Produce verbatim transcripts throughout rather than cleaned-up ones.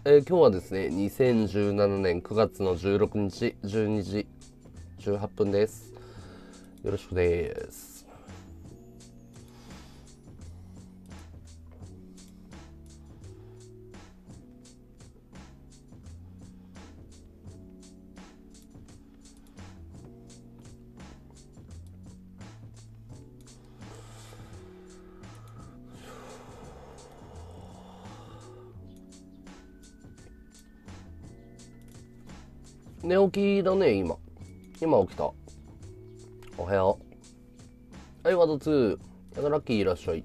えー今日はですね、にせんじゅうななねんくがつのじゅうろくにちじゅうにじじゅうはっぷんです。よろしくです。寝起きだね、今。今起きた。おはよう。はい、ワードツー。やだラッキーいらっしゃい。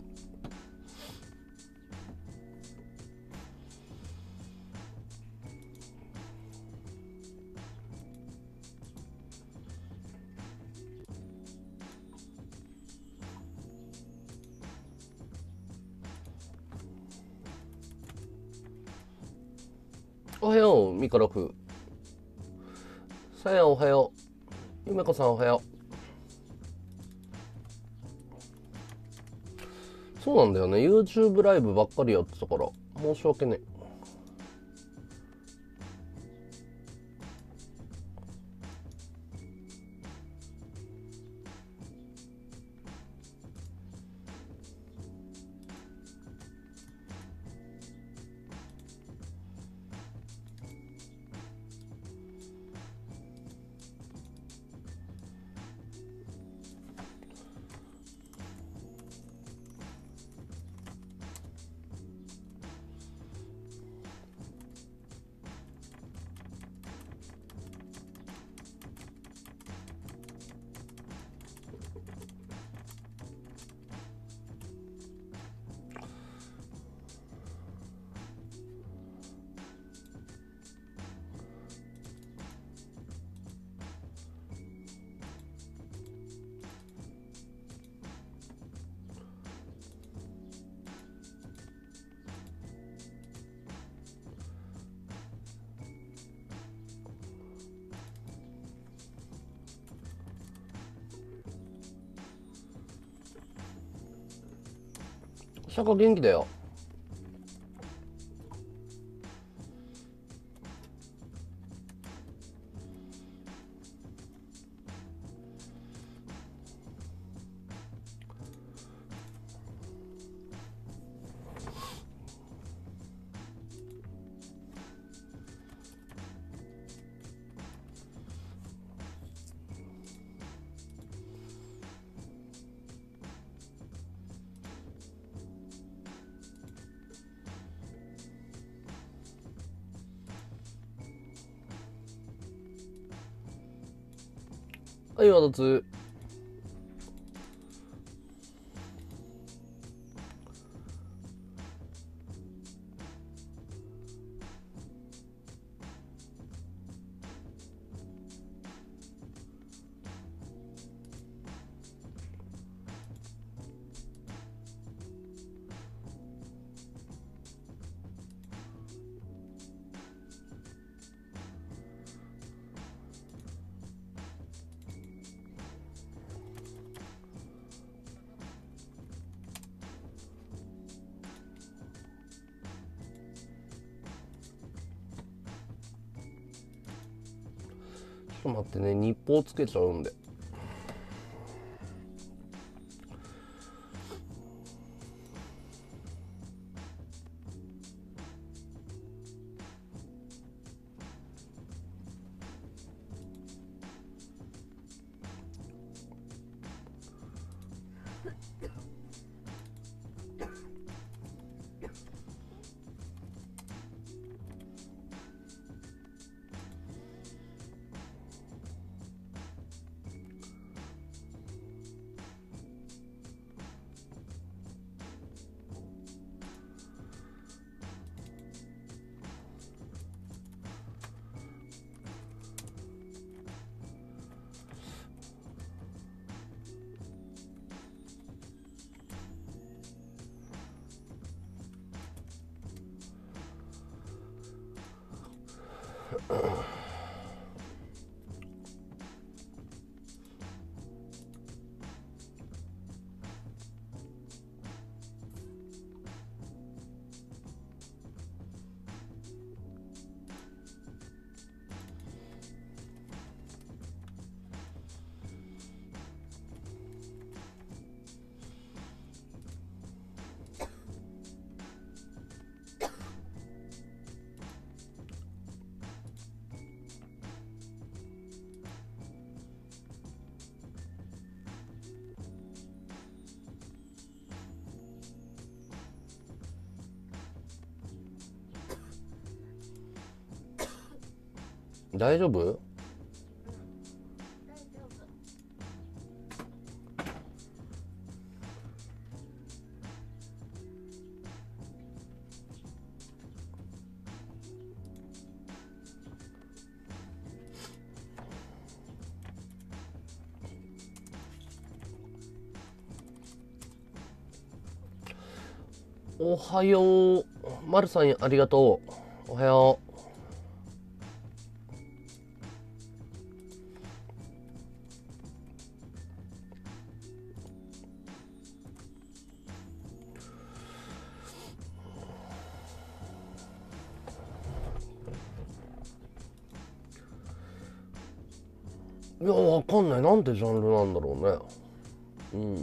おはよう、ミカロフ。さやおはよう。ゆめこさんおはよう。そうなんだよね。YouTube ライブばっかりやってたから、申し訳ね。シャカ元気だよ。はい、ワードツー。ちょっと待ってね、日報つけちゃうんで。 大丈夫？おはよう。まるさんありがとう。おはよう。いや、わかんない。なんてジャンルなんだろうね。うん。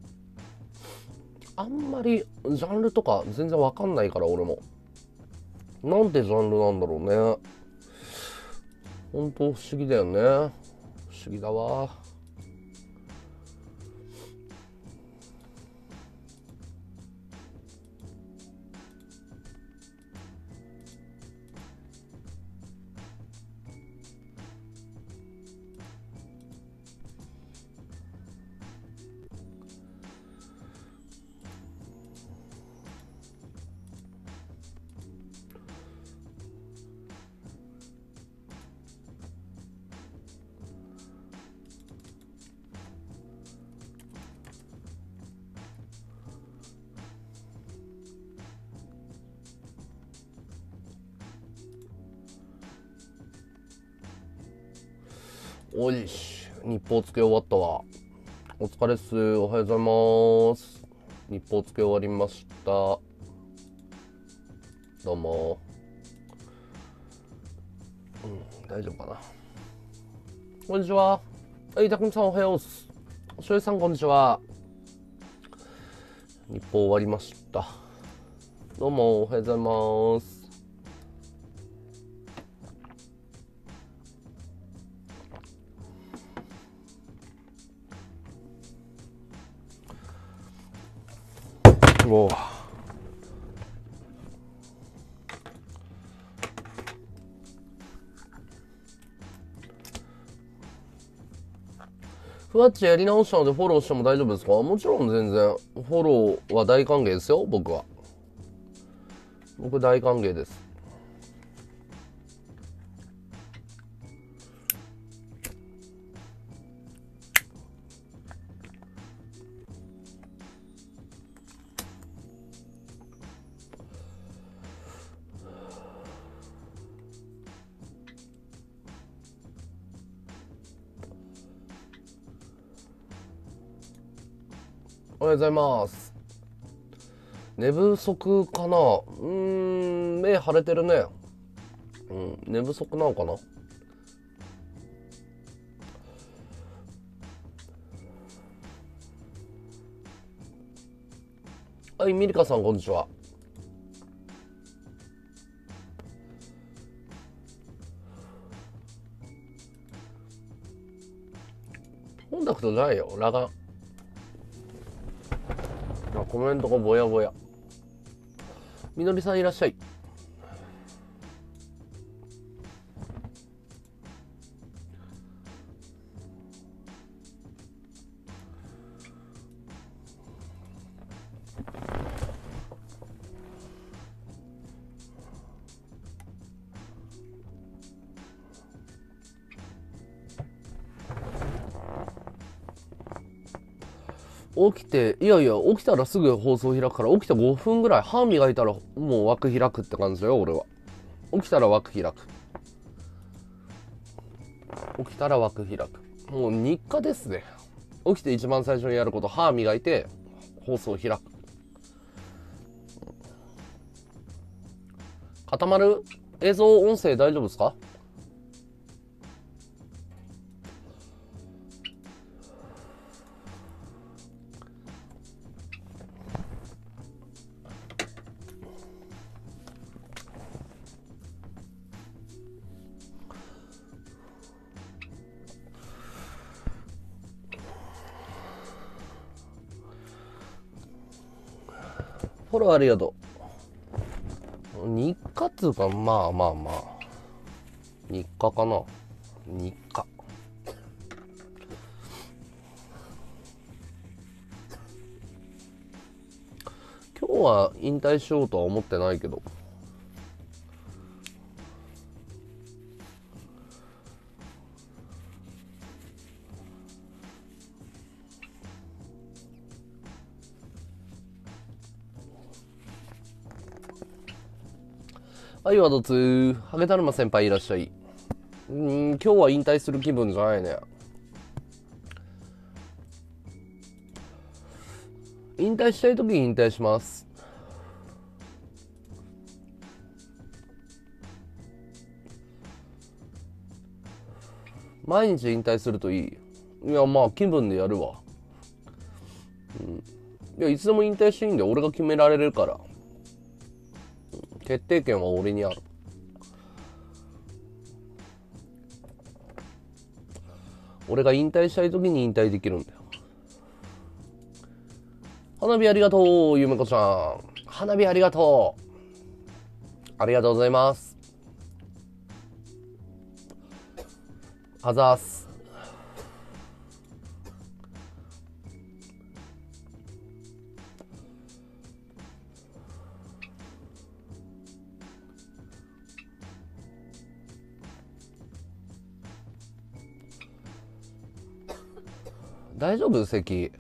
あんまりジャンルとか全然わかんないから、俺も。なんてジャンルなんだろうね。ほんと不思議だよね。不思議だわ。おいし、日報つけ終わったわ。お疲れっす。おはようございます。日報つけ終わりました。どうも。うん、大丈夫かな。こんにちは。はい、たくみさんおはようっす。しょうさんこんにちは。日報終わりました。どうもおはようございます。おう。ふわっちやり直したのでフォローしても大丈夫ですか？もちろん全然。フォローは大歓迎ですよ、僕は。僕大歓迎です。おはようございます。寝不足かな。うーん、目腫れてるね。うん、寝不足なのかな。はい、ミリカさんこんにちは。コンタクトじゃないよ、裸眼。あ、コメントがぼやぼや。みのりさんいらっしゃい。起きて、いやいや、起きたらすぐ放送開くから、起きてごふんぐらい、歯磨いたらもう枠開くって感じだよ、俺は。起きたら枠開く。起きたら枠開く。もう日課ですね。起きて一番最初にやること、歯磨いて、放送開く。固まる？映像、音声大丈夫ですか？フォローありがとう。日課っつうか、まあまあまあ。 日課かな。日課。今日は引退しようとは思ってないけど、はい、ワドツー、ハゲダルマ先輩いらっしゃい。うーん、今日は引退する気分じゃないね。引退したいときに引退します。毎日引退するといい。いや、まあ気分でやるわ。うん。いや、いつでも引退していいんだよ。俺が決められるから。決定権は俺にある。俺が引退したい時に引退できるんだよ。花火ありがとう、ゆめこちゃん。花火ありがとう。ありがとうございます。あざーす。大丈夫？咳。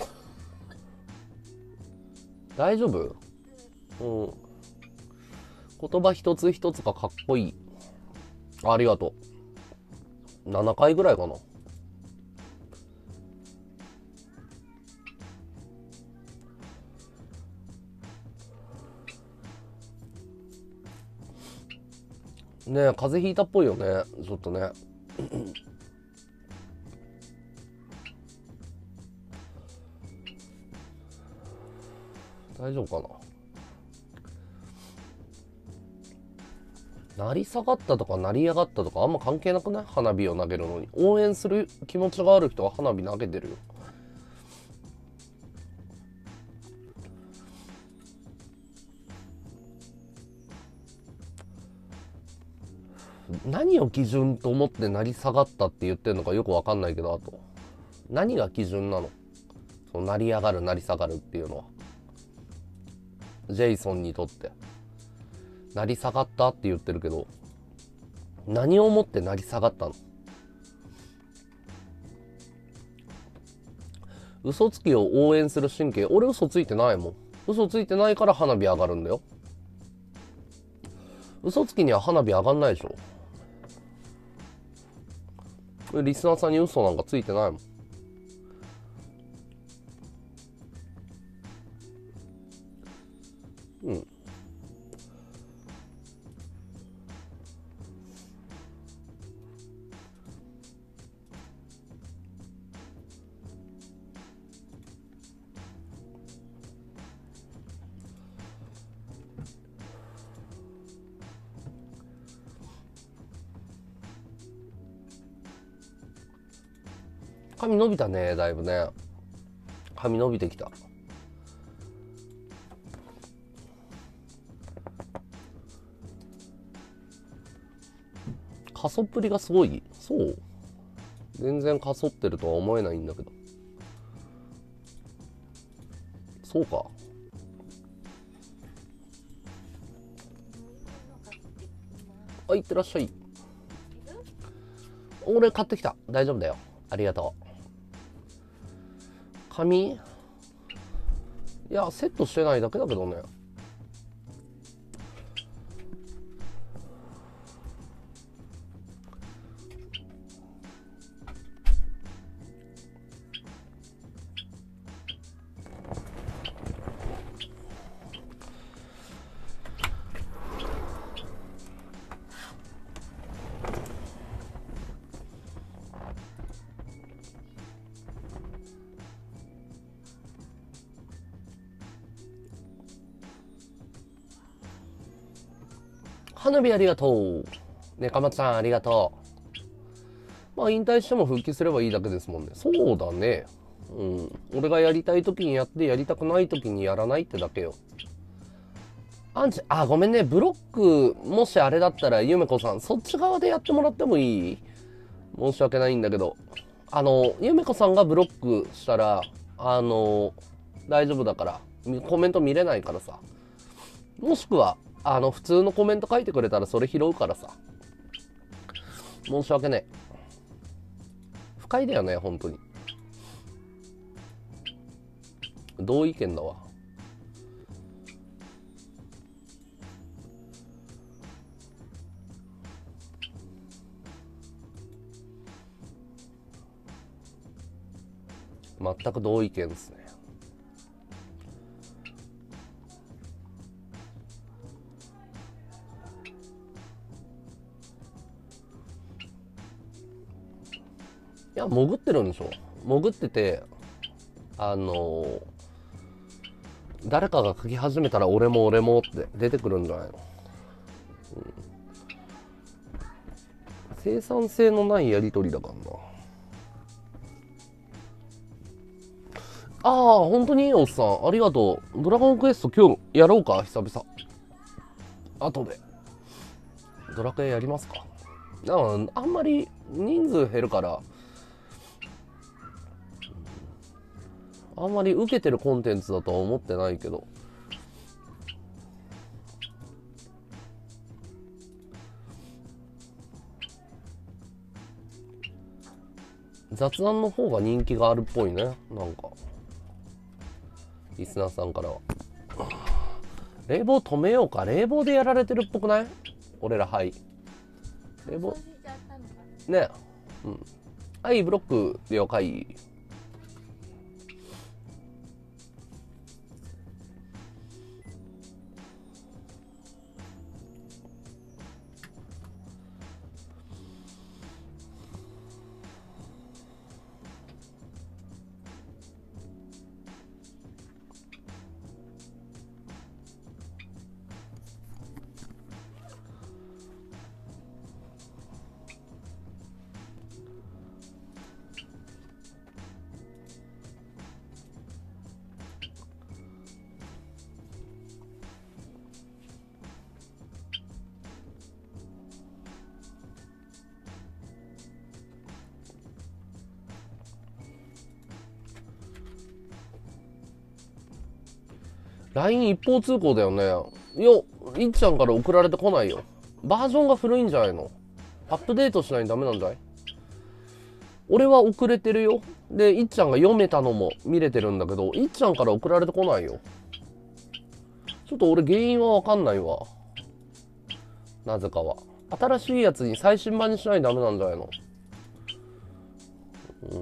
大丈夫？うん。言葉一つ一つがかっこいい。ありがとう。ななかいぐらいかな。ねえ、風邪ひいたっぽいよね。ちょっとね。大丈夫かな。成り下がったとか成り上がったとかあんま関係なくない？花火を投げるのに。応援する気持ちがある人は花火投げてるよ。何を基準と思って成り下がったって言ってるのかよくわかんないけど、あと何が基準なの？その成り上がる成り下がるっていうのはジェイソンにとって成り下がったって言ってるけど、何をもって成り下がったの？嘘つきを応援する神経、俺嘘ついてないもん。嘘ついてないから花火上がるんだよ。嘘つきには花火上がんないでしょ。リスナーさんに嘘なんかついてないもん。うん。髪伸びたね、だいぶね。髪伸びてきた。かそっぷりがすごい。そう？全然かそってるとは思えないんだけど。そうか。あ、いってらっしゃい。俺買ってきた。大丈夫だよ。ありがとう。髪？いや、セットしてないだけだけどね。花火ありがとう。ねかまちゃんありがとう。まあ引退しても復帰すればいいだけですもんね。そうだね。うん。俺がやりたい時にやって、やりたくない時にやらないってだけよ。 アンチ、あ、ごめんね。ブロック、もしあれだったら、ゆめこさん、そっち側でやってもらってもいい？申し訳ないんだけど。あの、ゆめこさんがブロックしたら、あの、大丈夫だから、コメント見れないからさ。もしくは、あの、普通のコメント書いてくれたらそれ拾うからさ。申し訳ねえ。不快だよね、本当に。同意見だわ。全く同意見ですね。いや、潜ってるんでしょ。潜ってて、あのー、誰かが書き始めたら俺も俺もって出てくるんじゃないの？うん、生産性のないやりとりだからな。ああ、本当にいいおっさん、ありがとう。ドラゴンクエスト今日やろうか、久々。後で。ドラクエやりますか。だからあんまり人数減るから、あんまり受けてるコンテンツだとは思ってないけど。雑談の方が人気があるっぽいね。なんかリスナーさんからは。冷房止めようか。冷房でやられてるっぽくない？俺ら。はい、冷房ね。うん。はい、ブロック了解。ライン 一方通行だよね。いや、いっちゃんから送られてこないよ。バージョンが古いんじゃないの？アップデートしないとダメなんじゃない？俺は遅れてるよ。で、いっちゃんが読めたのも見れてるんだけど、いっちゃんから送られてこないよ。ちょっと俺原因はわかんないわ。なぜかは。新しいやつに最新版にしないとダメなんじゃないの？うん。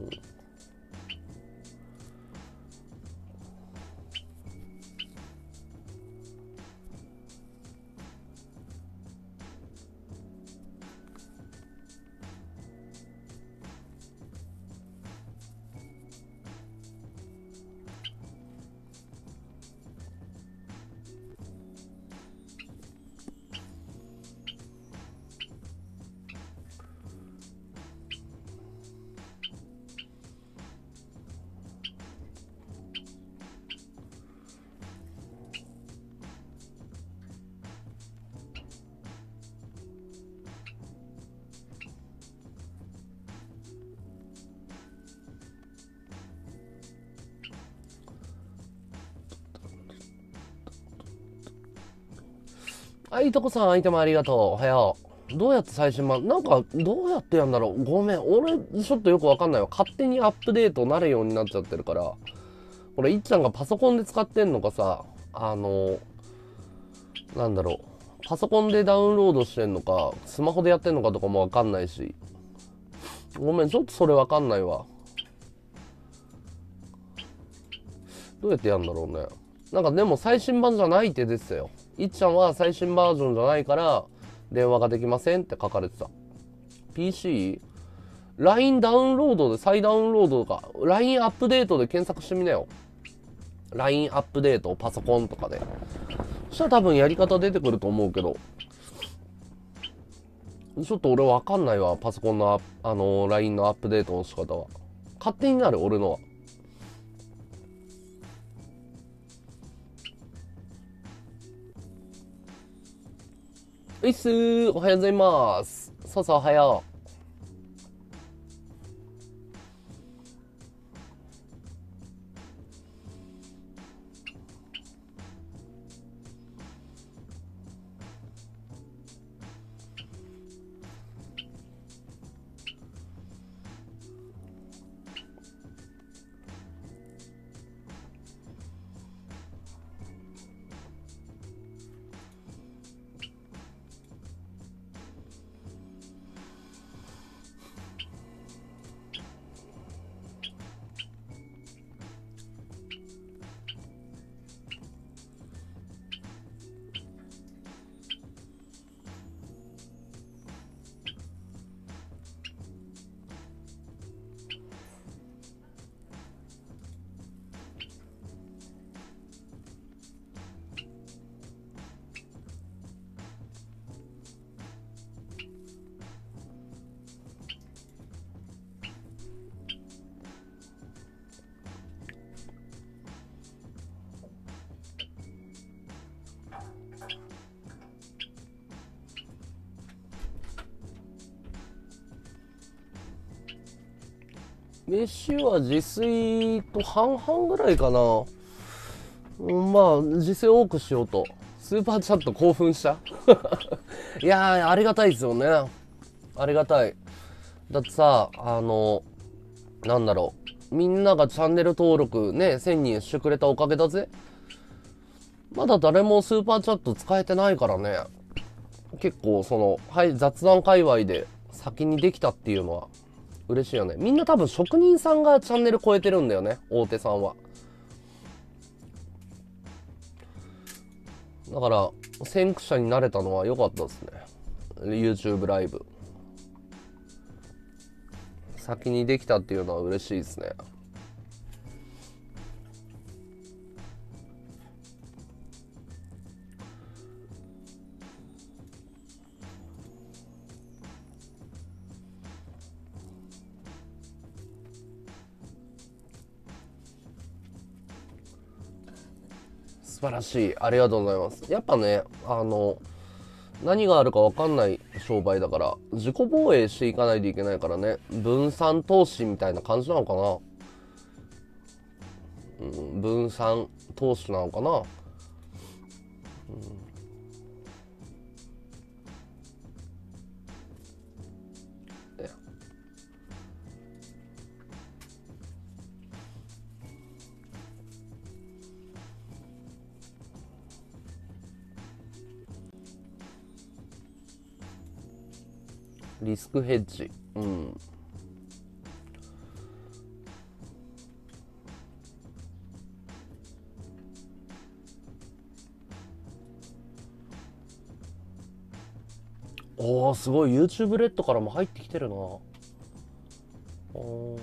はい、とこさん、アイテムありがとう。おはよう。どうやって最新版、なんか、どうやってやんだろう。ごめん。俺、ちょっとよくわかんないわ。勝手にアップデートなるようになっちゃってるから。これ、いっちゃんがパソコンで使ってんのかさ、あの、なんだろう。パソコンでダウンロードしてんのか、スマホでやってんのかとかもわかんないし。ごめん、ちょっとそれわかんないわ。どうやってやんだろうね。なんかでも最新版じゃないって出てたよ。いっちゃんは最新バージョンじゃないから電話ができませんって書かれてた。 ピーシー？ ライン ダウンロードで再ダウンロードとか ライン アップデートで検索してみなよ。 ライン アップデートパソコンとかで。そしたら多分やり方出てくると思うけど、ちょっと俺わかんないわ。パソコンのあの ライン のアップデートの仕方は。勝手になる俺のは。 ういっすー、おはようございます。そうそう、おはよう。飯は自炊と半々ぐらいかな。まあ、自炊多くしようと。スーパーチャット興奮したいやー、ありがたいですよね。ありがたい。だってさ、あの、なんだろう。みんながチャンネル登録ね、せんにんしてくれたおかげだぜ。まだ誰もスーパーチャット使えてないからね。結構その、はい、雑談界隈で先にできたっていうのは嬉しいよね。みんな多分職人さんがチャンネル超えてるんだよね、大手さんは。だから先駆者になれたのは良かったですね。 YouTube ライブ先にできたっていうのは嬉しいですね。素晴らしい、ありがとうございます。やっぱね、あの何があるか分かんない商売だから自己防衛していかないといけないからね。分散投資みたいな感じなのかな、うん、分散投資なのかな、うん、リスクヘッジ、うん。おー、すごい YouTube レッドからも入ってきてるな。おー、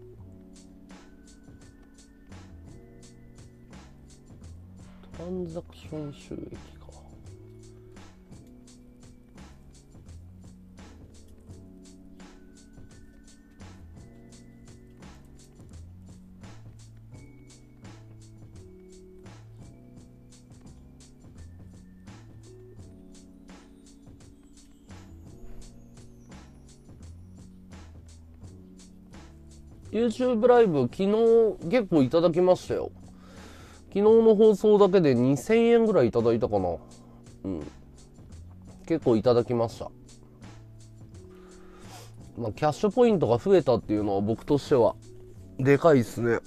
トランザクション収益か。YouTube ライブ昨日結構いただきましたよ。昨日の放送だけでにせんえんぐらいいただいたかな。うん。結構いただきました。まあ、キャッシュポイントが増えたっていうのは僕としてはでかいっすね。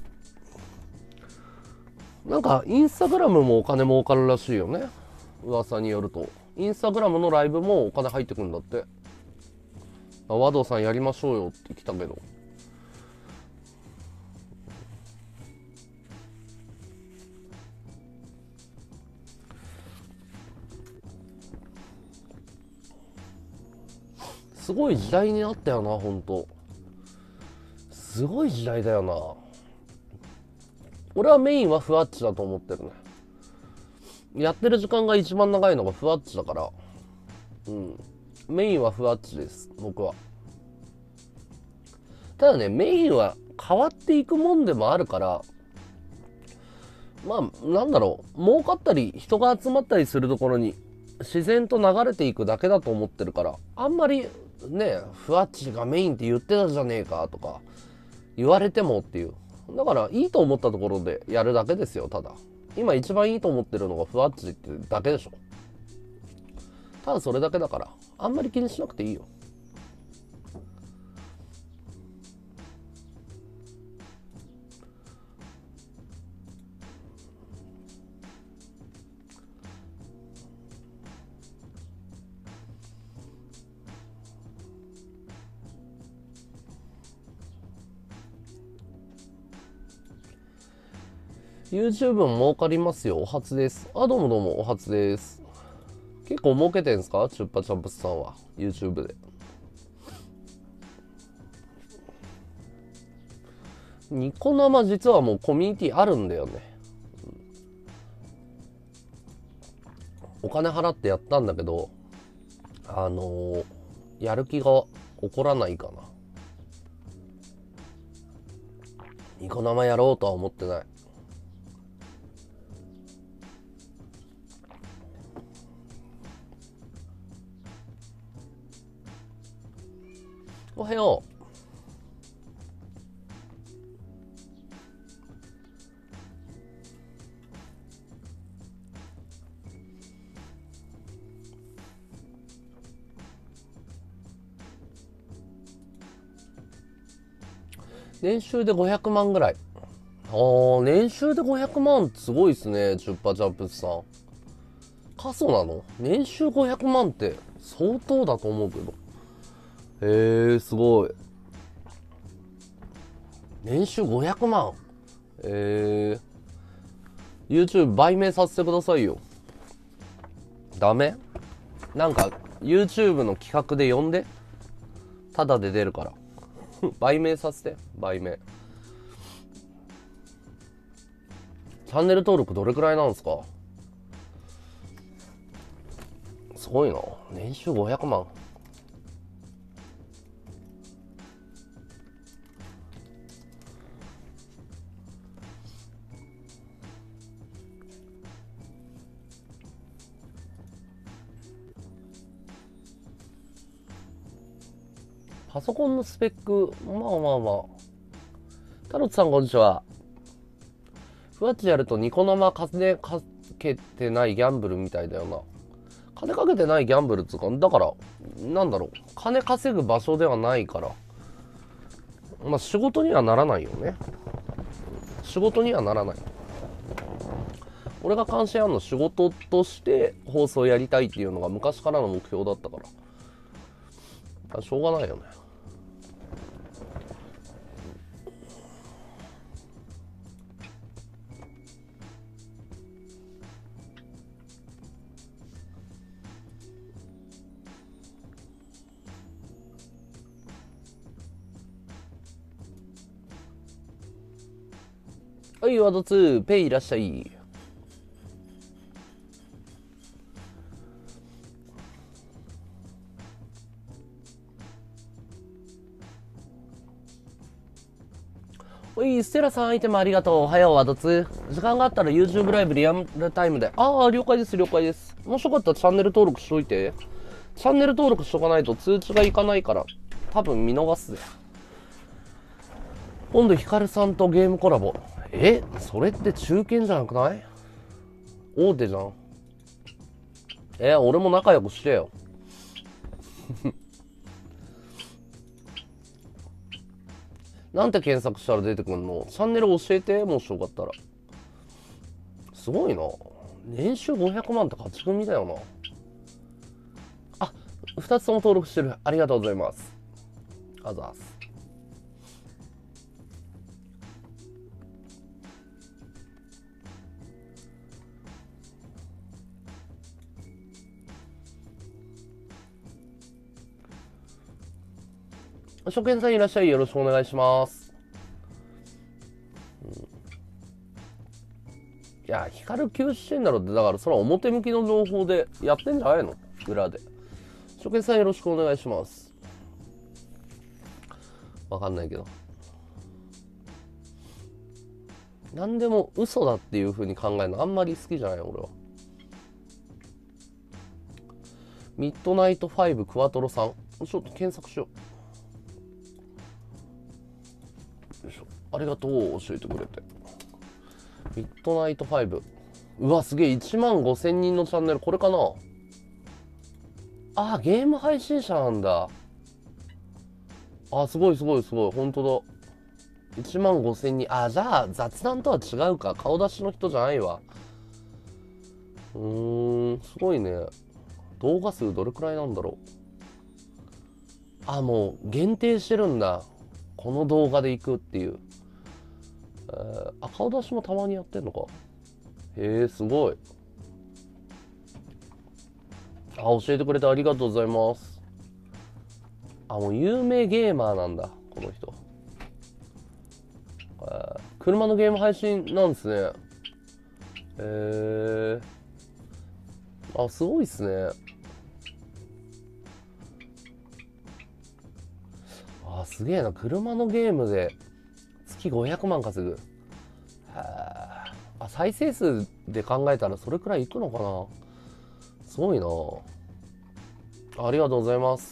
なんかインスタグラムもお金儲かるらしいよね。噂によると。インスタグラムのライブもお金入ってくるんだって。和道さんやりましょうよって来たけど。すごい時代になったよな、ほんと。すごい時代だよな。俺はメインはふわっちだと思ってるね。やってる時間が一番長いのがふわっちだから。うん。メインはふわっちです、僕は。ただね、メインは変わっていくもんでもあるから、まあ、なんだろう、儲かったり、人が集まったりするところに自然と流れていくだけだと思ってるから、あんまりね、ふわっちがメインって言ってたじゃねえかとか言われてもっていう。だからいいと思ったところでやるだけですよ。ただ今一番いいと思ってるのがふわっちってだけでしょ。ただそれだけだから、あんまり気にしなくていいよ。YouTube も儲かりますよ。お初です。あ、どうもどうも、お初です。結構儲けてんすかチュッパチャンプスさんは YouTube で。ニコ生実はもうコミュニティあるんだよね。お金払ってやったんだけど、あのー、やる気が起こらないかな。ニコ生やろうとは思ってない。おはよう。年収でごひゃくまんぐらい。あー、年収でごひゃくまんすごいっすね、チュッパチャンプスさん。過疎なの？年収ごひゃくまんって相当だと思うけど。へえ、すごい。年収ごひゃくまん。えー、YouTube 売名させてくださいよ。ダメ？なんか YouTube の企画で呼んで。タダで出るから売名させて。売名。チャンネル登録どれくらいなんですか？すごいな。年収ごひゃくまん。パソコンのスペック、まあまあまあ。タロットさんこんにちは。ふわっちやるとニコ生金かけてないギャンブルみたいだよな。金かけてないギャンブルっつうか、だから、なんだろう。金稼ぐ場所ではないから。まあ仕事にはならないよね。仕事にはならない。俺が関心あるの仕事として放送やりたいっていうのが昔からの目標だったから。しょうがないよね。はい、ワードツー、ペイいらっしゃい。おい、ステラさん、アイテムありがとう。おはよう、ワドツ。時間があったら YouTube ライブリアルタイムで。ああ、了解です、了解です。もしよかったらチャンネル登録しといて。チャンネル登録しとかないと通知がいかないから、多分見逃すぜ。今度、ヒカルさんとゲームコラボ。え、それって中堅じゃなくない？大手じゃん。え、俺も仲良くしてよ。なんて検索したら出てくんの？チャンネル教えて、もしよかったら。すごいな。年収ごひゃくまんって勝ち組だよな。あ、ふたつとも登録してる。ありがとうございます。あざーす。初見さんいらっしゃい。よろしくお願いします。うん、いや、光休止してんだろって、だからそれは表向きの情報でやってんじゃないの？裏で。初見さんよろしくお願いします。わかんないけど。何でも嘘だっていう風に考えるのあんまり好きじゃない俺は。 ミッドナイトファイブクワトロさん、ちょっと検索しよう。よいしょ、ありがとう、教えてくれて。ミッドナイトファイブ、うわすげえ、いちまんごせんにんのチャンネル、これかな。あー、ゲーム配信者なんだ。あ、すごいすごいすごい、本当だ。いちまんごせんにん。あ、じゃあ雑談とは違うか、顔出しの人じゃないわ。うーん、すごいね。動画数どれくらいなんだろう。あ、もう限定してるんだ、この動画で行くっていう。えー、あ、顔出しもたまにやってんのか。へえ、すごい。あ、教えてくれてありがとうございます。あ、もう有名ゲーマーなんだこの人。えー、車のゲーム配信なんですね。へえー、あ、すごいっすね。あ、すげえな、車のゲームで月ごひゃくまん稼ぐ。へえ。あ、再生数で考えたらそれくらいいくのかな。すごいな。ありがとうございます。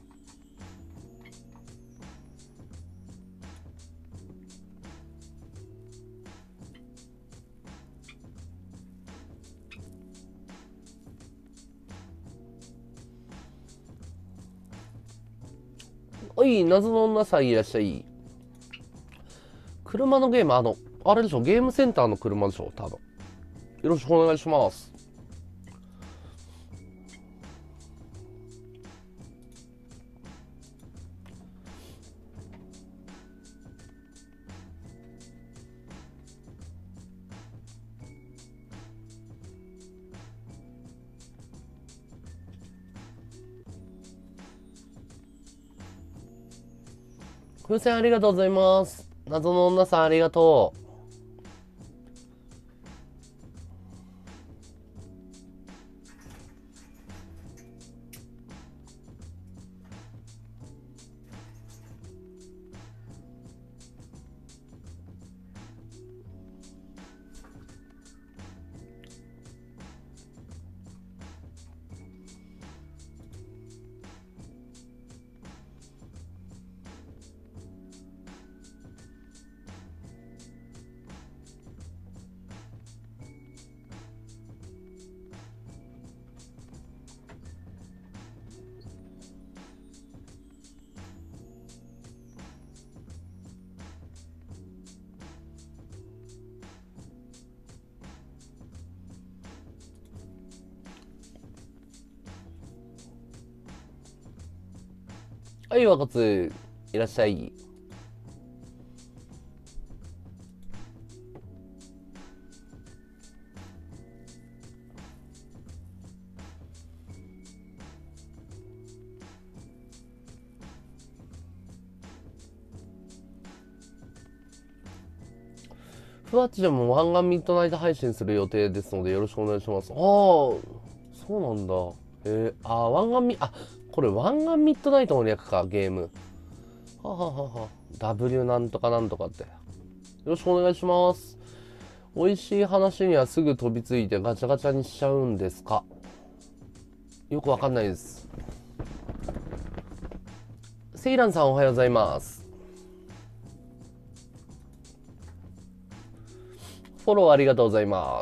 おい、謎の女さんいらっしゃい。車のゲーム、あの、あれでしょ、ゲームセンターの車でしょ、多分。よろしくお願いします。風船ありがとうございます。謎の女さんありがとう。はい、若津、いらっしゃい。ふわっちでも湾岸ミッドナイト配信する予定ですのでよろしくお願いします。ああ、そうなんだ。えー、あー、湾岸ミ、あ、これ湾岸ミッドナイトの略か、ゲーム。はははは。W なんとかなんとかって。よろしくお願いします。美味しい話にはすぐ飛びついてガチャガチャにしちゃうんですか？よくわかんないです。セイランさんおはようございます。フォローありがとうございます。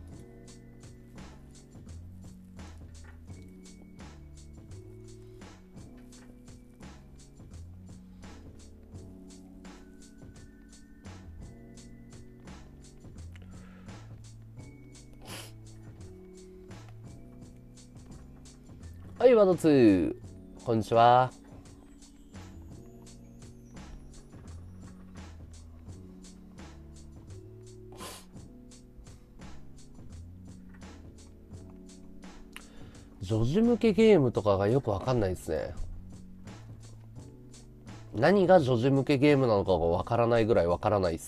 はい、ワドツー。こんにちは。女児向けゲームとかがよくわかんないですね。何が女児向けゲームなのかがわからないぐらいわからないです。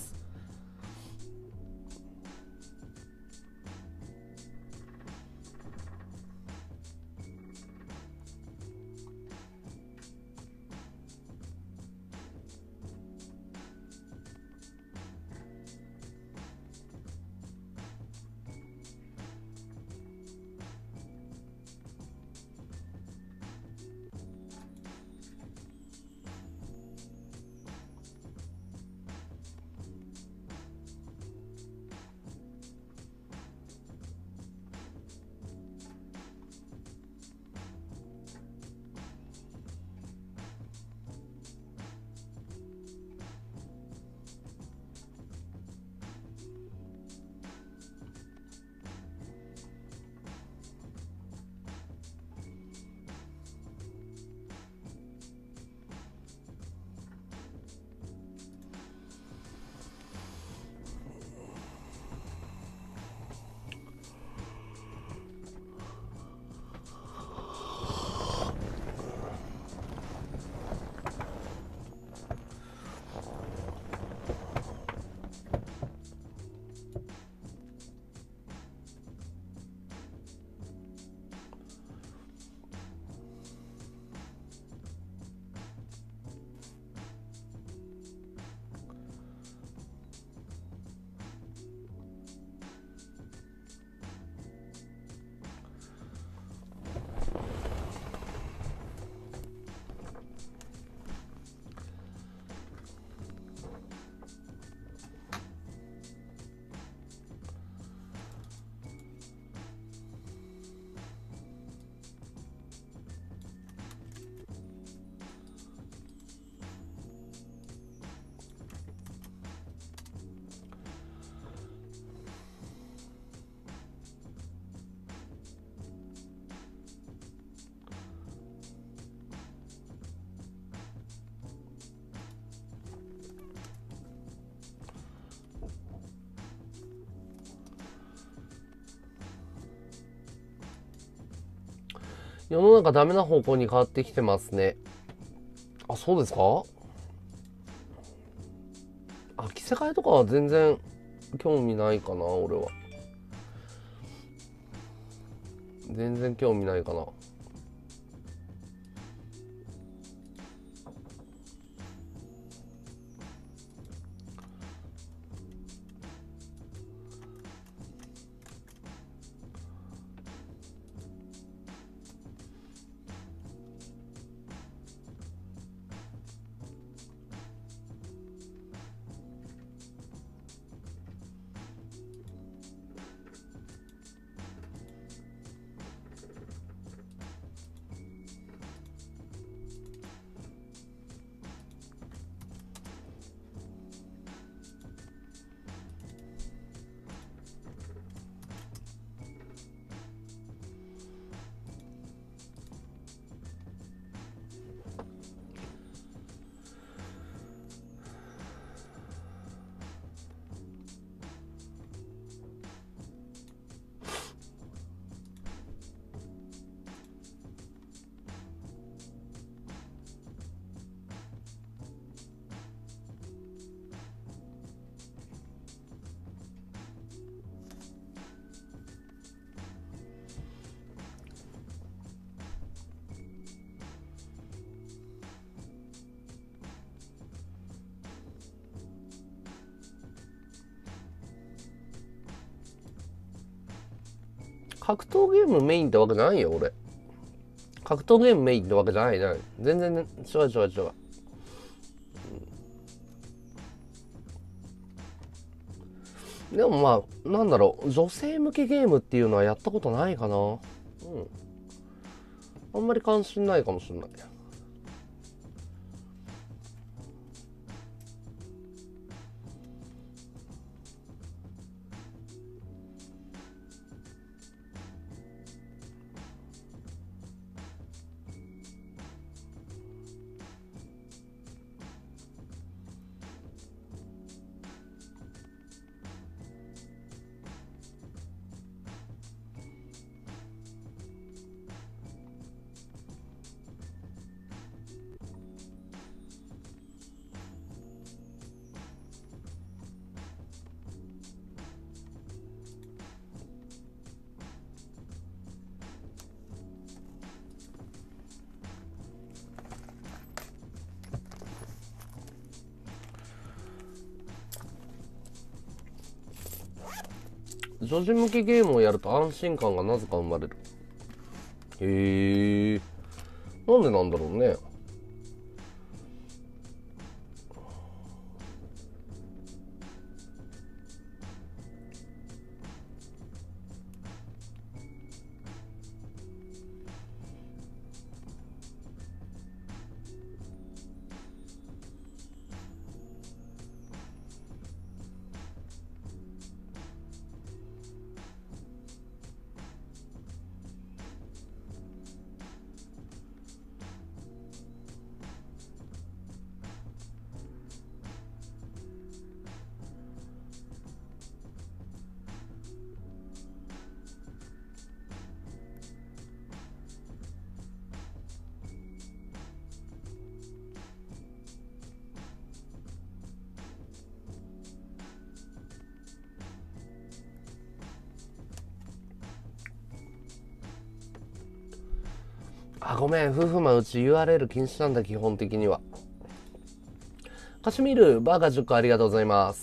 世の中ダメな方向に変わってきてますね。あ、そうですか？あ、着せ替えとかは全然興味ないかな、俺は。全然興味ないかな。格闘ゲームメインってわけじゃないよ、俺。格闘ゲームメインってわけじゃないない。全然、ね、違う違う違う。うん、でもまあ、なんだろう、女性向けゲームっていうのはやったことないかな。うん。あんまり関心ないかもしれない。女児向けゲームをやると安心感がなぜか生まれる。へえ。なんでなんだろうね。あ、ごめん、夫婦間うち ユーアールエル 禁止なんだ、基本的には。カシミール、バーガーじゅっこありがとうございます。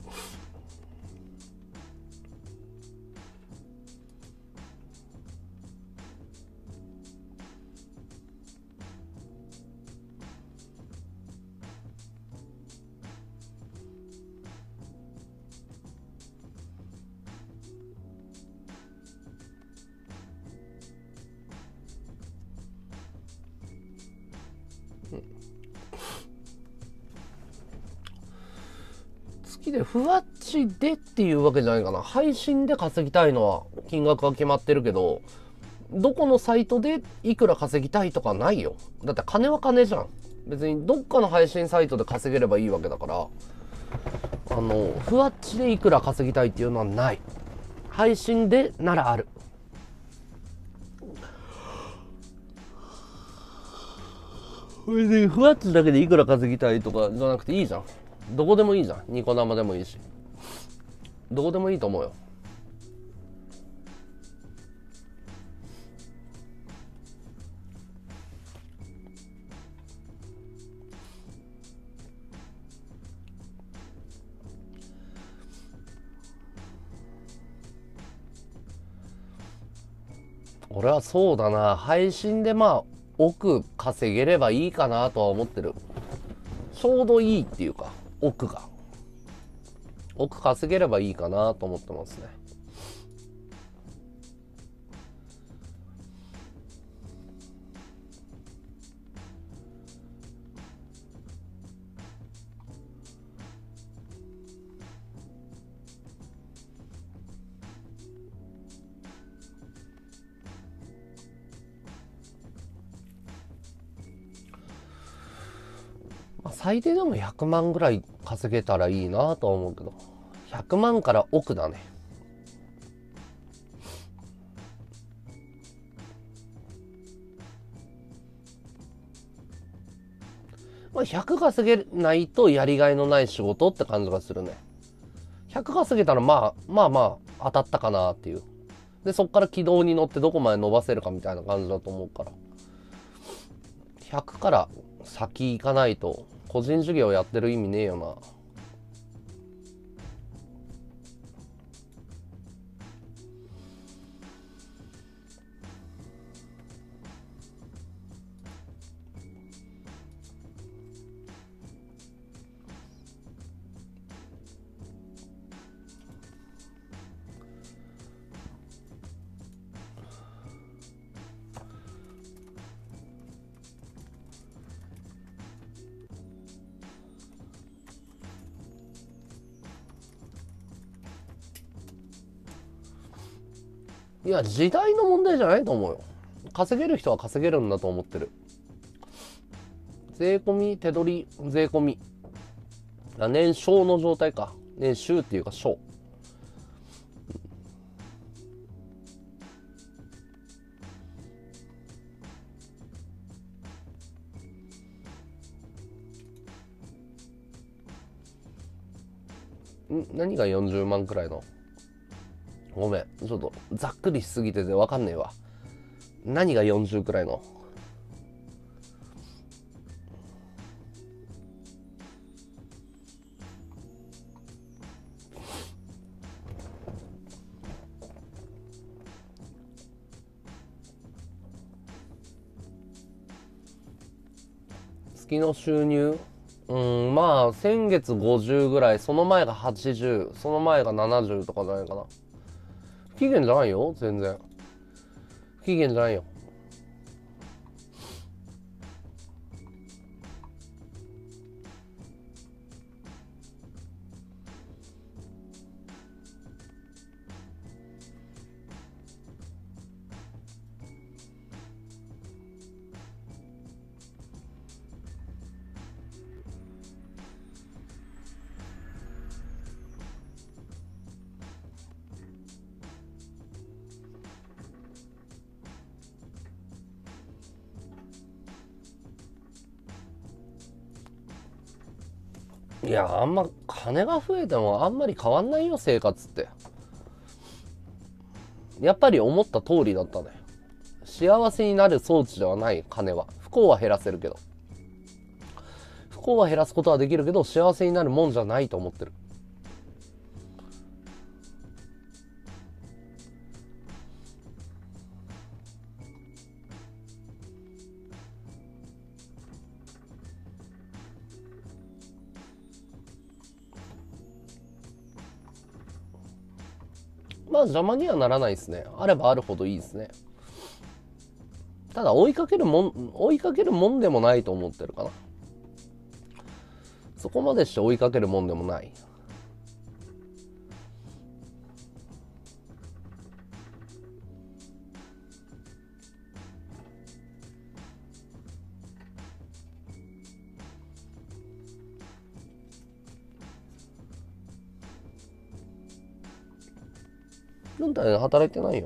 月でふわっちでっていうわけじゃないかな。配信で稼ぎたいのは金額は決まってるけど、どこのサイトでいくら稼ぎたいとかないよ。だって金は金じゃん。別にどっかの配信サイトで稼げればいいわけだから、あのふわっちでいくら稼ぎたいっていうのはない。配信でならある。 これでふわっとだけでいくら稼ぎたいとかじゃなくていいじゃん。どこでもいいじゃん。ニコ生でもいいし、どこでもいいと思うよ。俺はそうだな、配信でまあ億稼げればいいかなとは思ってる。ちょうどいいっていうか、億が億稼げればいいかなと思ってますね。まあ、最低でもひゃくまんぐらい稼げたらいいなとは思うけど、ひゃくまんから億だね。まあ、ひゃく稼げないとやりがいのない仕事って感じがするね。ひゃく稼げたらまあまあまあ当たったかなっていう。でそっから軌道に乗ってどこまで伸ばせるかみたいな感じだと思うから、ひゃくから先行かないと個人事業やってる意味ねえよな。いや時代の問題じゃないと思うよ。稼げる人は稼げるんだと思ってる。税込み手取り税込み年商の状態か、年収っていうか商。ん何がよんじゅうまんくらいの。ごめんちょっとざっくりしすぎてて分かんねえわ。何がよんじゅうくらいの。月の収入、うんまあ先月ごじゅうぐらい、その前がはちじゅう、その前がななじゅうとかじゃないかな。不機嫌じゃないよ全然。不機嫌じゃないよ。いやあんま金が増えてもあんまり変わんないよ生活って。やっぱり思った通りだったね。幸せになる装置ではない金は。不幸は減らせるけど、不幸は減らすことはできるけど幸せになるもんじゃないと思ってる。まあ邪魔にはならないですね。あればあるほどいいですね。ただ追いかけるもん追いかけるもんでもないと思ってるかな。そこまでして追いかけるもんでもない。なんだよ働いてないよ。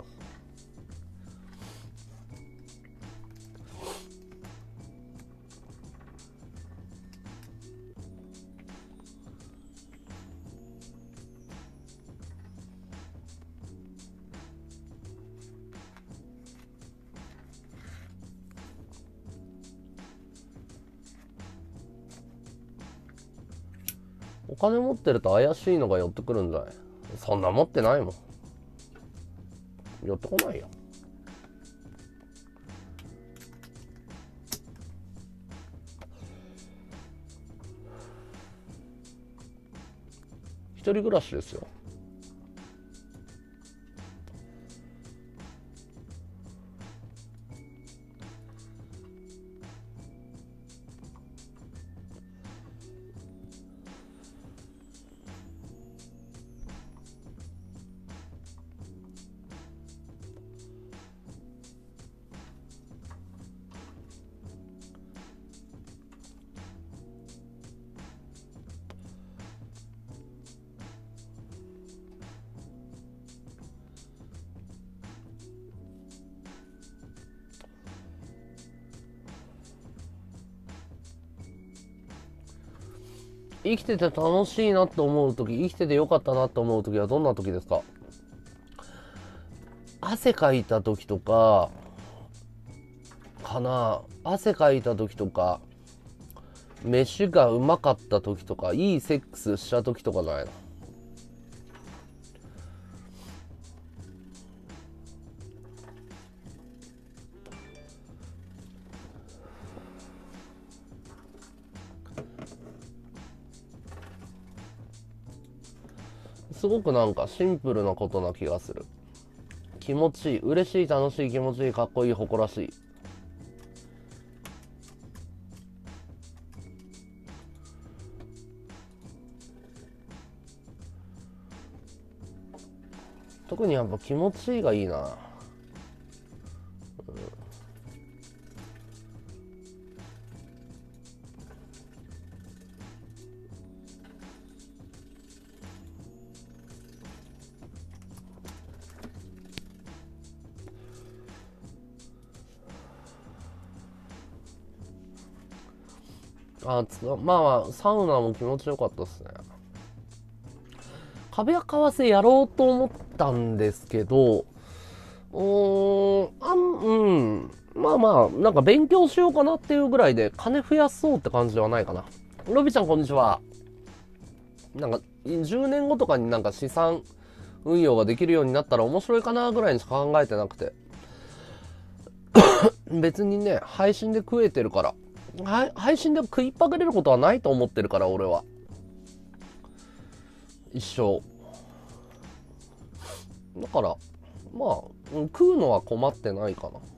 お金持ってると怪しいのが寄ってくるんじゃない？そんな持ってないもん。寄ってこないよ。一人暮らしですよ。生きてて楽しいなと思う時、生きててよかったなと思う時はどんな時ですか？汗かいた時とかかな。汗かいた時とか、飯がうまかった時とか、いいセックスした時とかじゃないの。すごくなんかシンプルなことな気がする。気持ちいい、嬉しい、楽しい、気持ちいい、かっこいい、誇らしい。特にやっぱ気持ちいいがいいな。あつまあまあサウナも気持ちよかったっすね。壁や為替やろうと思ったんですけど、うーんあんうんまあまあなんか勉強しようかなっていうぐらいで金増やそうって感じではないかな。ロビちゃんこんにちは。なんかじゅうねんごとかになんか資産運用ができるようになったら面白いかなぐらいにしか考えてなくて、別にね配信で食えてるから、配信で食いっぱぐれることはないと思ってるから、俺は一生だから、まあ食うのは困ってないかな。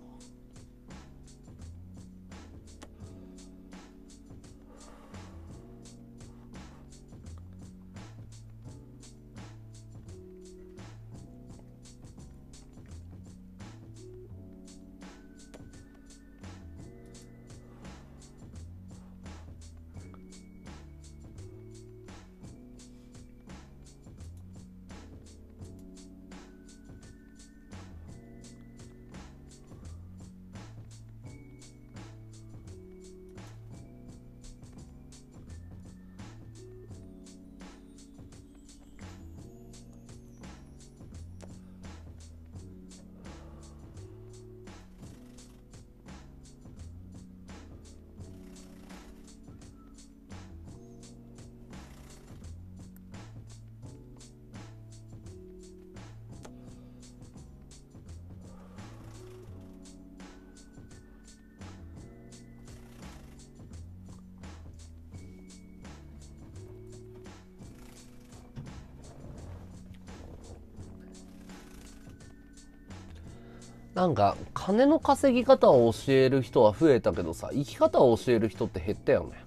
なんか金の稼ぎ方を教える人は増えたけどさ、生き方を教える人って減ったよね。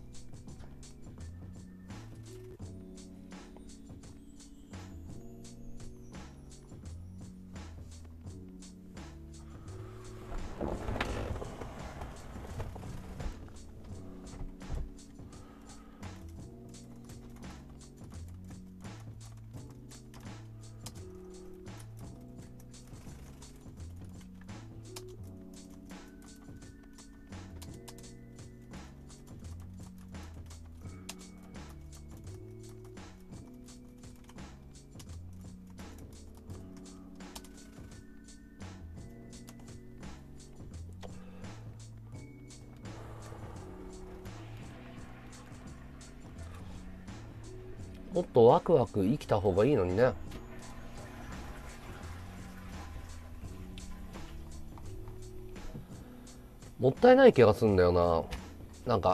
もっとワクワク生きた方がいいのにね。もったいない気がするんだよな。なんか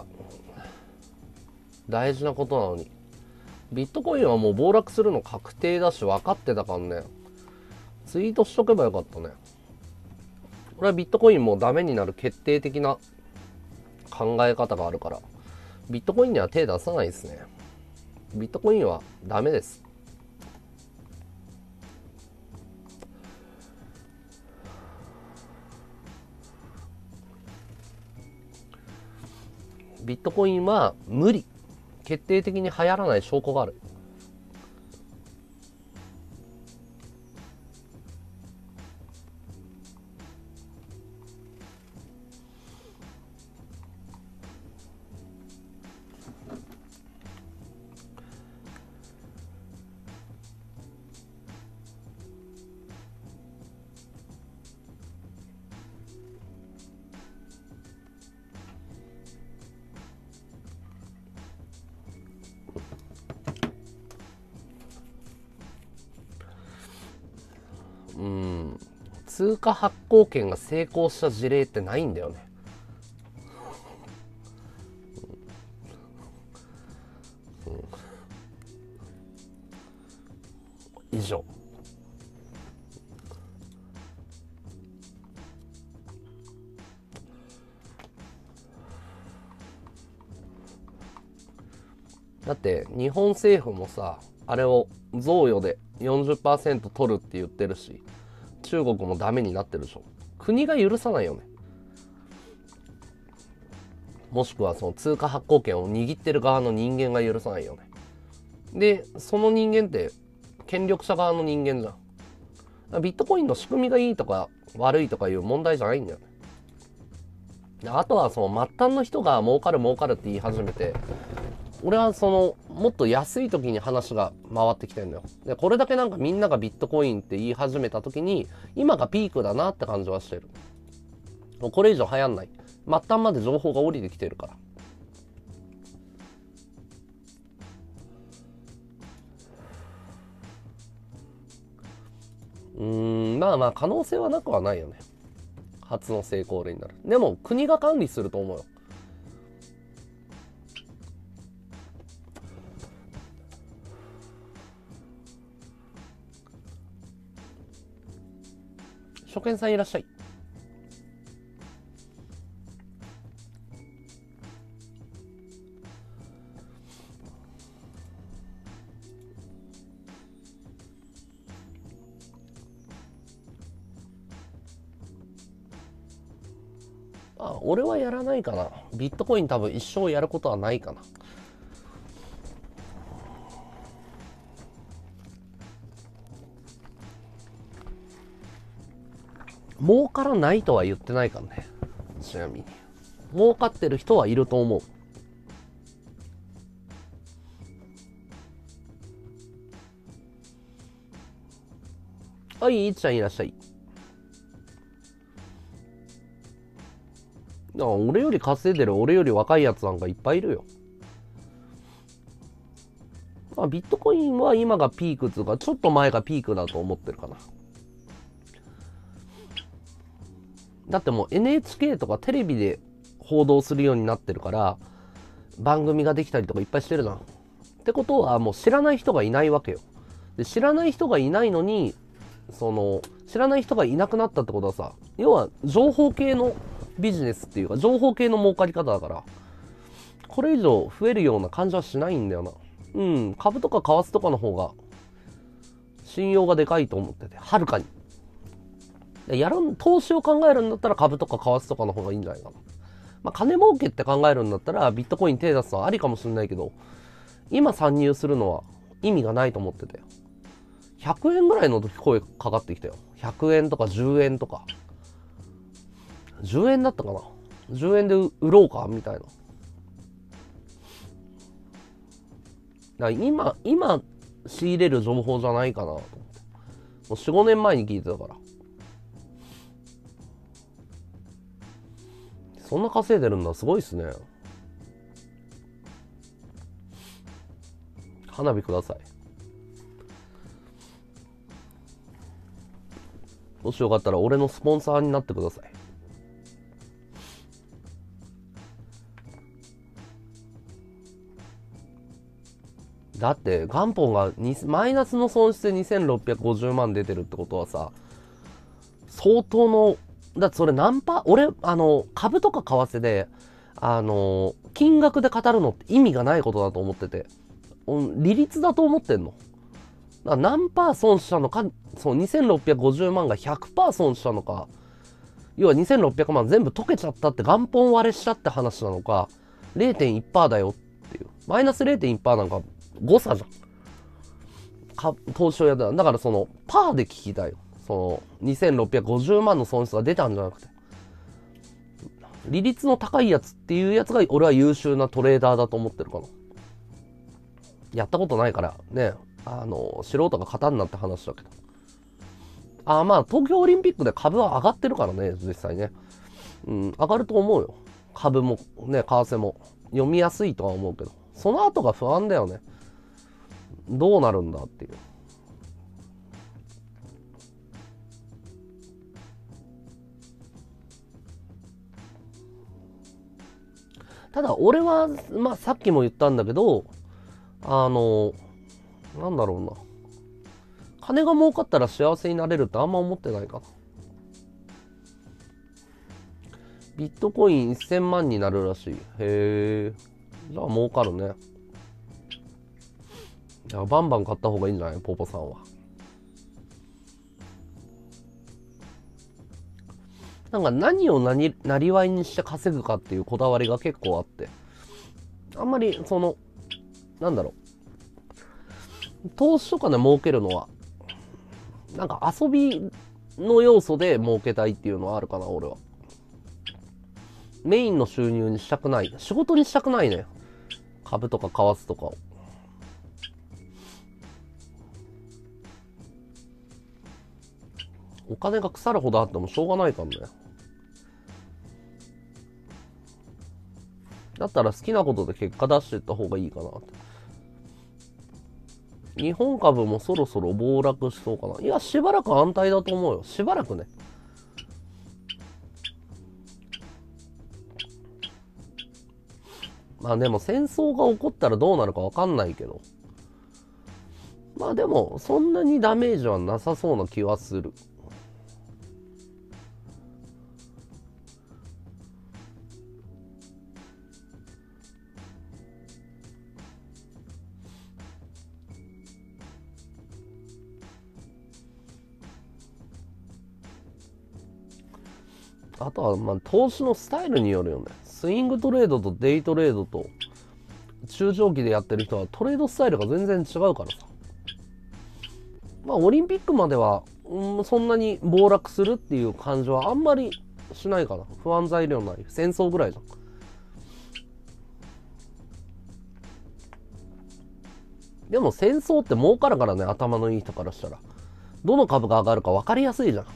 大事なことなのに。ビットコインはもう暴落するの確定だし分かってたからね。ツイートしとけばよかったね。これはビットコインもダメになる決定的な考え方があるから、ビットコインには手出さないですね。ビットコインはダメです。ビットコインは無理。決定的に流行らない証拠がある。うん、通貨発行権が成功した事例ってないんだよね。うんうん、以上。だって日本政府もさ、あれを贈与で よんじゅっパーセント 取るって言ってるし、中国もダメになってるでしょ。国が許さないよね。もしくはその通貨発行権を握ってる側の人間が許さないよね。でその人間って権力者側の人間じゃん。ビットコインの仕組みがいいとか悪いとかいう問題じゃないんだよね。あとはその末端の人が儲かる儲かるって言い始めて、俺はそのもっと安い時に話が回ってきてんだよ。でこれだけなんかみんながビットコインって言い始めた時に今がピークだなって感じはしてる。もうこれ以上流行んない。末端まで情報が降りてきてるから。うーん、まあまあ可能性はなくはないよね。初の成功例になる。でも国が管理すると思うよ。初見さんいらっしゃい。あ、俺はやらないかな。ビットコイン多分一生やることはないかな。儲からないとは言ってないからね。ちなみに儲かってる人はいると思う。はい、いっちゃんいらっしゃい。だから俺より稼いでる俺より若いやつなんかいっぱいいるよ。まあ、ビットコインは今がピークつうかちょっと前がピークだと思ってるかな。だってもう エヌエイチケー とかテレビで報道するようになってるから番組ができたりとかいっぱいしてるじゃん。ってことはもう知らない人がいないわけよ。で知らない人がいないのにその知らない人がいなくなったってことはさ、要は情報系のビジネスっていうか情報系の儲かり方だから、これ以上増えるような感じはしないんだよな。うん、株とか為替とかの方が信用がでかいと思ってて、はるかに。やる投資を考えるんだったら株とか為替とかの方がいいんじゃないかな。まあ、金儲けって考えるんだったらビットコイン手出すのはありかもしれないけど、今参入するのは意味がないと思ってて、ひゃくえんぐらいの時声かかってきたよ。ひゃくえんとかじゅうえんとか。じゅうえんだったかな。じゅうえんで売ろうかみたいな。だから今、今仕入れる情報じゃないかなと思って。もうよん、ごねんまえに聞いてたから。そんな稼いでるんだ、すごいっすね。 花火ください。もしよかったら俺のスポンサーになってください。だって元本がマイナスの損失でにせんろっぴゃくごじゅうまん出てるってことはさ、相当の、だってそれ何パー、俺あの株とか為替であの金額で語るのって意味がないことだと思ってて、利率だと思ってんの。だから何パー損したのか、そうにせんろっぴゃくごじゅうまんが ひゃくパーセント 損したのか、要はにせんろっぴゃくまん全部溶けちゃったって元本割れしたって話なのか、 れいてんいちパーセント だよっていう、マイナス れいてんいちパーセント なんか誤差じゃんか、投資をやったら。だからそのパーで聞きたいよ。そのにせんろっぴゃくごじゅうまんの損失が出たんじゃなくて、利率の高いやつっていうやつが俺は優秀なトレーダーだと思ってるかな。やったことないからね、あの素人が勝たんなって話だけど、あまあ東京オリンピックで株は上がってるからね、実際ね、うん、上がると思うよ。株もね、為替も読みやすいとは思うけど、その後が不安だよね。どうなるんだっていう。ただ俺はまあさっきも言ったんだけど、あのなんだろうな、金が儲かったら幸せになれるってあんま思ってないかな。ビットコインせんまんになるらしい。へえ、じゃあ儲かるね。いやバンバン買った方がいいんじゃない、ポポさんは。なんか何を何なりわいにして稼ぐかっていうこだわりが結構あって、あんまりそのなんだろう、投資とかで儲けるのはなんか遊びの要素で儲けたいっていうのはあるかな。俺はメインの収入にしたくない、仕事にしたくないね、株とか為替とかを。お金が腐るほどあってもしょうがないからね。だったら好きなことで結果出していった方がいいかなって。日本株もそろそろ暴落しそうかな。いや、しばらく安泰だと思うよ。しばらくね。まあでも戦争が起こったらどうなるか分かんないけど、まあでもそんなにダメージはなさそうな気はする。あとはまあ投資のスタイルによるよね。スイングトレードとデイトレードと中長期でやってる人はトレードスタイルが全然違うからさ。まあオリンピックまでは、うん、そんなに暴落するっていう感じはあんまりしないかな。不安材料ない。戦争ぐらいじゃん。でも戦争って儲かるからね、頭のいい人からしたら。どの株が上がるか分かりやすいじゃん。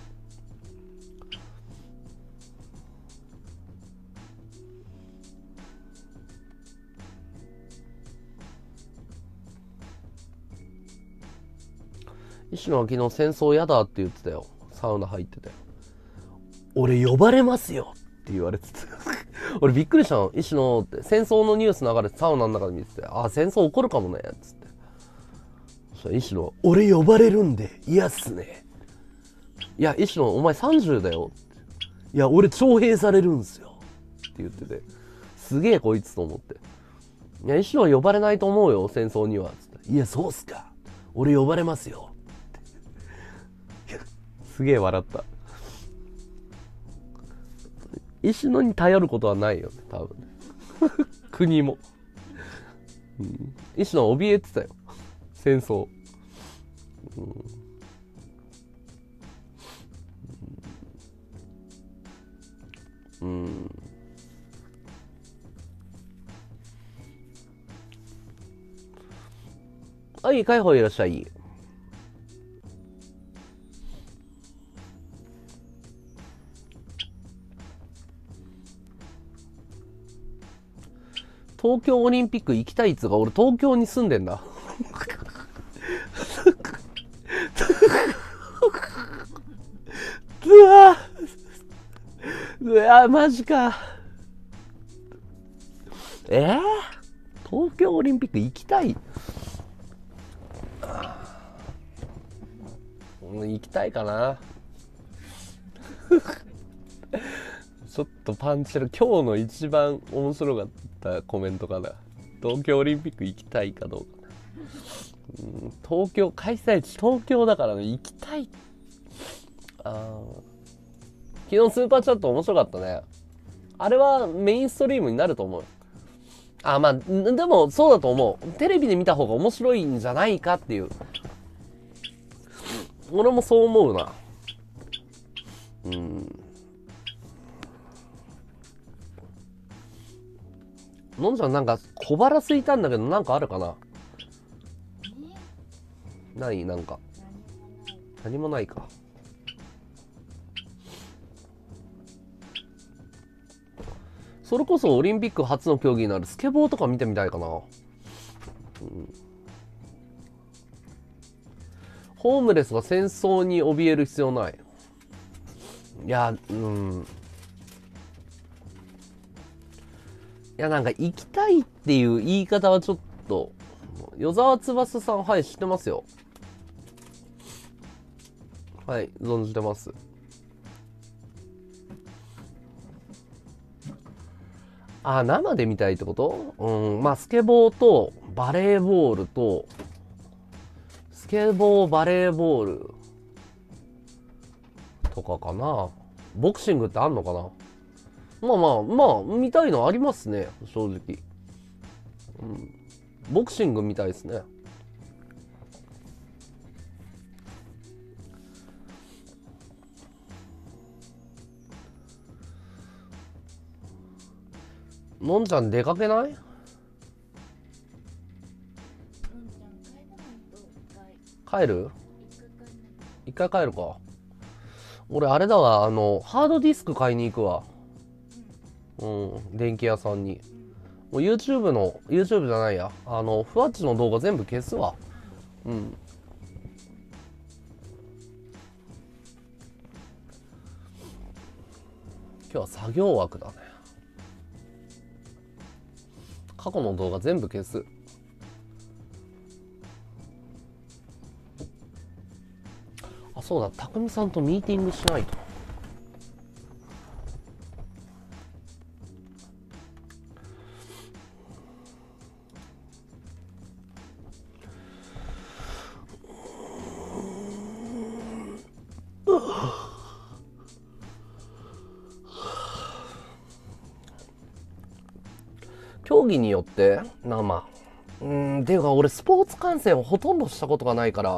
石野は昨日戦争嫌だって言ってたよ。サウナ入ってて。俺呼ばれますよって言われてて。俺びっくりしたの。石野って、戦争のニュース流れてサウナの中で見てて、あ、戦争起こるかもねっつって。そしたら石野、俺呼ばれるんで嫌っすね。いや石野お前さんじゅうだよ。いや俺徴兵されるんすよって言ってて、すげえこいつと思って。いや石野は呼ばれないと思うよ戦争にはっつって。いやそうっすか、俺呼ばれますよってすげえ笑った。石野に頼ることはないよね多分ね国も、うん、石野怯えてたよ戦争、うんうん、はい、解放いらっしゃい。東京オリンピック行きたいっつうか、俺東京に住んでんだうわマジか。えー、東京オリンピック行きたい。行きたいかな。ちょっとパンチる。今日の一番面白かったコメントかな。東京オリンピック行きたいかどうか。うん、東京開催地東京だからね、行きたい。あ、昨日スーパーチャット面白かったね。あれはメインストリームになると思う。あ、まあでもそうだと思う。テレビで見た方が面白いんじゃないかっていう。俺もそう思うな。うん。のんちゃんなんか小腹空いたんだけど、なんかあるかな。ない、なんか何もないか。それこそオリンピック初の競技になるスケボーとか見てみたいかな。うん、ホームレスが戦争に怯える必要ない。いや、うん。いや、なんか行きたいっていう言い方はちょっと。与沢翼さん、はい、知ってますよ。はい、存じてます。あ、生で見たいってこと？うん、まあスケボーとバレーボールと、スケボー、バレーボールとかかな。ボクシングってあんのかな。まあまあまあ見たいのありますね、正直。うん、ボクシング見たいですね。のんちゃん出かけない？帰る？一回帰るか。俺あれだわ、あのハードディスク買いに行くわ。うん、電気屋さんに。もう YouTube の YouTube じゃないや、あのふわっちの動画全部消すわ。うん。今日は作業枠だね。過去の動画全部消す。あ、そうだ、たくみさんとミーティングしないと。競技によってな、まあうーん、ていうか俺スポーツ観戦をほとんどしたことがないから、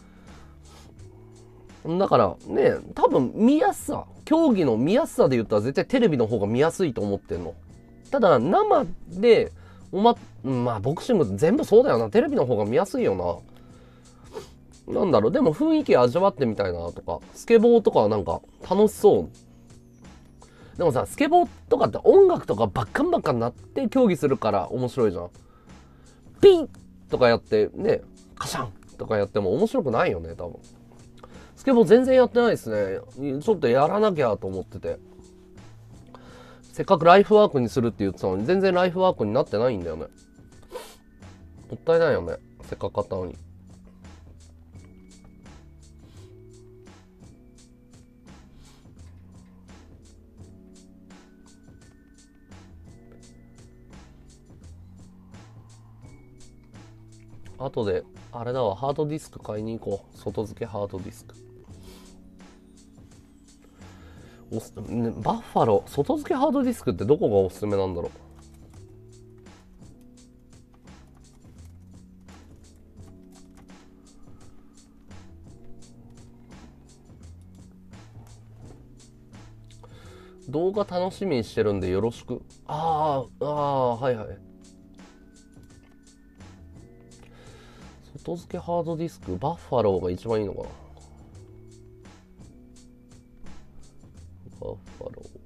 だからね、多分見やすさ、競技の見やすさで言ったら絶対テレビの方が見やすいと思ってんの。ただ生でおま、まあボクシング全部そうだよな。テレビの方が見やすいよな。なんだろう、でも雰囲気味わってみたいなとか、スケボーとかはなんか楽しそう。でもさ、スケボーとかって音楽とかバッカンバッカンなって競技するから面白いじゃん。ピンとかやってね、カシャンとかやっても面白くないよね、多分。スケボー全然やってないですね。ちょっとやらなきゃと思ってて。せっかくライフワークにするって言ってたのに、全然ライフワークになってないんだよね。もったいないよね。せっかく買ったのに。あとで、あれだわ、ハードディスク買いに行こう。外付けハードディスク。おす、ね、バッファロー、外付けハードディスクってどこがおすすめなんだろう。動画楽しみにしてるんでよろしく。あー、あー、はいはい。外付けハードディスク、バッファローが一番いいのかな。バッファロー。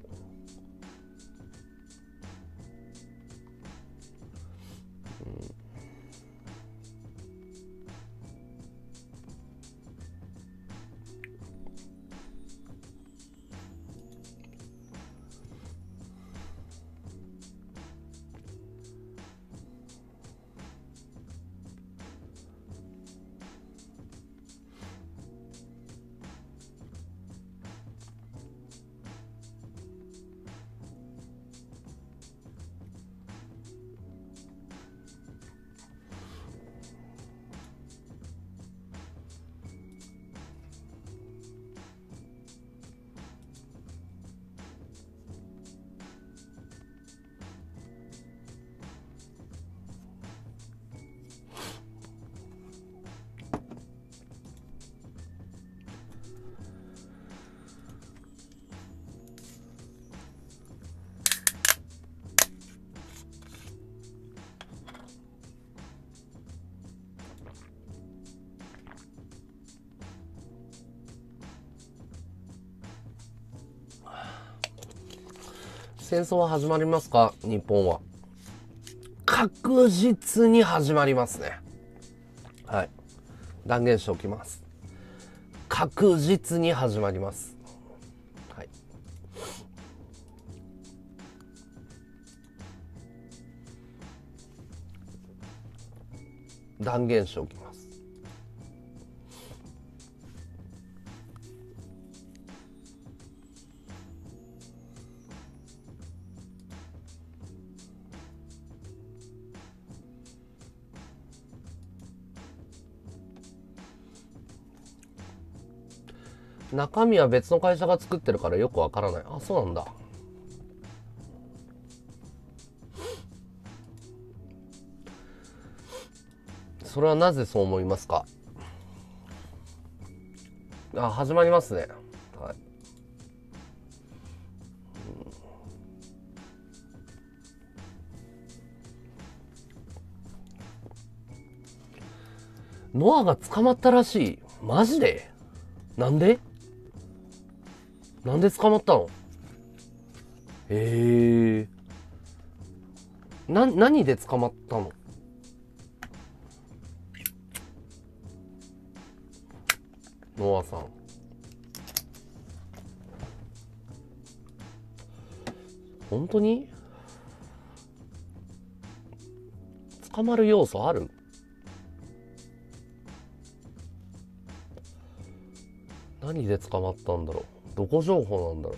戦争は始まりますか？日本は。確実に始まりますね。はい。断言しておきます。確実に始まります。はい。断言しておきます。中身は別の会社が作ってるからよくわからない。あ、そうなんだ。それはなぜそう思いますか？あ、始まりますね。はい。うん、ノアが捕まったらしい。マジで？なんで？なんで捕まったの？へえ。な、何で捕まったの？ノアさん。本当に？捕まる要素ある？何で捕まったんだろう？どこ情報なんだろう？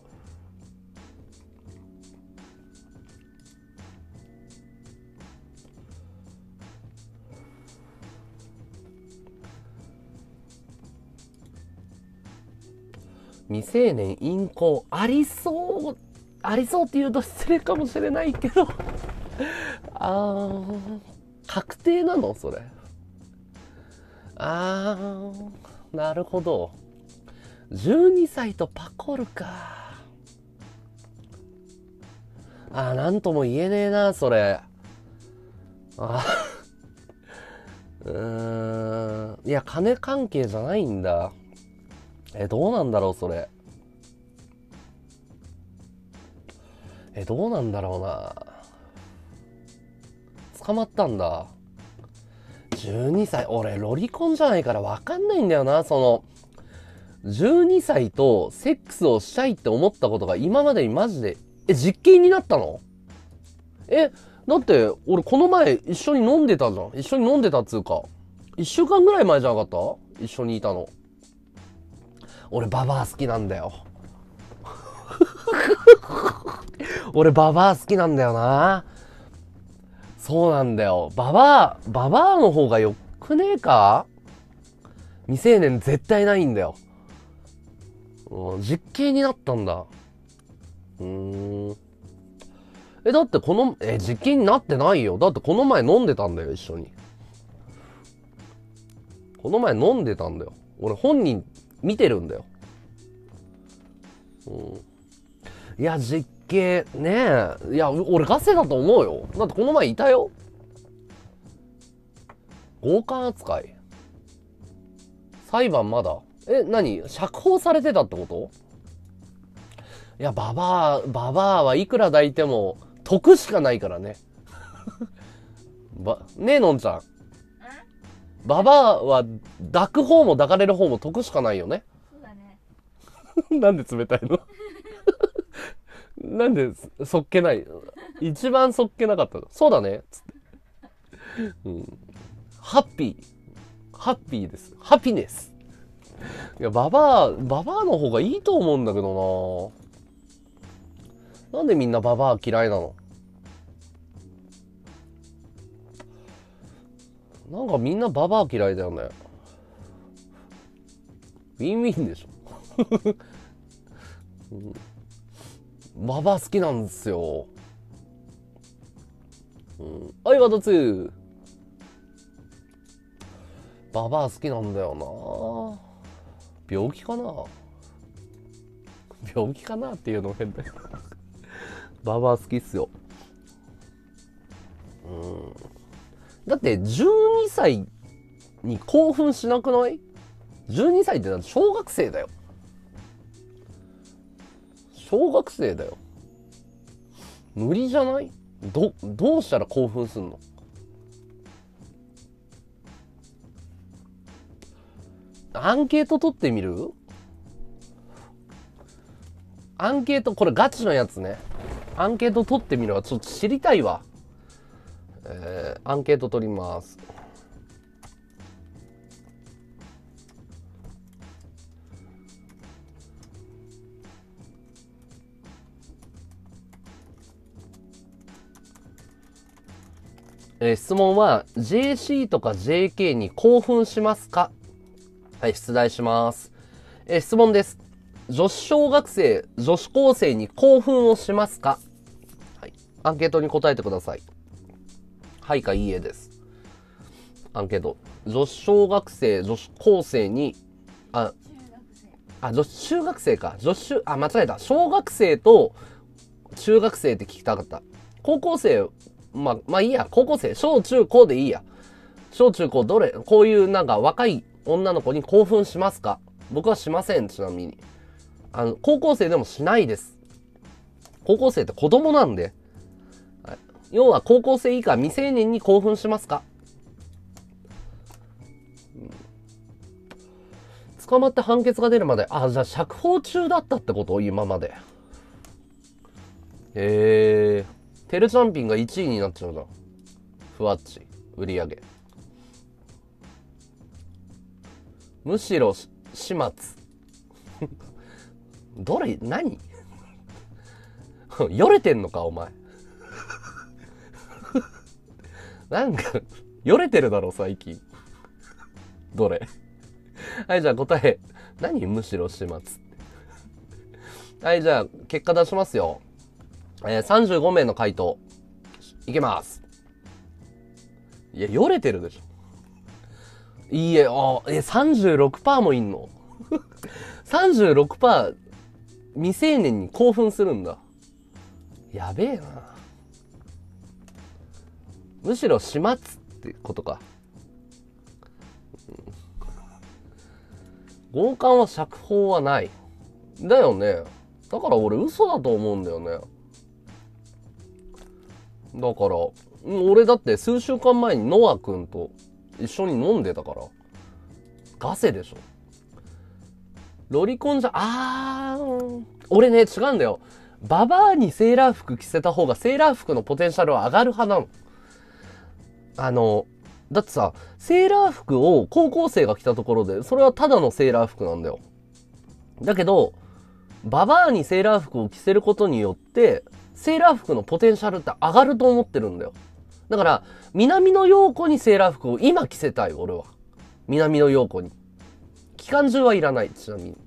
未成年淫行ありそう、ありそうって言うと失礼かもしれないけどあー、確定なのそれ？あー、なるほど。じゅうにさいとパコるか。あー、なんとも言えねえなそれ。あーうーん、いや金関係じゃないんだ。え、どうなんだろうそれ。え、どうなんだろうな。捕まったんだ。じゅうにさい、俺ロリコンじゃないから分かんないんだよな。そのじゅうにさいとセックスをしたいって思ったことが今までにマジで、え、実験になったの？え、だって俺この前一緒に飲んでたじゃん。一緒に飲んでたっつうか、いっしゅうかんぐらい前じゃなかった？一緒にいたの。俺ババア好きなんだよ俺ババア好きなんだよな。そうなんだよ。ババア、ババアの方がよくねえか？未成年絶対ないんだよ。うん、実刑になったんだ。うーん。え、だってこの、え、実刑になってないよ。だってこの前飲んでたんだよ、一緒に。この前飲んでたんだよ。俺本人見てるんだよ。うん。いや、実刑、ねえ。いや、俺ガセだと思うよ。だってこの前いたよ。強姦扱い。裁判まだ？え、何？釈放されてたってこと？いや、ババア、ババアはいくら抱いても得しかないからね。ば、ねえ、のんちゃん。ババアは抱く方も抱かれる方も得しかないよね。 そうだね。 なんで冷たいの？なんでそっけない？一番そっけなかったの。そうだね。つって。うん。ハッピー。ハッピーです。ハピネス。いや、ババア、ババアの方がいいと思うんだけどな。なんでみんなババア嫌いなの？なんかみんなババア嫌いだよね。ウィンウィンでしょ。うん、ババア好きなんですよ。うん、はい、ワトツー。ババア好きなんだよな。病気かな？病気かなっていうの変だよ。ババア好きっすよ。うん。だってじゅうにさいに興奮しなくない？ じゅうに 歳ってだって小学生だよ。小学生だよ。 無理じゃない？どどうしたら興奮すんの？アンケート取ってみる？アンケート、これガチのやつね。アンケート取ってみるわ。ちょっと知りたいわ。えー、アンケート取ります。えー、質問は ジェーシー とか ジェーケー に興奮しますか？はい、出題します。えー、質問です。女子小学生、女子高生に興奮をしますか？はい。アンケートに答えてください。はいかいいえです。アンケート。女子小学生、女子高生に、あ、あ、女子中学生か。女子中、あ、間違えた。小学生と中学生って聞きたかった。高校生、まあ、まあいいや。高校生、小中高でいいや。小中高、どれ、こういうなんか若い女の子に興奮しますか？僕はしません、ちなみに。あの、高校生でもしないです。高校生って子供なんで。はい、要は高校生以下未成年に興奮しますか？うん、捕まって判決が出るまで、あ、じゃあ釈放中だったってこと？今まで。へえー。テルチャンピンがいちいになっちゃうじゃん。ふわっち。売り上げ。むしろ、始末。どれ、何よれてんのか、お前。なんか、よれてるだろ、最近。どれ？はい、じゃあ答え。何むしろ始末って。はい、じゃあ、結果出しますよ。えー、さんじゅうごめいの回答。いけます。いや、よれてるでしょ。いいえ、あ、え、さんじゅうろくパーセント もいんの？ さんじゅうろくパーセント 未成年に興奮するんだ。やべえな。むしろ始末ってことか。強姦は釈放はない。だよね。だから俺嘘だと思うんだよね。だから、俺だって数週間前にノア君と一緒に飲んでたから。ガセでしょ。ロリコンじゃ、あー、俺ね、違うんだよ。ババアにセーラー服着せた方がセーラー服のポテンシャルは上がる派なの。あの、だってさ、セーラー服を高校生が着たところで、それはただのセーラー服なんだよ。だけど、ババアにセーラー服を着せることによって、セーラー服のポテンシャルって上がると思ってるんだよ。だから、南野陽子にセーラー服を今着せたい、俺は。南野陽子に。期間中はいらない、ちなみに。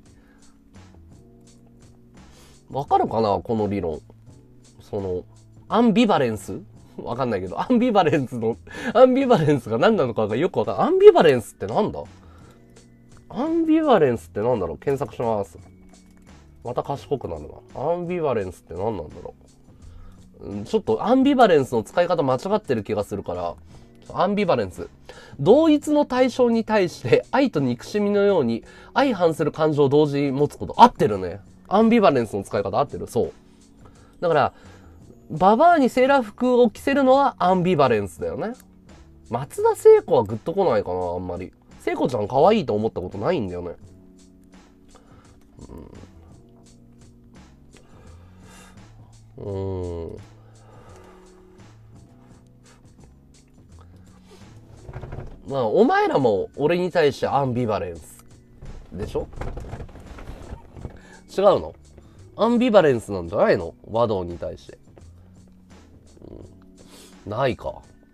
わかるかなこの理論。その、アンビバレンスわかんないけど、アンビバレンスの、アンビバレンスが何なのかがよくわかんない。アンビバレンスってなんだ？アンビバレンスってなんだろう？検索します。また賢くなるな。アンビバレンスって何なんだろう？ちょっとアンビバレンスの使い方間違ってる気がするから、アンビバレンス。同一の対象に対して愛と憎しみのように相反する感情を同時に持つこと。合ってるね。アンビバレンスの使い方合ってる。そう。だから、ババアにセーラー服を着せるのはアンビバレンスだよね。松田聖子はグッとこないかな、あんまり。聖子ちゃん可愛いと思ったことないんだよね。うーん。まあ、お前らも俺に対してアンビバレンスでしょ？違うの？アンビバレンスなんじゃないの？和道に対して。うん、ないか。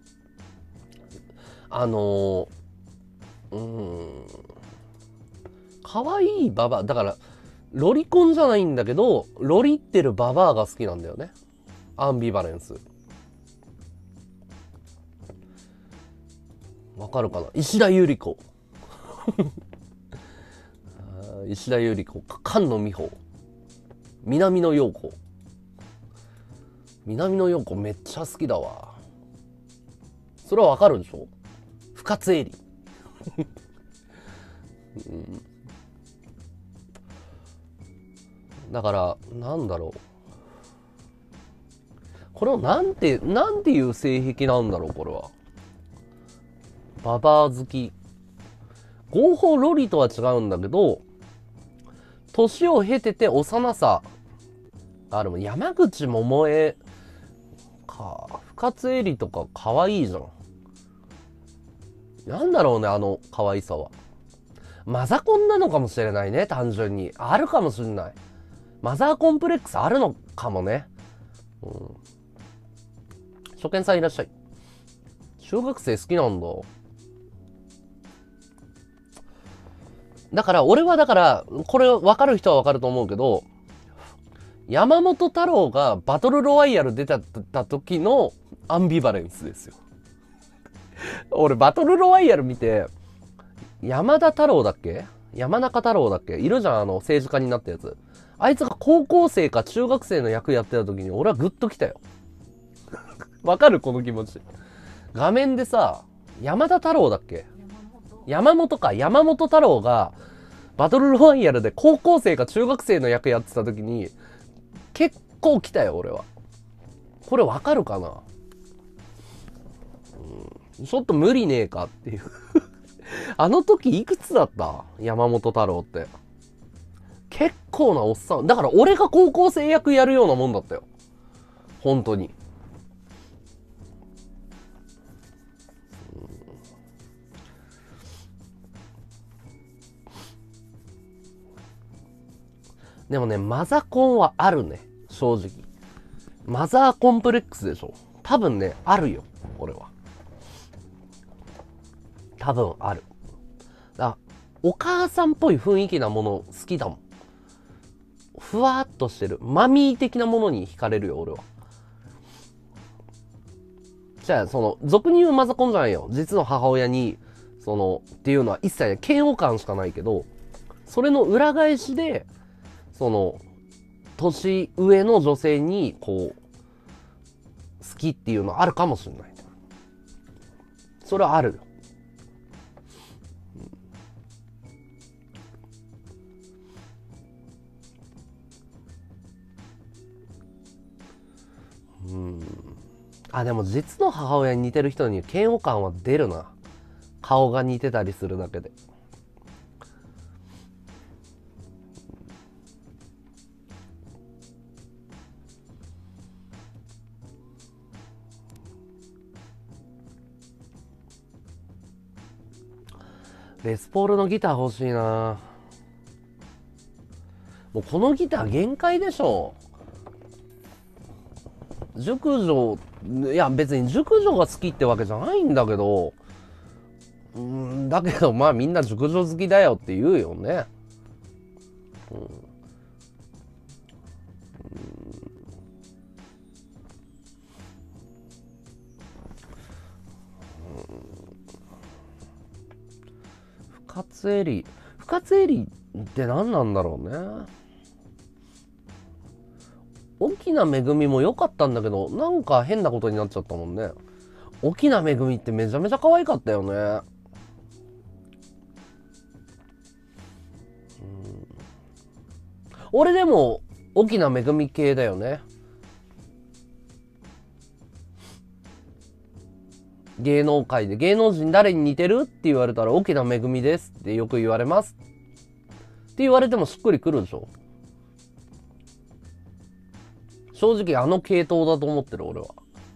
あのー、うーん。可愛いババア。だから、ロリコンじゃないんだけど、ロリってるババアが好きなんだよね。アンビバレンス。わかるかな？石田ゆり子。石田ゆり子、菅野美穂、南野陽子。南野陽子めっちゃ好きだわ。それはわかるでしょ？深津絵里。うん、だから、なんだろう。 これをなんてなんていう性癖なんだろう。これはババア好き。合法ロリとは違うんだけど、年を経てて幼さあるもん。山口百恵か、深津絵里とか可愛いじゃん。なんだろうね、あの可愛さは。マザコンなのかもしれないね、単純に。あるかもしれない。マザーコンプレックスあるのかもね。うん。初見さんいらっしゃい。中学生好きなんだ。だから、俺はだから、これ分かる人は分かると思うけど、山本太郎がバトルロワイヤル出た時のアンビバレンスですよ。俺、バトルロワイヤル見て、山田太郎だっけ山中太郎だっけいるじゃん、あの、政治家になったやつ。あいつが高校生か中学生の役やってた時に、俺はグッときたよ。わかるこの気持ち。画面でさ、山田太郎だっけ山本か。山本太郎が、バトルロワイヤルで高校生か中学生の役やってた時に、結構来たよ、俺は。これわかるかな、うん、ちょっと無理ねえかっていう。あの時いくつだった山本太郎って。結構なおっさん。だから俺が高校生役やるようなもんだったよ。本当に。でもね、マザコンはあるね。正直。マザーコンプレックスでしょ。多分ね、あるよ。俺は。多分ある。あ、お母さんっぽい雰囲気なもの好きだもん。ふわっとしてる。マミー的なものに惹かれるよ、俺は。じゃあ、その、俗に言うマザコンじゃないよ。実の母親に、その、っていうのは一切嫌悪感しかないけど、それの裏返しで、その、年上の女性に、こう、好きっていうのあるかもしれない。それはあるよ。うん。あ、でも実の母親に似てる人に嫌悪感は出るな。顔が似てたりするだけで。レスポールのギター欲しいな。もうこのギター限界でしょ。熟女、いや別に熟女が好きってわけじゃないんだけど、うん、だけどまあみんな熟女好きだよって言うよね。うん、深津絵里。深津絵里って何なんだろうね。沖縄めぐみも良かったんだけど、なんか変なことになっちゃったもんね。沖縄めぐみってめちゃめちゃ可愛かったよね。うん、俺でも沖縄めぐみ系だよね。芸能界で芸能人誰に似てるって言われたら沖縄めぐみですってよく言われますって言われてもしっくりくるでしょ。正直あの系統だと思ってる俺は。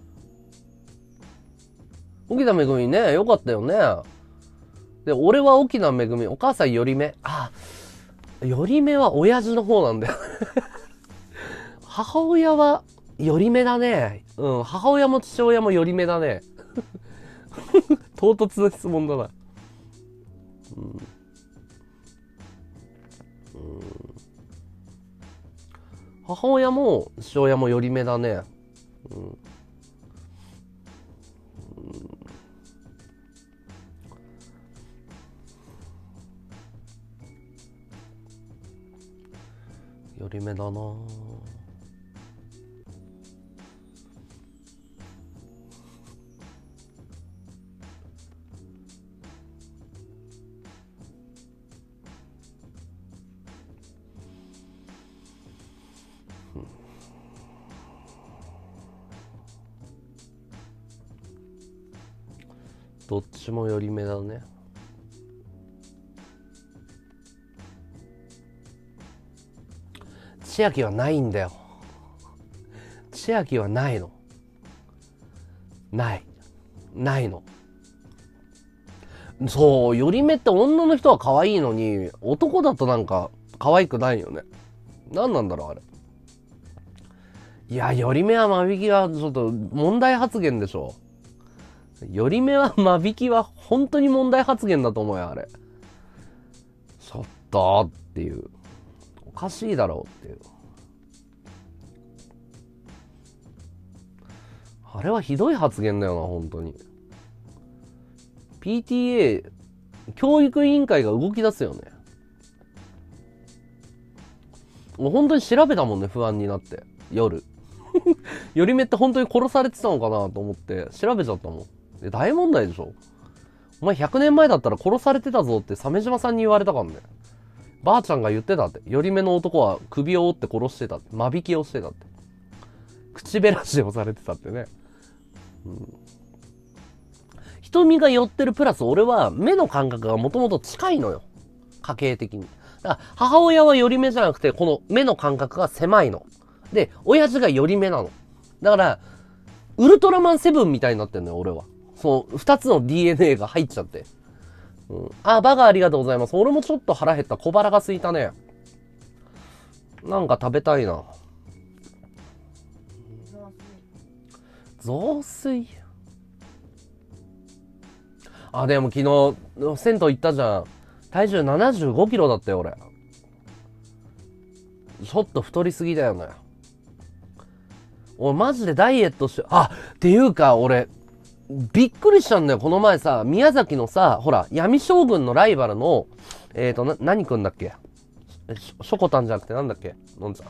沖縄めぐみね、よかったよね。で、俺は沖縄めぐみ、お母さんよりめ。あ、よりめは親父の方なんだよ。母親はよりめだね。うん、母親も父親もよりめだね。唐突な質問だな。うん。うん、母親も父親もよりめだね。うん。よりめだな。 どっちも寄り目だね。千秋はないんだよ。千秋はないの。ないないの。そう、寄り目って女の人は可愛いのに、男だとなんか可愛くないよね。何なんだろうあれ。いや、寄り目は間引きはちょっと問題発言でしょ。寄り目は間引きは本当に問題発言だと思うよ、あれ。ちょっとっていう。おかしいだろうっていう。あれはひどい発言だよな、本当に。ピーティーエー、教育委員会が動き出すよね。もう本当に調べたもんね、不安になって。夜。寄り目って本当に殺されてたのかなと思って調べちゃったもん。で、大問題でしょ。お前ひゃくねんまえだったら殺されてたぞって鮫島さんに言われたからね。ばあちゃんが言ってたって。寄り目の男は首を折って殺してたって。間引きをしてたって。口べらしをされてたってね。うん、瞳が寄ってるプラス俺は目の感覚がもともと近いのよ。家系的に。だから母親は寄り目じゃなくてこの目の感覚が狭いの。で、親父が寄り目なの。だから、ウルトラマンセブンみたいになってんのよ、俺は。そう、二つの ディーエヌエー が入っちゃって。うん、あ、バカありがとうございます。俺もちょっと腹減った。小腹が空いたね。なんか食べたいな。雑炊。あ、でも昨日、銭湯行ったじゃん。体重ななじゅうごキロだったよ、俺。ちょっと太りすぎだよね。俺マジでダイエットして、あ、っていうか俺、びっくりしたんだよ。この前さ、宮崎のさ、ほら、闇将軍のライバルの、えーと、な、何くんだっけしょ、しょこたんじゃなくてなんだっけのんちゃん。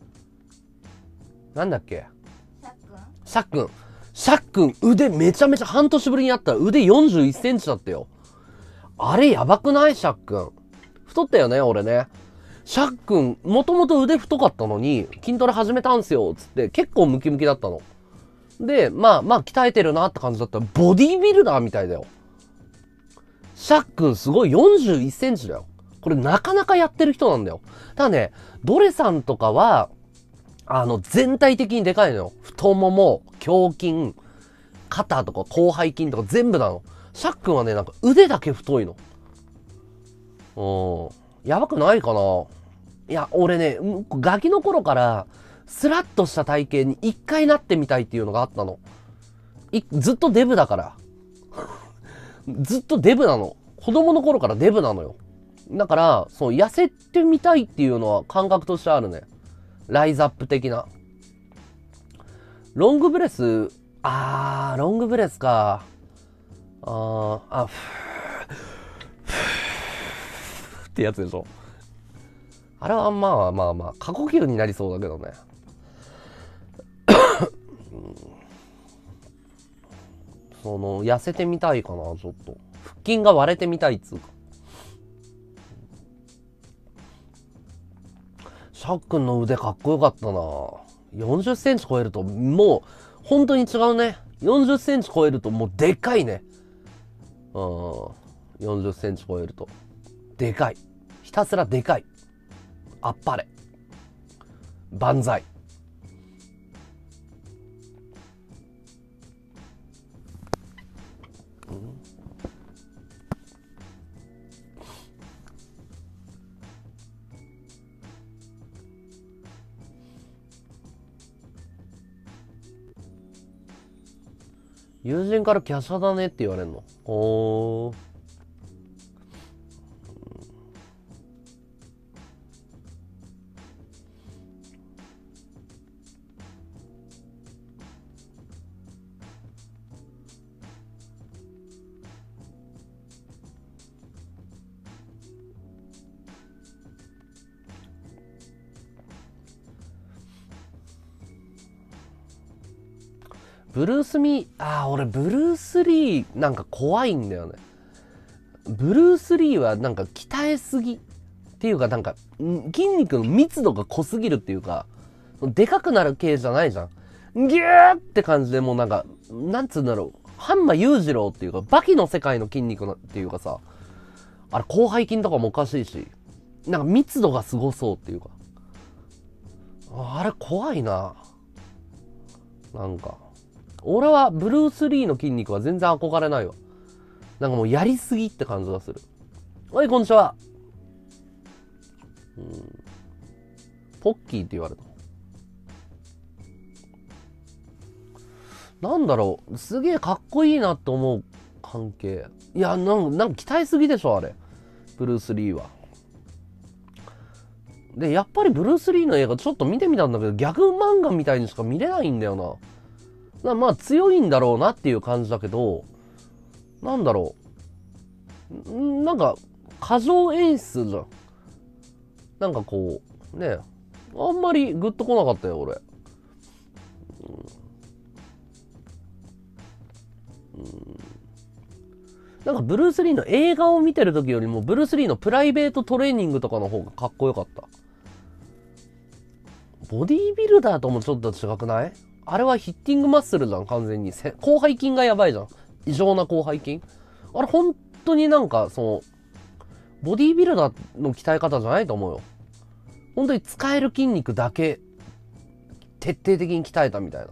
なんだっけシャッくん。シャッくん、腕めちゃめちゃ半年ぶりにやったら腕よんじゅういっセンチだったよ。あれやばくないシャッくん。太ったよね、俺ね。シャッくん、もともと腕太かったのに、筋トレ始めたんすよ、つって、結構ムキムキだったの。で、まあまあ鍛えてるなって感じだったら、ボディービルダーみたいだよ。シャッくんすごいよんじゅういっセンチだよ。これなかなかやってる人なんだよ。ただね、ドレさんとかは、あの、全体的にでかいのよ。太もも、胸筋、肩とか広背筋とか全部なの。シャッくんはね、なんか腕だけ太いの。うん。やばくないかな。いや、俺ね、ガキの頃から、スラッとした体型に一回なってみたいっていうのがあったの。いずっとデブだから。ずっとデブなの。子供の頃からデブなのよ。だから、そう、痩せてみたいっていうのは感覚としてあるね。ライズアップ的な。ロングブレス、あー、ロングブレスか。あー、あ、ふー、ふーってやつでしょ。あれはまあまあまあ、過呼吸になりそうだけどね。その、痩せてみたいかな、ちょっと。腹筋が割れてみたいっつうか。シャッくんの腕かっこよかったな。よんじゅっセンチ超えると、もう、本当に違うね。よんじゅっセンチ超えると、もうでかいね。うん。よんじゅっセンチ超えると。でかい。ひたすらでかい。あっぱれ。万歳。うん、友人から華奢だねって言われるの。おー。ブルース・ミー、ああ、俺、ブルース・リー、なんか怖いんだよね。ブルース・リーはなんか鍛えすぎっていうか、なんか、筋肉の密度が濃すぎるっていうか、でかくなる系じゃないじゃん。ギューって感じでもうなんか、なんつうんだろう。 半馬裕次郎っていうか、バキの世界の筋肉のっていうかさ、あれ、広背筋とかもおかしいし、なんか密度がすごそうっていうか、あれ怖いな。なんか、俺はブルース・リーの筋肉は全然憧れないわ。なんかもうやりすぎって感じがする。おい、こんにちは。うん、ポッキーって言われた。なんだろう、すげえかっこいいなって思う関係。いや、なんなんか期待すぎでしょ、あれ。ブルース・リーは。で、やっぱりブルース・リーの映画ちょっと見てみたんだけど、ギャグ漫画みたいにしか見れないんだよな。なまあ強いんだろうなっていう感じだけど、なんだろう。んなんか、過剰演出じゃん。なんかこう、ね、あんまりグッとこなかったよ、俺。うんうん、なんかブルース・リーの映画を見てる時よりもブルース・リーのプライベートトレーニングとかの方がかっこよかった。ボディービルダーともちょっと違くない？あれはヒッティングマッスルじゃん、完全に。広背筋がやばいじゃん。異常な広背筋。あれ本当になんかその、ボディービルダーの鍛え方じゃないと思うよ。本当に使える筋肉だけ徹底的に鍛えたみたいな。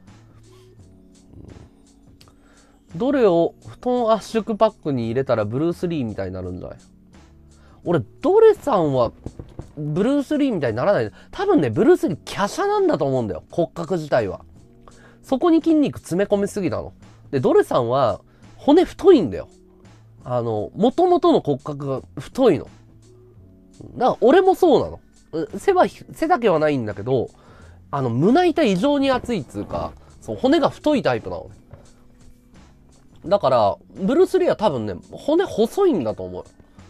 どれを布団圧縮パックに入れたらブルース・リーみたいになるんじゃない？俺、ドレさんはブルース・リーみたいにならない。多分ね、ブルース・リー華奢なんだと思うんだよ。骨格自体は。そこに筋肉詰め込みすぎたの。で、ドレさんは骨太いんだよ。あの、元々の骨格が太いの。だから俺もそうなの。背は、背だけはないんだけど、あの、胸板異常に厚いっつうか、そう、骨が太いタイプなのね。だから、ブルース・リーは多分ね、骨細いんだと思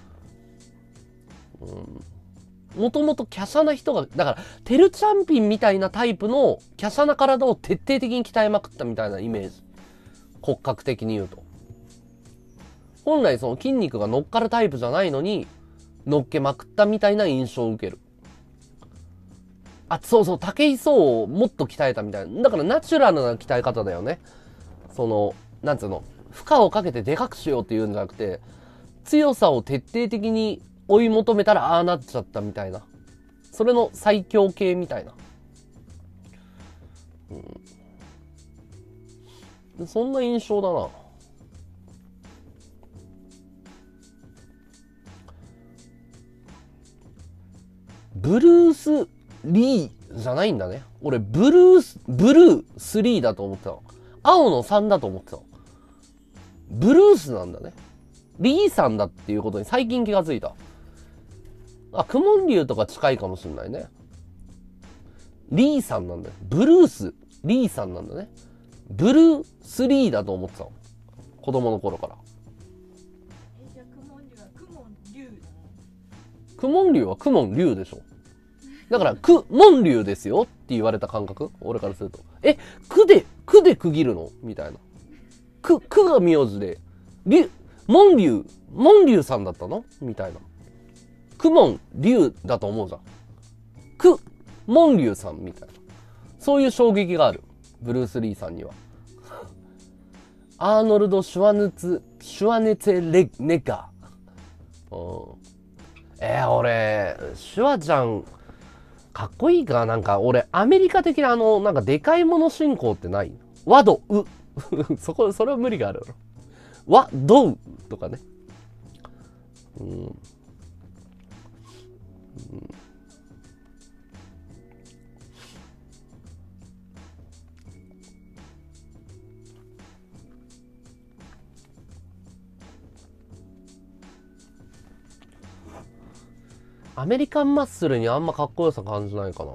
う。うん。もともと華奢な人が、だから、テルチャンピンみたいなタイプの華奢な体を徹底的に鍛えまくったみたいなイメージ。骨格的に言うと。本来その筋肉が乗っかるタイプじゃないのに、乗っけまくったみたいな印象を受ける。あ、そうそう、武井壮をもっと鍛えたみたいな。だからナチュラルな鍛え方だよね。その、なんつうの、負荷をかけてでかくしようっていうんじゃなくて、強さを徹底的に追い求めたらああなっちゃったみたいな。それの最強系みたいな。うん、そんな印象だな。ブルース・リーじゃないんだね。俺、ブルース、ブルースリーだと思ってたの。青のさんだと思ってたの。ブルースなんだね。リーさんだっていうことに最近気がついた。あ、クモン流とか近いかもしれないね。リーさんなんだよ。ブルース、リーさんなんだね。ブルースリーだと思ってたの。子供の頃から。 え、じゃあクモン流はクモン流だね。 クモン流はクモン流でしょ。だから、クモン流ですよって言われた感覚俺からすると。え、クで、クで区切るのみたいな。ク、クが名字で、龍、モン流、モン流さんだったのみたいな。クモン流だと思うじゃん。ク、モン流さんみたいな。そういう衝撃がある。ブルース・リーさんには。アーノルド・シュワヌツ、シュワネツェレ、ネガー。うん。えー、俺、シュワちゃん、かっこいいかなんか、俺、アメリカ的なあの、なんか、でかいもの進行ってないワド、ウ。そこ、それは無理がある。ワ、ドウとかね。うん。うん、アメリカンマッスルにあんまかっこよさ感じないかな。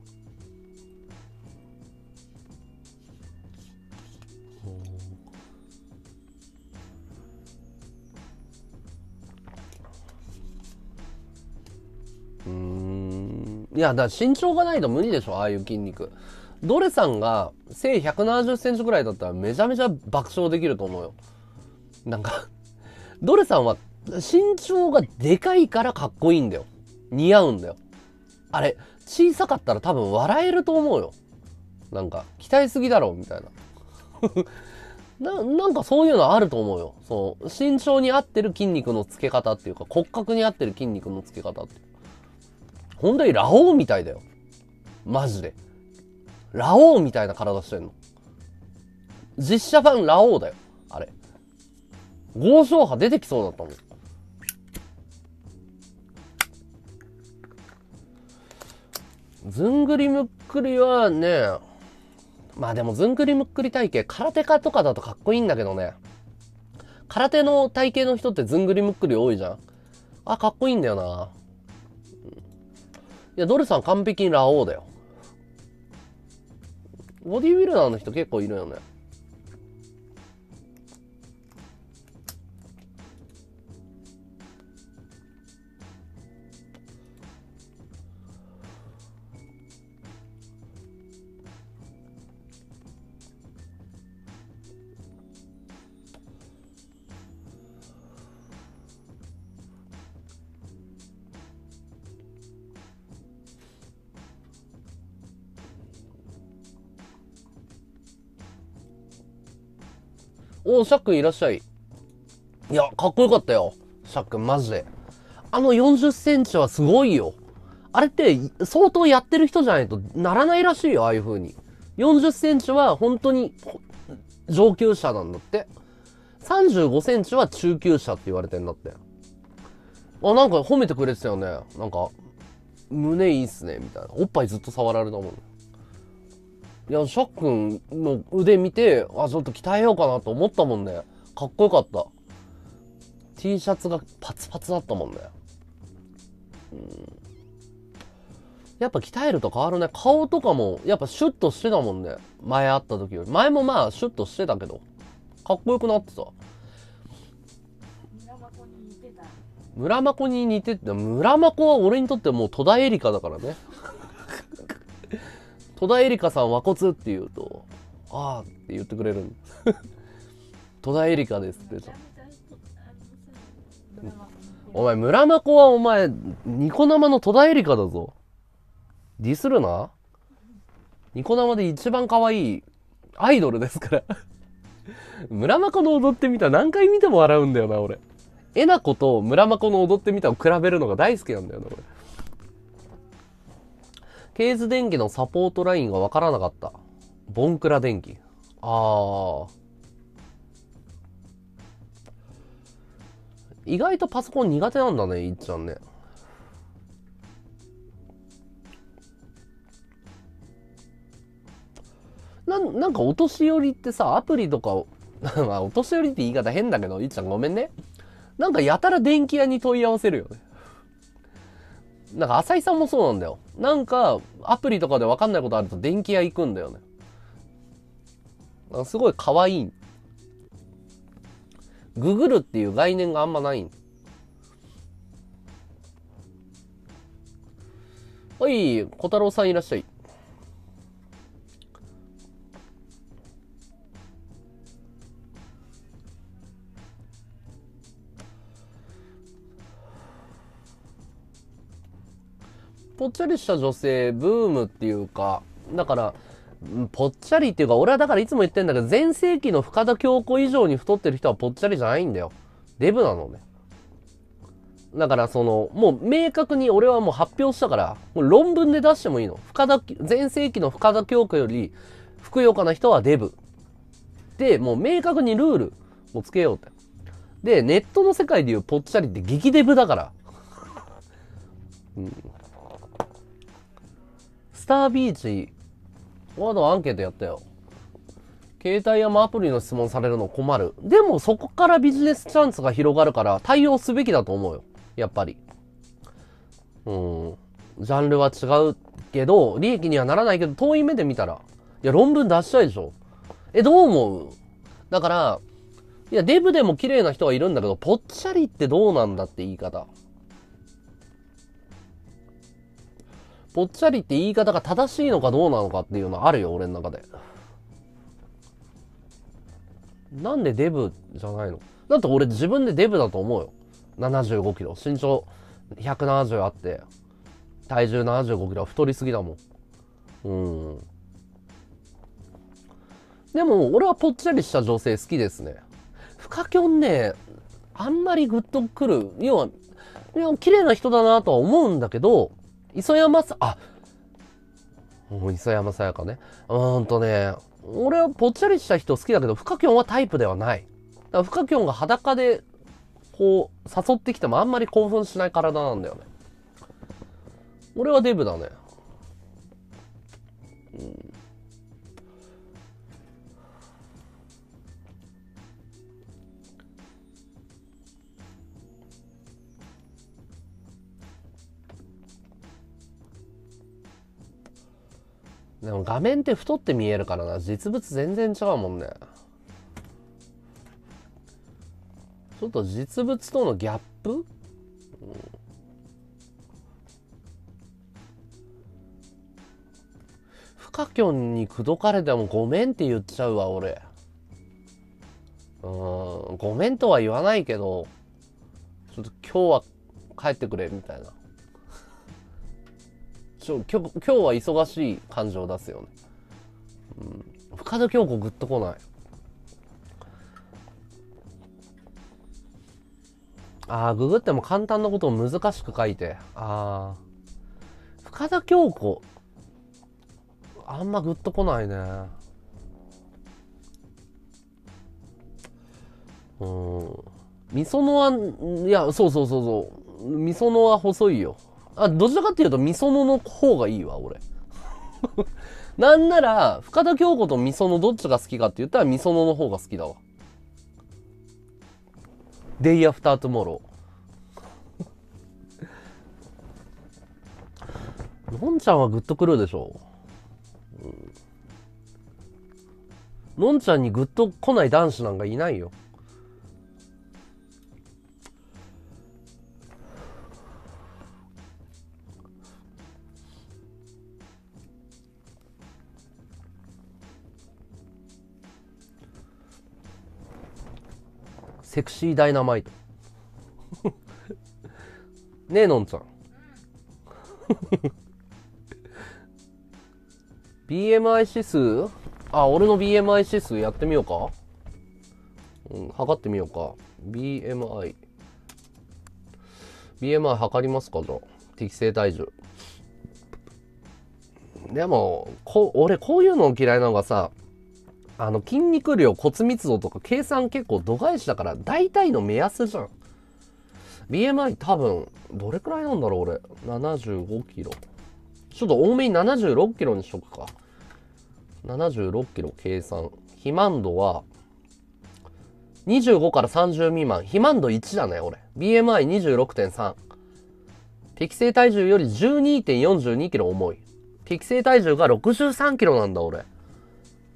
うーん。いや、だから身長がないと無理でしょ、ああいう筋肉。ドレさんが背ひゃくななじゅっセンチぐらいだったらめちゃめちゃ爆笑できると思うよ。なんか、ドレさんは身長がでかいからかっこいいんだよ。似合うんだよ。あれ、小さかったら多分笑えると思うよ。なんか、鍛えすぎだろ、みたいな。 な、なんかそういうのあると思うよ。そう。身長に合ってる筋肉のつけ方っていうか、骨格に合ってる筋肉のつけ方って。本当にラオウみたいだよ。マジで。ラオウみたいな体してんの。実写版ラオウだよ。あれ。豪商派出てきそうだったもん。ずんぐりむっくりはね、まあでもずんぐりむっくり体型、空手家とかだとかっこいいんだけどね。空手の体型の人ってずんぐりむっくり多いじゃん。あ、かっこいいんだよな。いや、ドルさん完璧にラオウだよ。ボディービルダーの人結構いるよね。おー、シャックンいらっしゃい。いや、かっこよかったよ。シャックン、マジで。あのよんじゅっセンチはすごいよ。あれって、相当やってる人じゃないとならないらしいよ、ああいう風に。よんじゅっセンチは本当に上級者なんだって。さんじゅうごセンチは中級者って言われてんだって。あ、なんか褒めてくれてたよね。なんか、胸いいっすね、みたいな。おっぱいずっと触られたもん。いや、シャックンの腕見て、あ、ちょっと鍛えようかなと思ったもんね。かっこよかった。T シャツがパツパツだったもんね。うん、やっぱ鍛えると変わるね。顔とかも、やっぱシュッとしてたもんね。前会った時より。前もまあ、シュッとしてたけど。かっこよくなってた。 村マコに似てた。 村マコに似てて、村マコは俺にとってもう戸田恵梨香だからね。戸田恵梨香さん和骨って言うと、あーって言ってくれるん戸田恵梨香ですってさ。お前、村マコはお前、ニコ生の戸田恵梨香だぞ。ディスるな。ニコ生で一番可愛いアイドルですから村マコの踊ってみた何回見ても笑うんだよな、俺。えなこと村マコの踊ってみたを比べるのが大好きなんだよな、俺。ケーズ電機のサポートラインがわからなかった。ボンクラ電機。あー。意外とパソコン苦手なんだね、いっちゃんね。な、なんかお年寄りってさ、アプリとかを、まあお年寄りって言い方変だけど、いっちゃんごめんね。なんかやたら電気屋に問い合わせるよね。なんか浅井さんもそうなんだよ。なんかアプリとかで分かんないことあると電気屋行くんだよね。なんかすごい可愛い。ググるっていう概念があんまない。はい、小太郎さんいらっしゃい。ぽっちゃりした女性ブームっていうか、だからぽっちゃりっていうか、俺はだからいつも言ってんだけど、全盛期の深田恭子以上に太ってる人はぽっちゃりじゃないんだよ。デブなのね。だからその、もう明確に俺はもう発表したから、もう論文で出してもいいの。深田、全盛期の深田恭子より、ふくよかな人はデブ。で、もう明確にルールをつけようって。で、ネットの世界でいうぽっちゃりって激デブだから。うん、スタービーチ、ワードアンケートやったよ。携帯やアプリの質問されるの困る。でもそこからビジネスチャンスが広がるから対応すべきだと思うよ。やっぱり。うん。ジャンルは違うけど、利益にはならないけど、遠い目で見たら。いや、論文出したいでしょ。え、どう思う？だから、いや、デブでも綺麗な人はいるんだけど、ぽっちゃりってどうなんだって言い方。ぽっちゃりって言い方が正しいのかどうなのかっていうのあるよ、俺の中で。なんでデブじゃないの？だって俺自分でデブだと思うよ。ななじゅうごキロ。身長ひゃくななじゅうあって、体重ななじゅうごキロは太りすぎだもん。うん。 でも俺はぽっちゃりした女性好きですね。フカキョンね、あんまりグッとくる。要は、いや綺麗な人だなとは思うんだけど、磯山さ、あ、もう磯山さやかね。うーんとね、俺はぽっちゃりした人好きだけど、フカキョンはタイプではない。だからフカキョンが裸で、こう、誘ってきてもあんまり興奮しない体なんだよね。俺はデブだね。うん、でも画面って太って見えるからな。実物全然違うもんね。ちょっと実物とのギャップ、うん、フカキョンに口説かれてもごめんって言っちゃうわ、俺。うん、ごめんとは言わないけど、ちょっと今日は帰ってくれ、みたいな。ちょ今日今日は忙しい感情を出すよね。うん、深田恭子グッとこない。ああ、ググっても簡単なことを難しく書いて。ああ。深田恭子。あんまグッとこないね。うん。みそのは、いや、そうそうそうそう。みそのは細いよ。あ、どちらかっていうとみそのの方がいいわ、俺。なんなら、深田恭子とみそのどっちが好きかって言ったらみそのの方が好きだわ。デイアフタートゥモロー。のんちゃんはグッとくるでしょ。うん、のんちゃんにグッと来ない男子なんかいないよ。セクシーダイナマイト。ねえのんちゃん。ビーエムアイ 指数、あ、俺の ビーエムアイ 指数やってみようか。うん、測ってみようか。ビーエムアイ。ビーエムアイ 測りますか、じゃあ。適正体重。でも、こ俺こういうの嫌いなのがさ、あの筋肉量、骨密度とか計算結構度外視だから大体の目安じゃん。ビーエムアイ 多分、どれくらいなんだろう俺。ななじゅうごキロ。ちょっと多めにななじゅうろっキロにしとくか。ななじゅうろっキロ計算。肥満度は、にじゅうごからさんじゅう未満。肥満度いちだね、俺。ビーエムアイにじゅうろくてんさん。適正体重より じゅうにてんよんじゅうにキロ重い。適正体重がろくじゅうさんキロなんだ、俺。え ?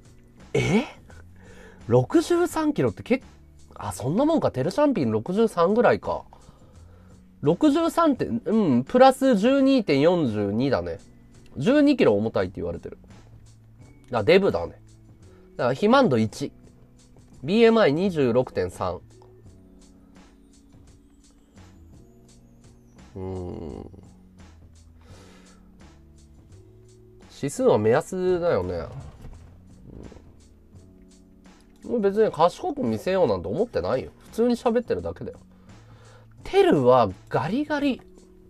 ろくじゅうさんキロって結構、あ、そんなもんか。テルシャンピンろくじゅうさんぐらいか。ろくじゅうさんてん、うん、プラス じゅうにてんよんじゅうに だね。じゅうにキロ重たいって言われてる。あ、デブだね。だから肥満度いち。ビーエムアイにじゅうろくてんさん。うーん。指数は目安だよね。うん、別に賢く見せようなんて思ってないよ。普通に喋ってるだけだよ。テルはガリガリ。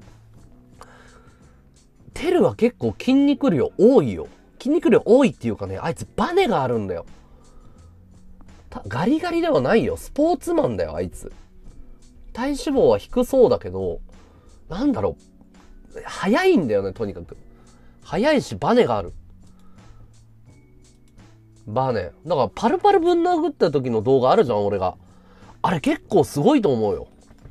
テルは結構筋肉量多いよ。筋肉量多いっていうかね、あいつバネがあるんだよ。ガリガリではないよ。スポーツマンだよ、あいつ。体脂肪は低そうだけど、なんだろう。速いんだよね、とにかく。速いし、バネがある。バネ。だから、パルパルぶん殴った時の動画あるじゃん、俺が。あれ結構すごいと思うよ。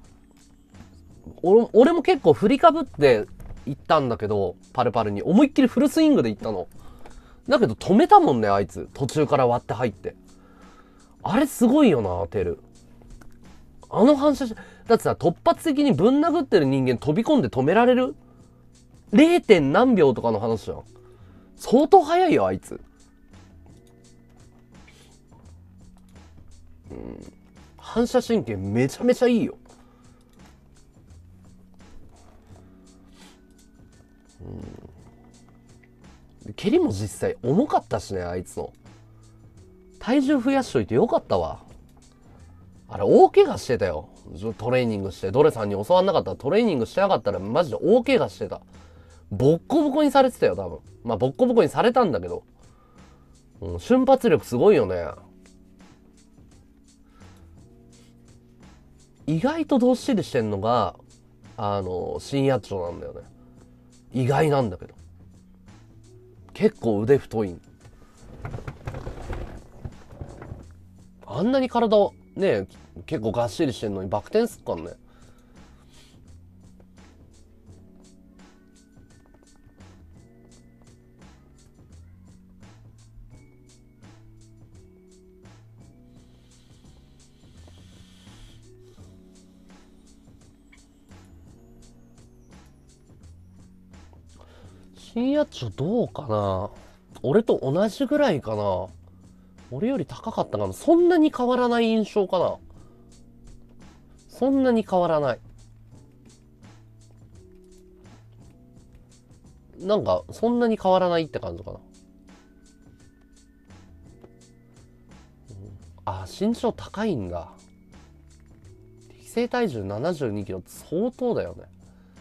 俺、俺も結構振りかぶって行ったんだけど、パルパルに。思いっきりフルスイングで行ったの。だけど止めたもんね、あいつ。途中から割って入って。あれすごいよな、テル。あの反射し、だってさ、突発的にぶん殴ってる人間飛び込んで止められる ?れい. 点何秒とかの話じゃん。相当速いよ、あいつ。うん。反射神経めちゃめちゃいいよ。うん。蹴りも実際重かったしね、あいつの。 体重増やしといてよかったわ。あれ大怪我してたよ。トレーニングして、ドレさんに教わんなかったら、トレーニングしてなかったらマジで大怪我してた。ボッコボコにされてたよ多分。まあボッコボコにされたんだけど、うん、瞬発力すごいよね。意外とどっしりしてんのがあの深夜長なんだよね。意外なんだけど結構腕太い。あんなに体をね結構がっしりしてんのにバク転すっかんね。深夜長どうかな。俺と同じぐらいかな。俺より高かったかな。そんなに変わらない印象かな。そんなに変わらない。なんかそんなに変わらないって感じかな。あ、身長高いんだ。適正体重ななじゅうにキロって相当だよね。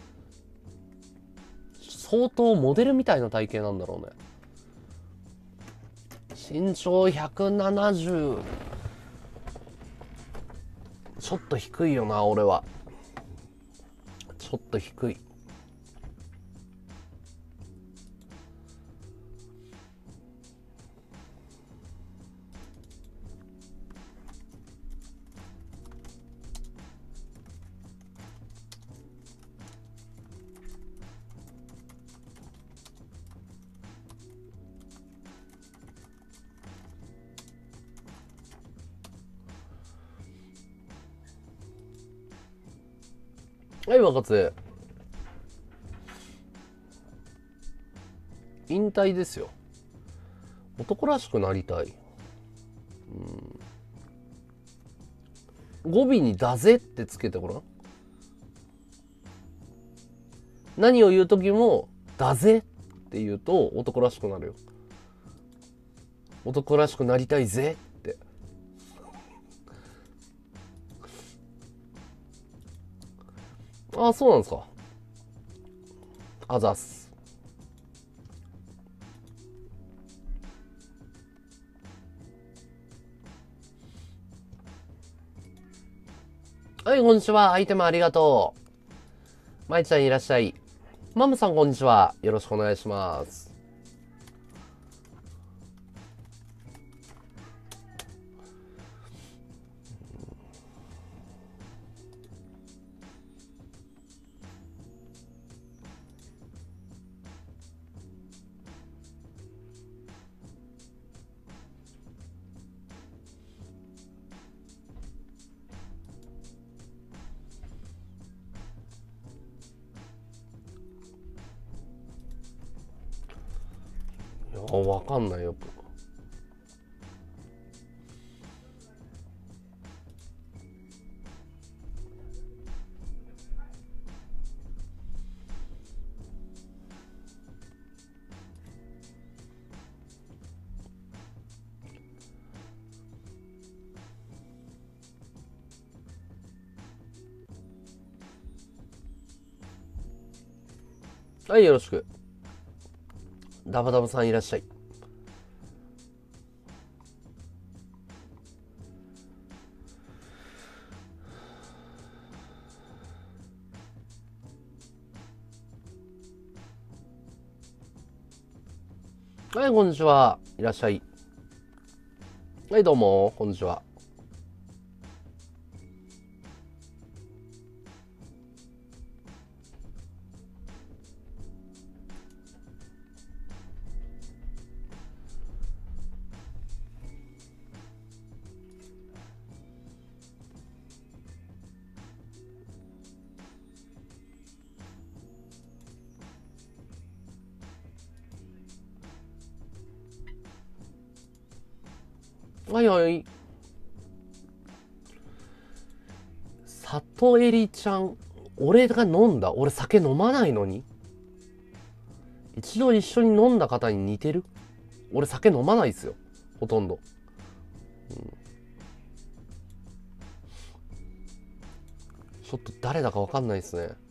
相当モデルみたいな体型なんだろうね。身長ひゃくななじゅう、ちょっと低いよな俺は。ちょっと低い。はい、若津。引退ですよ。男らしくなりたい。うん。語尾にだぜってつけてごらん。何を言うときも、だぜって言うと男らしくなるよ。男らしくなりたいぜって。ああ、そうなんですか。あざっす。はい、こんにちは。アイテムありがとう。まいちゃんいらっしゃい。マムさんこんにちは。よろしくお願いします。いや、わかんないよ。はい、よろしく。ダバダバさんいらっしゃい。はい、こんにちは。いらっしゃい。はい、どうも、こんにちは。はいはい。里えりちゃん、俺が飲んだ。俺酒飲まないのに。一度一緒に飲んだ方に似てる。俺酒飲まないっすよ。ほとんど。 ちょっと誰だかわかんないですね。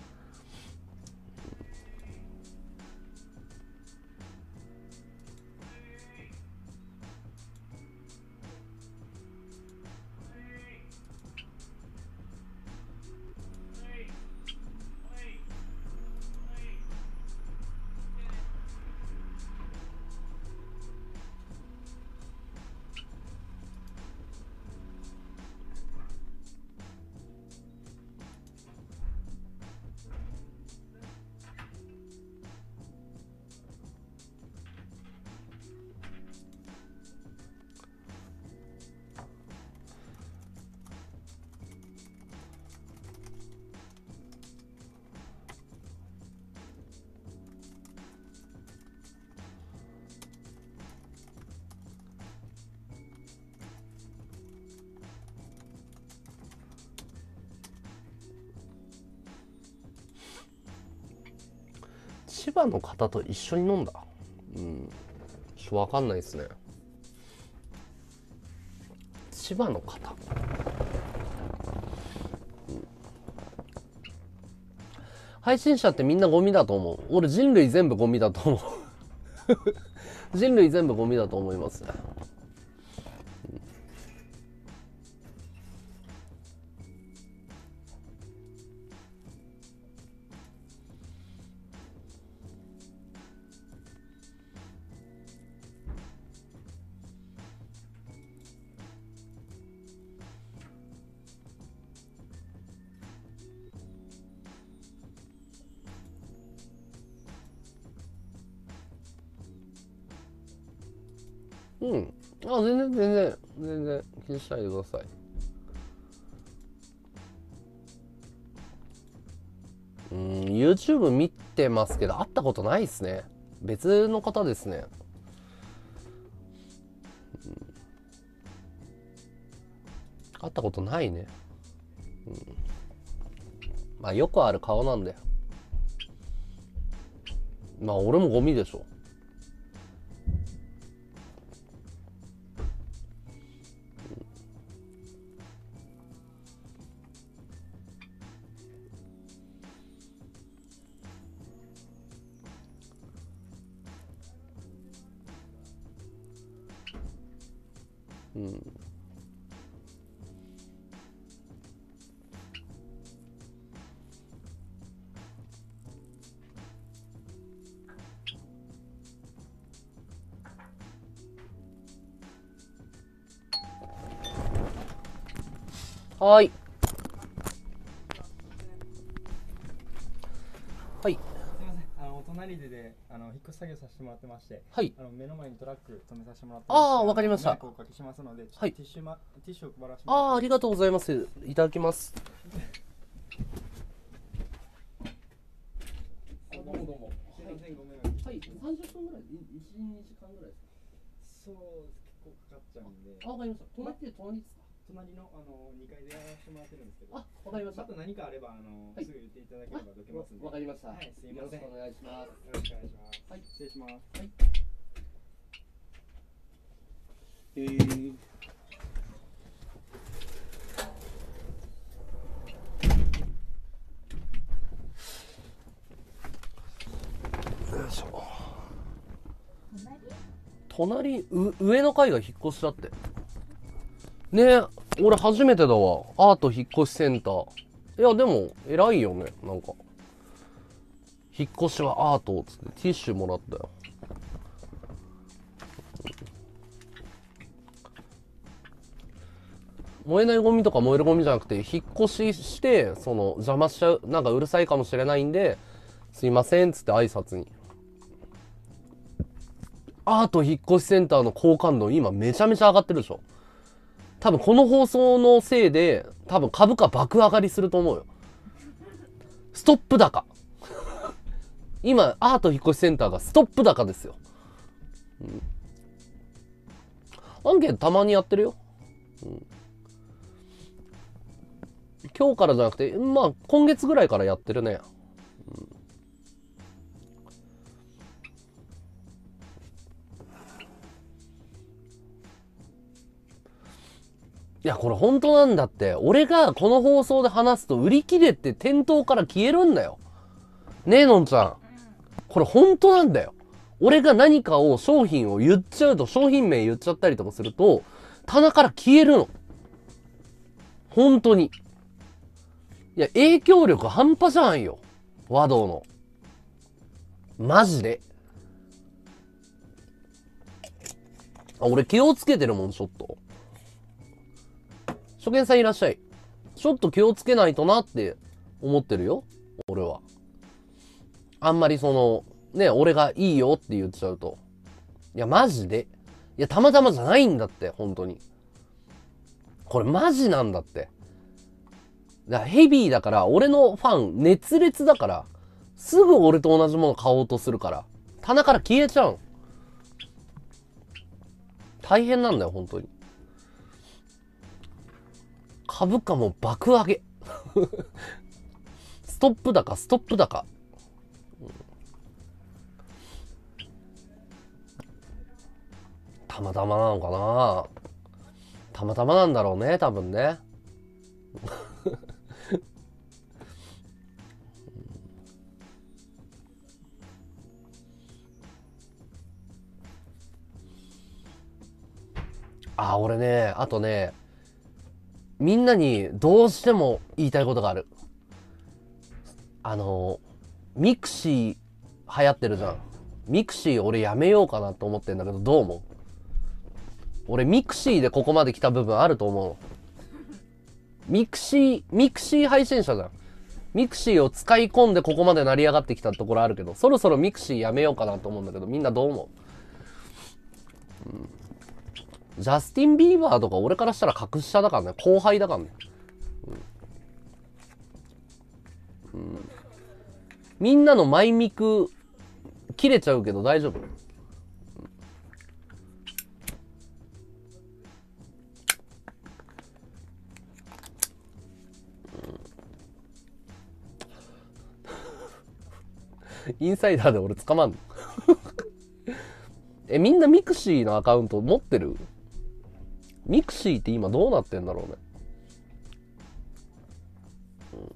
千葉の方と一緒に飲んだ。うん。ちょっとわかんないですね。千葉の方。うん、配信者ってみんなゴミだと思う。俺人類全部ゴミだと思う。人類全部ゴミだと思いますね。うん。あ、全然全然全然気にしないでください。うん、YouTube 見てますけど会ったことないですね。別の方ですね。うん、会ったことないね。うん、まあよくある顔なんだよ。まあ俺もゴミでしょ。うん。はい。はい。 すみません、あのお隣でであの引っ越し作業させてもらってまして、 はい。 あの目の前にトラック止めさせてもらってまして、 ああ、わかりました。 マイクをおかけしますので、 はい。 ティッシュまティッシュを配らせてああ、ありりがとうございます。いただきます。どうもどうも。 すみません、ごめんなさい。 はい、さんじゅっぷんぐらい、いち、にじかんぐらいですか。 そう結構かかっちゃうんで。 あ、わかりました。隣って隣ですか。 隣のあのにかいでやらせてもらってるんですけど。 あ、わかりました。 あと何かあればあの、はい、すぐ言っていただければどけますんで。 わかりました。 はい、すみません。よろしくお願いします。 よろしくお願いします。 はい、 失礼します。 はい。えー。よいしょ。隣、う上の階が引っ越しだって。ねえ、俺初めてだわ。アート引っ越しセンター。いや、でも、偉いよね。なんか。引っ越しはアートっつってティッシュもらったよ。燃えないゴミとか燃えるゴミじゃなくて、引っ越しして、その、邪魔しちゃう、なんかうるさいかもしれないんで、すいませんっつって挨拶に。アート引っ越しセンターの好感度今めちゃめちゃ上がってるでしょ。多分この放送のせいで、多分株価爆上がりすると思うよ。ストップ高。今、アート引っ越しセンターがストップ高ですよ。うん、アンケートたまにやってるよ。うん、今日からじゃなくて、まあ今月ぐらいからやってるね。うん、 や、これ本当なんだって。俺がこの放送で話すと売り切れて店頭から消えるんだよ。ねえ、のんちゃん。これ本当なんだよ。俺が何かを、商品を言っちゃうと、商品名言っちゃったりとかすると、棚から消えるの。本当に。いや、影響力半端じゃんよ。和道の。マジで。あ、俺気をつけてるもん、ちょっと。初見さんいらっしゃい。ちょっと気をつけないとなって思ってるよ。俺は。あんまりその、ね、俺がいいよって言っちゃうと。いや、マジで。いや、たまたまじゃないんだって、本当に。これマジなんだって。だからヘビーだから、俺のファン、熱烈だから、すぐ俺と同じもの買おうとするから、棚から消えちゃう。大変なんだよ、本当に。株価も爆上げ。ストップ高、ストップ高。たまたまなのかな。たまたまなんだろうね、多分ね。あ、俺ね、あとね、みんなにどうしても言いたいことがある。あの、ミクシー流行ってるじゃん。ミクシー俺やめようかなと思ってんだけど、どう思う？俺ミクシーでここまで来た部分あると思うの。ミクシー、ミクシー配信者じゃん。ミクシーを使い込んでここまで成り上がってきたところあるけど、そろそろミクシーやめようかなと思うんだけど、みんなどう思う？うん、ジャスティン・ビーバーとか俺からしたら格下だからね。後輩だからね。うんうん、みんなのマイミク切れちゃうけど大丈夫？インサイダーで俺捕まんの？え、みんなミクシーのアカウント持ってる？ミクシーって今どうなってんだろうね。うん、 行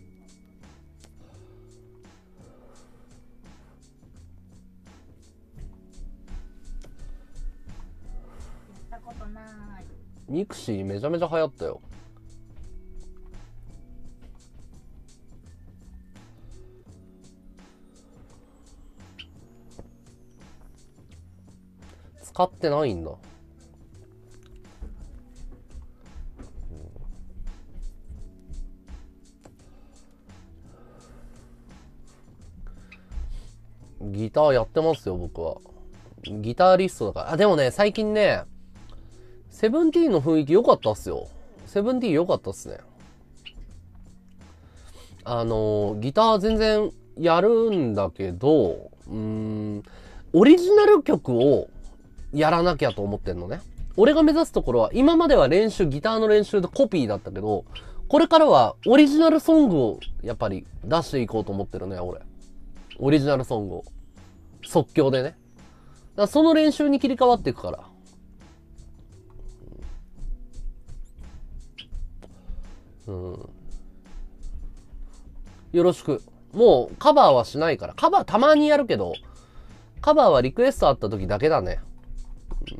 ったことない。 ミクシーめちゃめちゃ流行ったよ。使ってないんだ。ギターやってますよ、僕は。ギタリストだから。あ、でもね、最近ね、セブンティーンの雰囲気良かったっすよ。セブンティーン良かったっすね。あの、ギター全然やるんだけど、うーん、オリジナル曲をやらなきゃと思ってんのね。俺が目指すところは、今までは練習、ギターの練習でコピーだったけど、これからはオリジナルソングをやっぱり出していこうと思ってるね、俺。オリジナルソングを。即興でね。だからその練習に切り替わっていくから。うん。よろしく。もうカバーはしないから。カバーたまにやるけど、カバーはリクエストあった時だけだね。うん、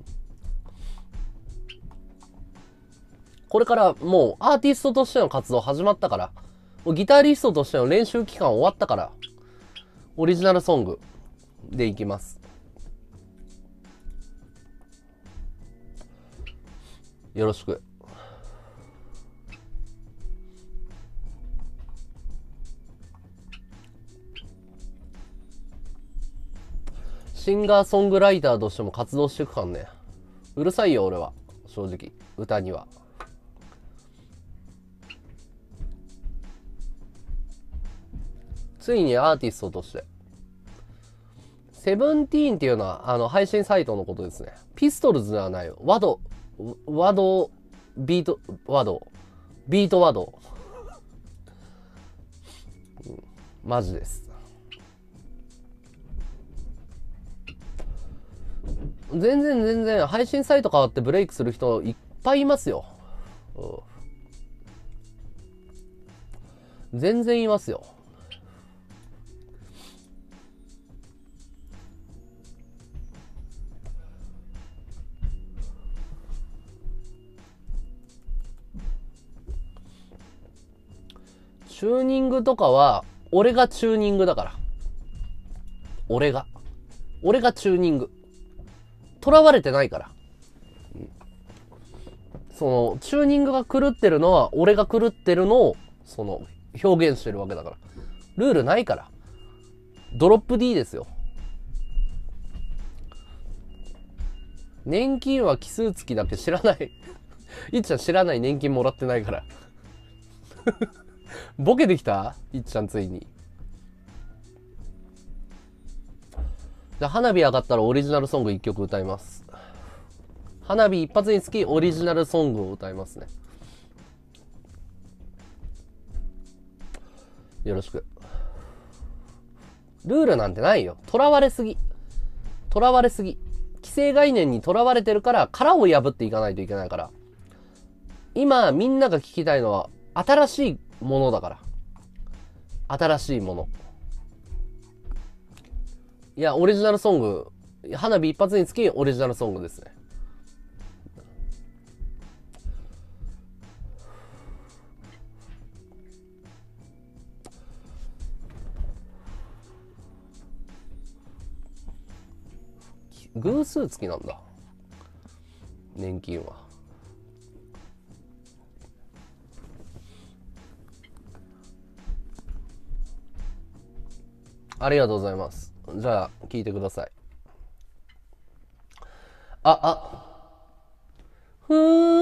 これからもうアーティストとしての活動始まったから、もうギタリストとしての練習期間終わったから、オリジナルソングでいきます。よろしく。シンガーソングライターとしても活動していくからね。うるさいよ俺は、正直歌には。ついにアーティストとしてセブンティーンっていうのはあの配信サイトのことですね。ピストルズではないよ。ワドワドビートワドビートワドマジです。全然全然配信サイト変わってブレイクする人いっぱいいますよ。 うん、全然いますよ。チューニングとかは俺がチューニングだから。俺が俺がチューニング。囚われてないから。うん、そのチューニングが狂ってるのは俺が狂ってるのをその表現してるわけだから。ルールないから。ドロップ D ですよ。年金は奇数月だけ知らない。いっちゃん知らない。年金もらってないから。ボケてきたいっちゃんついに。じゃあ花火上がったらオリジナルソングいっきょく歌います。花火一発につきオリジナルソングを歌いますね。よろしく。ルールなんてないよ。囚われすぎ。囚われすぎ。既成概念に囚われてるから殻を破っていかないといけないから。今みんなが聞きたいのは新しいものだから。新しいもの。いや、オリジナルソング、花火一発につきオリジナルソングですね。偶数月なんだ。年金は。ありがとうございます。じゃあ聞いてください。あ、あ。ふ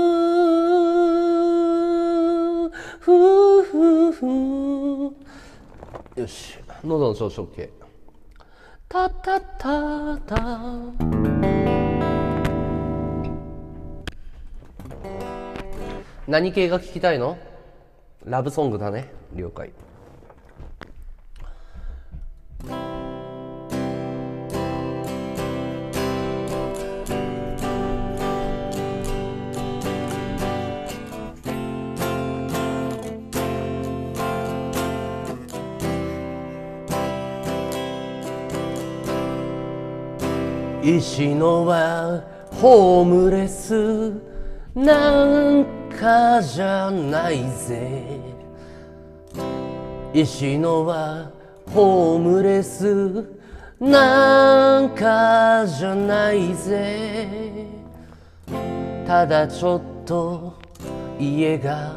ーふーふーふー。よし、喉の調子 OK。たたたた。何系が聞きたいの？ラブソングだね。了解。石野はホームレスなんかじゃないぜ。石野はホームレスなんかじゃないぜ。ただちょっと家が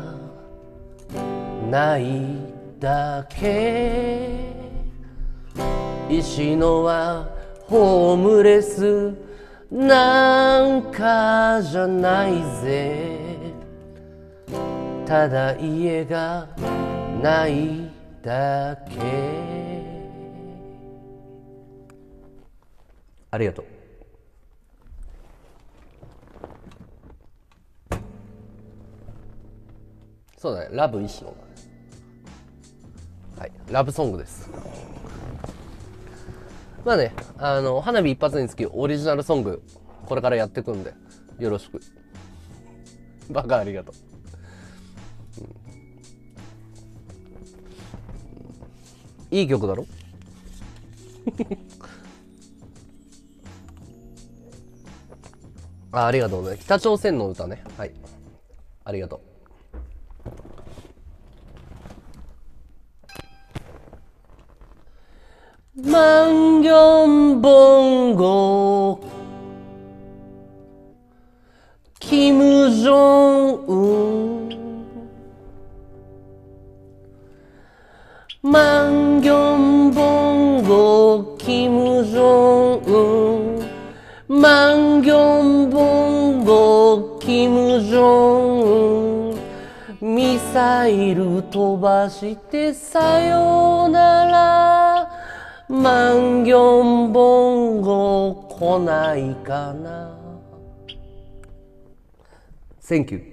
ないだけ。石野はホームレスなんかじゃないぜ。ただ家がないだけ。ありがとう。そうだね、ラブ石野だね。はい、ラブソングです。まあね、あの花火一発につきオリジナルソングこれからやっていくんでよろしく。バカありがとう、うん、いい曲だろ。あ、ありがとうね。北朝鮮の歌ね。はい、ありがとう。マンギョンボンゴキム・ジョンウン。マンギョンボンゴキム・ジョンウン。マンギョンボンゴキム・ジョンウン。ミサイル飛ばしてさよなら。マンギョンボンゴ来ないかな。Thank you。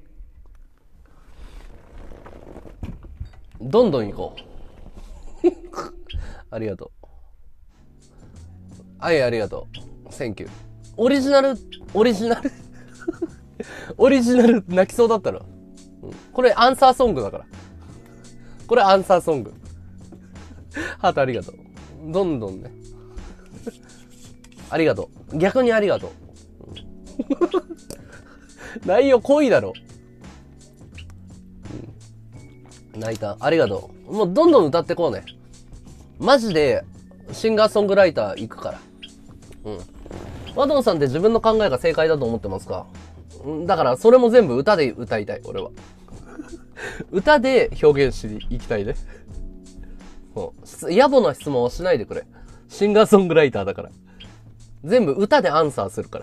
どんどん行こう。ありがとう。はい、ありがとう。Thank you。オリジナル、オリジナル、オリジナル泣きそうだったら。 これアンサーソングだから。これアンサーソング。ハートありがとう。どんどんね。ありがとう。逆にありがとう。内容濃いだろ。うん、泣いた。ありがとう。もうどんどん歌ってこうね。マジでシンガーソングライター行くから。うん。ワドンさんって自分の考えが正解だと思ってますか？だからそれも全部歌で歌いたい、俺は。歌で表現しに行きたいね。もう野暮な質問はしないでくれ。シンガーソングライターだから。全部歌でアンサーするから。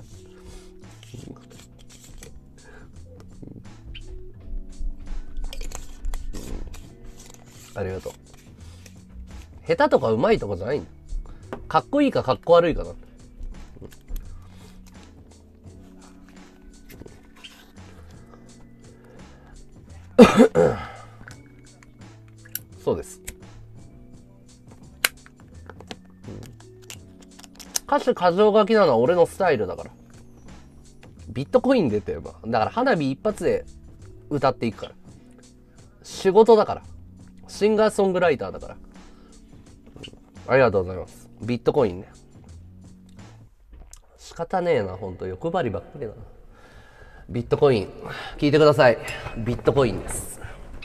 ありがとう。下手とか上手いとかじゃないんだ。かっこいいかかっこ悪いかな。そうです。歌詞過剰書きなのは俺のスタイルだから。ビットコイン出てれば。だから花火一発で歌っていくから。仕事だから。シンガーソングライターだから。ありがとうございます。ビットコインね。仕方ねえな、ほんと。欲張りばっかりだな。ビットコイン。聞いてください。ビットコインです。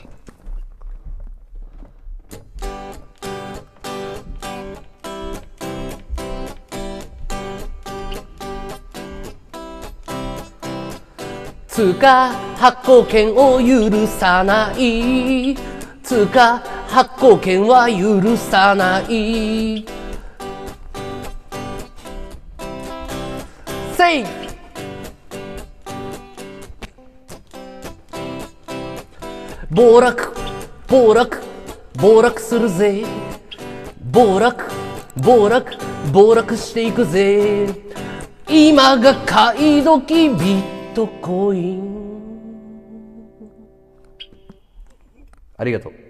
通貨発行権を許さない。通貨発行権は許さない。せい暴落暴落暴落するぜ。暴落暴落暴落していくぜ。今が買い時ビットコイン。ありがとう。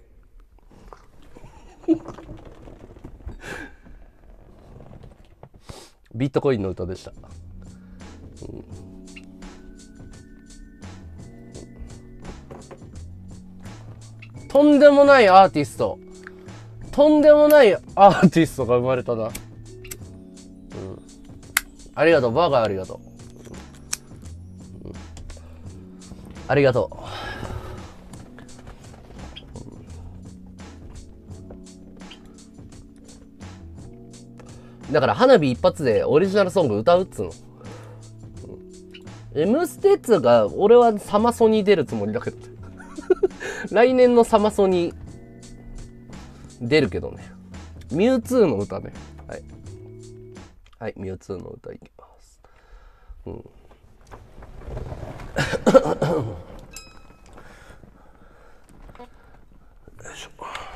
ビットコインの歌でした。うん、とんでもないアーティスト、とんでもないアーティストが生まれたな。うん、ありがとう、バーガーありがとう。うん、ありがとう。だから花火一発でオリジナルソング歌うっつうの。うん、M ステッツが俺はサマソに出るつもりだけど来年のサマソに出るけどね。ミュウツーの歌ね。はいはいミュウツーの歌いきます。うん。よいしょ。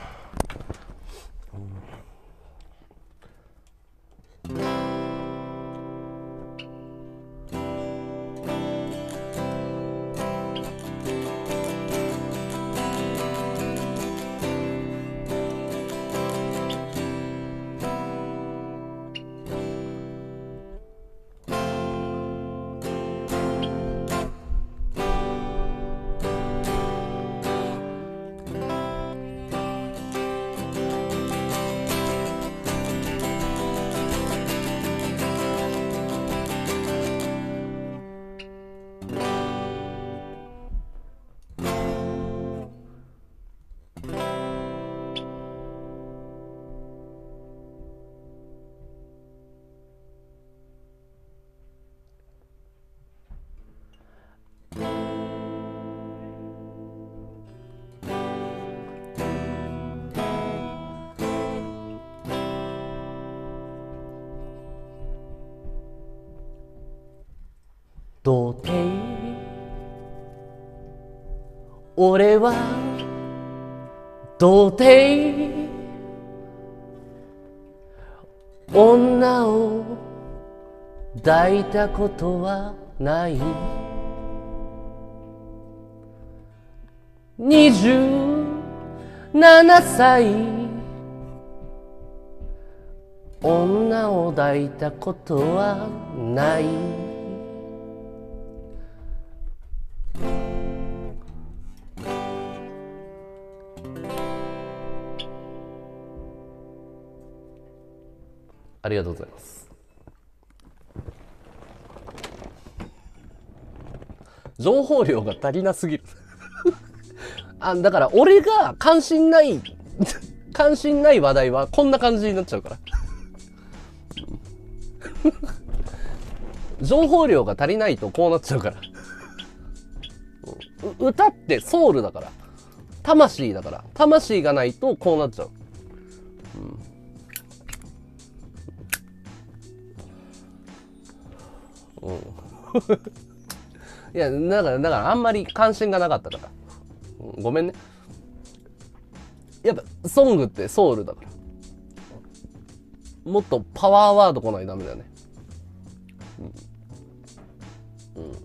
童貞俺は童貞女を抱いたことはないにじゅうななさい女を抱いたことはないありがとうございます。情報量が足りなすぎるあ、だから俺が関心ない関心ない話題はこんな感じになっちゃうから情報量が足りないとこうなっちゃうからう歌ってソウルだから、魂だから、魂がないとこうなっちゃう、うんうんいや、だから、だからあんまり関心がなかったから。うん、ごめんね。やっぱ、ソングってソウルだから。もっとパワーワード来ないとダメだよね。うん。うん、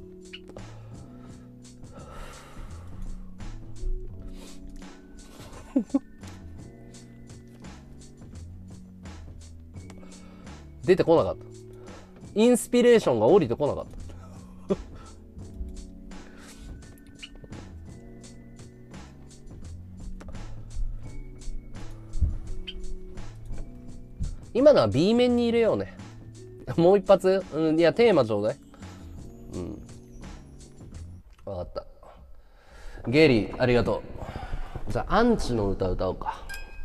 出てこなかった。インスピレーションが降りてこなかった。今のは B 面に入れようね。もう一発、うん、いや、テーマちょうだい。うん。わかった。ゲイリー、ありがとう。じゃあ、アンチの歌歌おうか。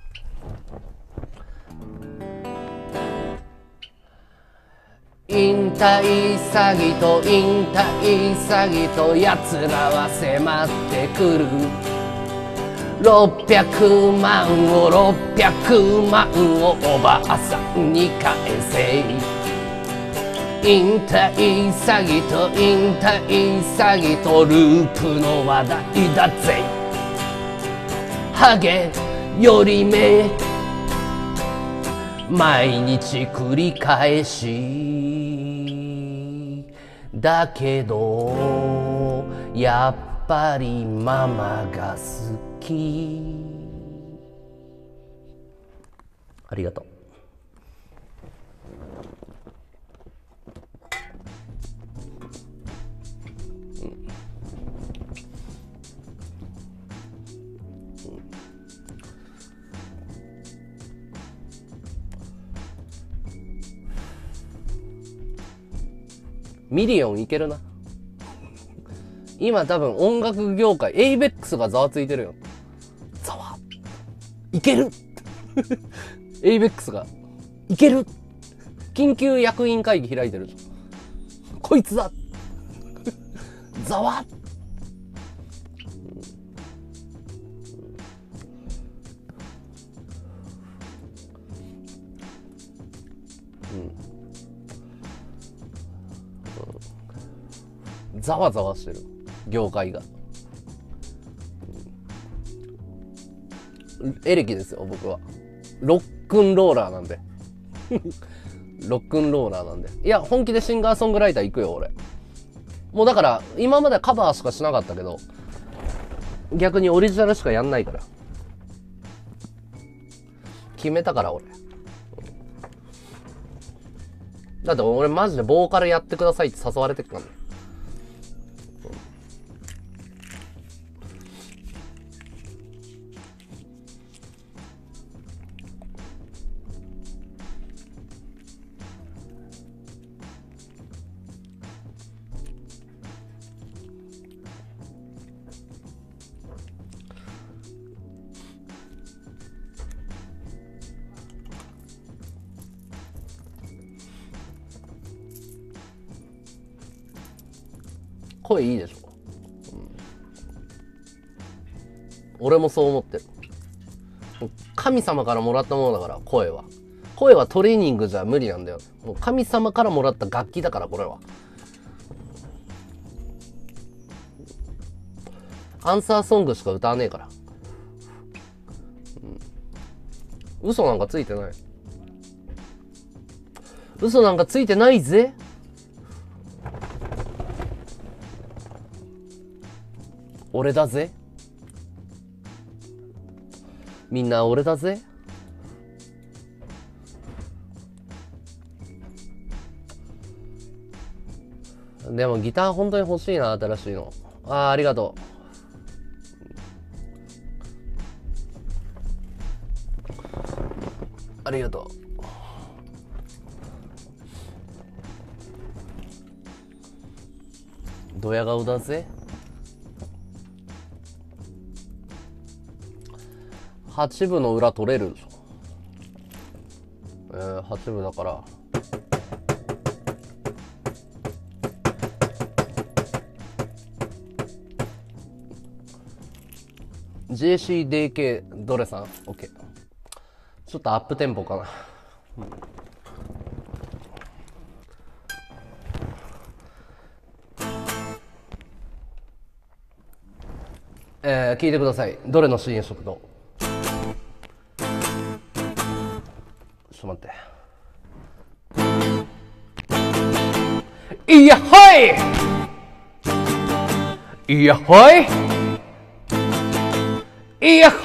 引退詐欺と引退詐欺と奴らは迫ってくる。ろっぴゃくまんをろっぴゃくまんをおばあさんに返せ。引退詐欺と引退詐欺とループの話題だぜ。ハゲより目毎日繰り返しだけどやっぱりママが好き。ありがとう。ミリオンいけるな。今多分音楽業界、エイベックスがざわついてるよ。ざわいけるエイベックスがいける緊急役員会議開いてるじゃん。こいつだざわざわざわしてる業界が。エレキですよ僕は。ロックンローラーなんでロックンローラーなんで。いや本気でシンガーソングライター行くよ俺。もうだから今までカバーしかしなかったけど逆にオリジナルしかやんないから決めたから俺。だって俺マジでボーカルやってくださいって誘われてっからね。声いいでしょ、うん、俺もそう思ってる。神様からもらったものだから声は声はトレーニングじゃ無理なんだよ。もう神様からもらった楽器だからこれは。アンサーソングしか歌わねえから、うん、嘘なんかついてない。嘘なんかついてないぜ。俺だぜ。みんな俺だぜ。でもギター本当に欲しいな、新しいの。ああ、ありがとう。ありがとドヤ顔だぜ。はち部の裏取れるでしょ。えー、はち部だからジェーシーディーケー ドレさん OK。 ちょっとアップテンポかな、うん、えー、聞いてください。どれの深夜食堂。ちょっと待って。いやはいいやはいいや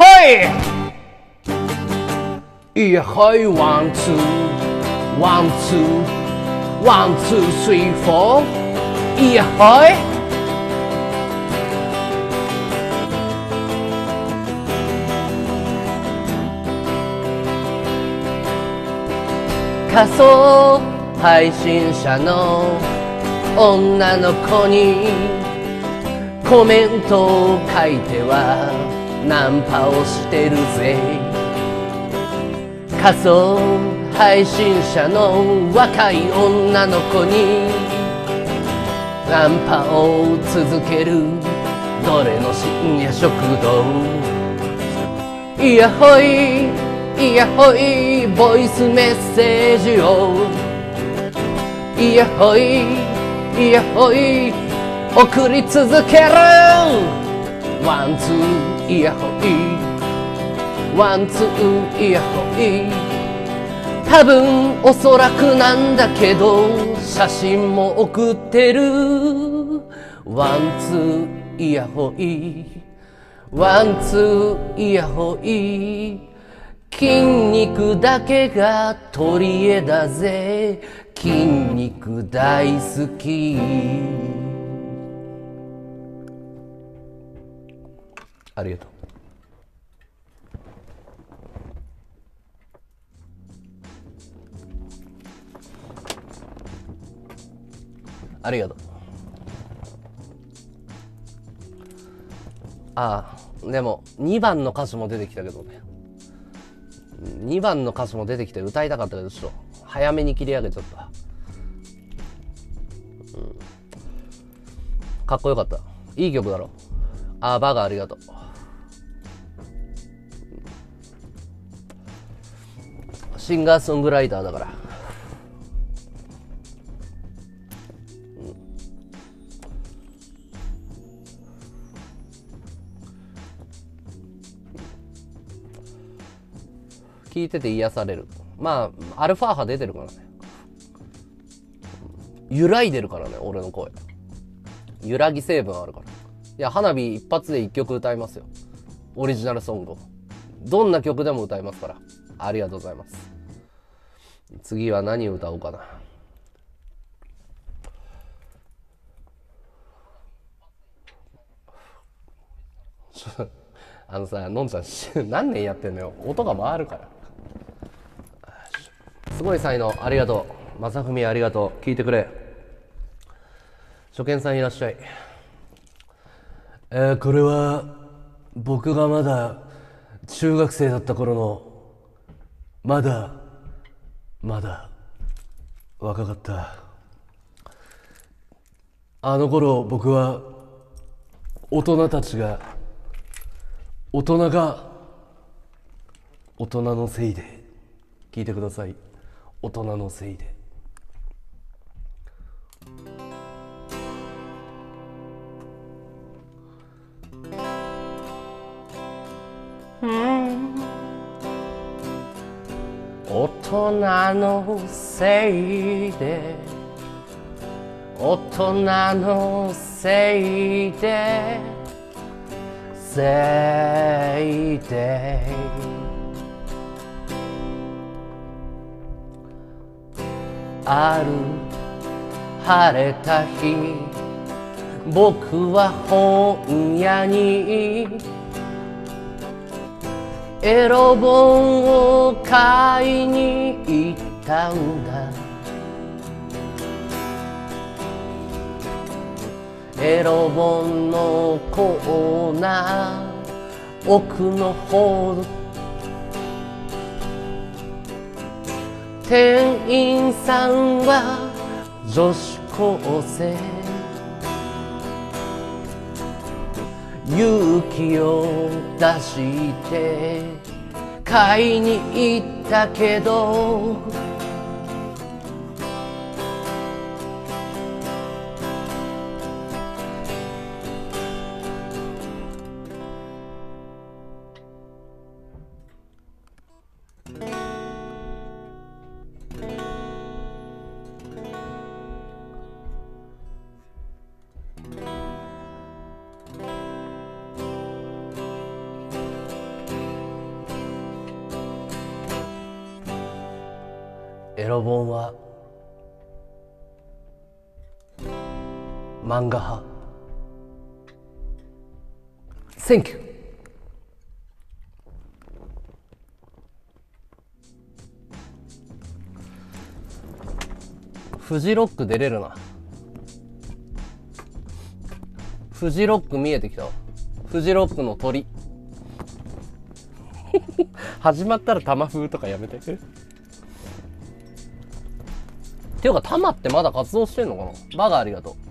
はいいやはいワンツーワンツーワンツースリーフォーいやはい仮想配信者の女の子にコメントを書いてはナンパをしてるぜ。仮想配信者の若い女の子にナンパを続けるどれの深夜食堂。いやほいいやほいボイスメッセージをいやほいいやほい送り続ける。ワンツーいやほいワンツーいやほい多分おそらくなんだけど写真も送ってる。ワンツーいやほいワンツーいやほい筋肉だけが取り柄だぜ。筋肉大好き。ありがとう。ありがとう。ああ、でもにばんの歌詞も出てきたけどね。にばんの歌詞も出てきて歌いたかったけどちょっと早めに切り上げちゃった、うん、かっこよかった。いい曲だろ。あーバカありがとう。シンガーソングライターだから、うん、聞いてて癒される。まあアルファ波出てるからね。揺らいでるからね俺の声。揺らぎ成分あるから。いや花火一発で一曲歌いますよ。オリジナルソングをどんな曲でも歌いますから。ありがとうございます。次は何を歌おうかな。あのさのんちゃん何年やってんのよ。音が回るから。すごい才能ありがとう。正文ありがとう。聞いてくれ。初見さんいらっしゃい。えー、これは僕がまだ中学生だった頃のまだまだ若かったあの頃。僕は大人たちが大人が大人のせいで、聞いてください。大人のせいで大人のせいで大人のせいでせいである晴れた日僕は本屋にエロ本を買いに行ったんだ。 エロ本のコーナー奥の方店員さんは女子高生勇気を出して買いに行ったけどエロ本は漫画派。センキュー。フジロック出れるな。フジロック見えてきたわ。フジロックの鳥始まったらタマフーとかやめてていうか、タマってまだ活動してんのかな。バカありがと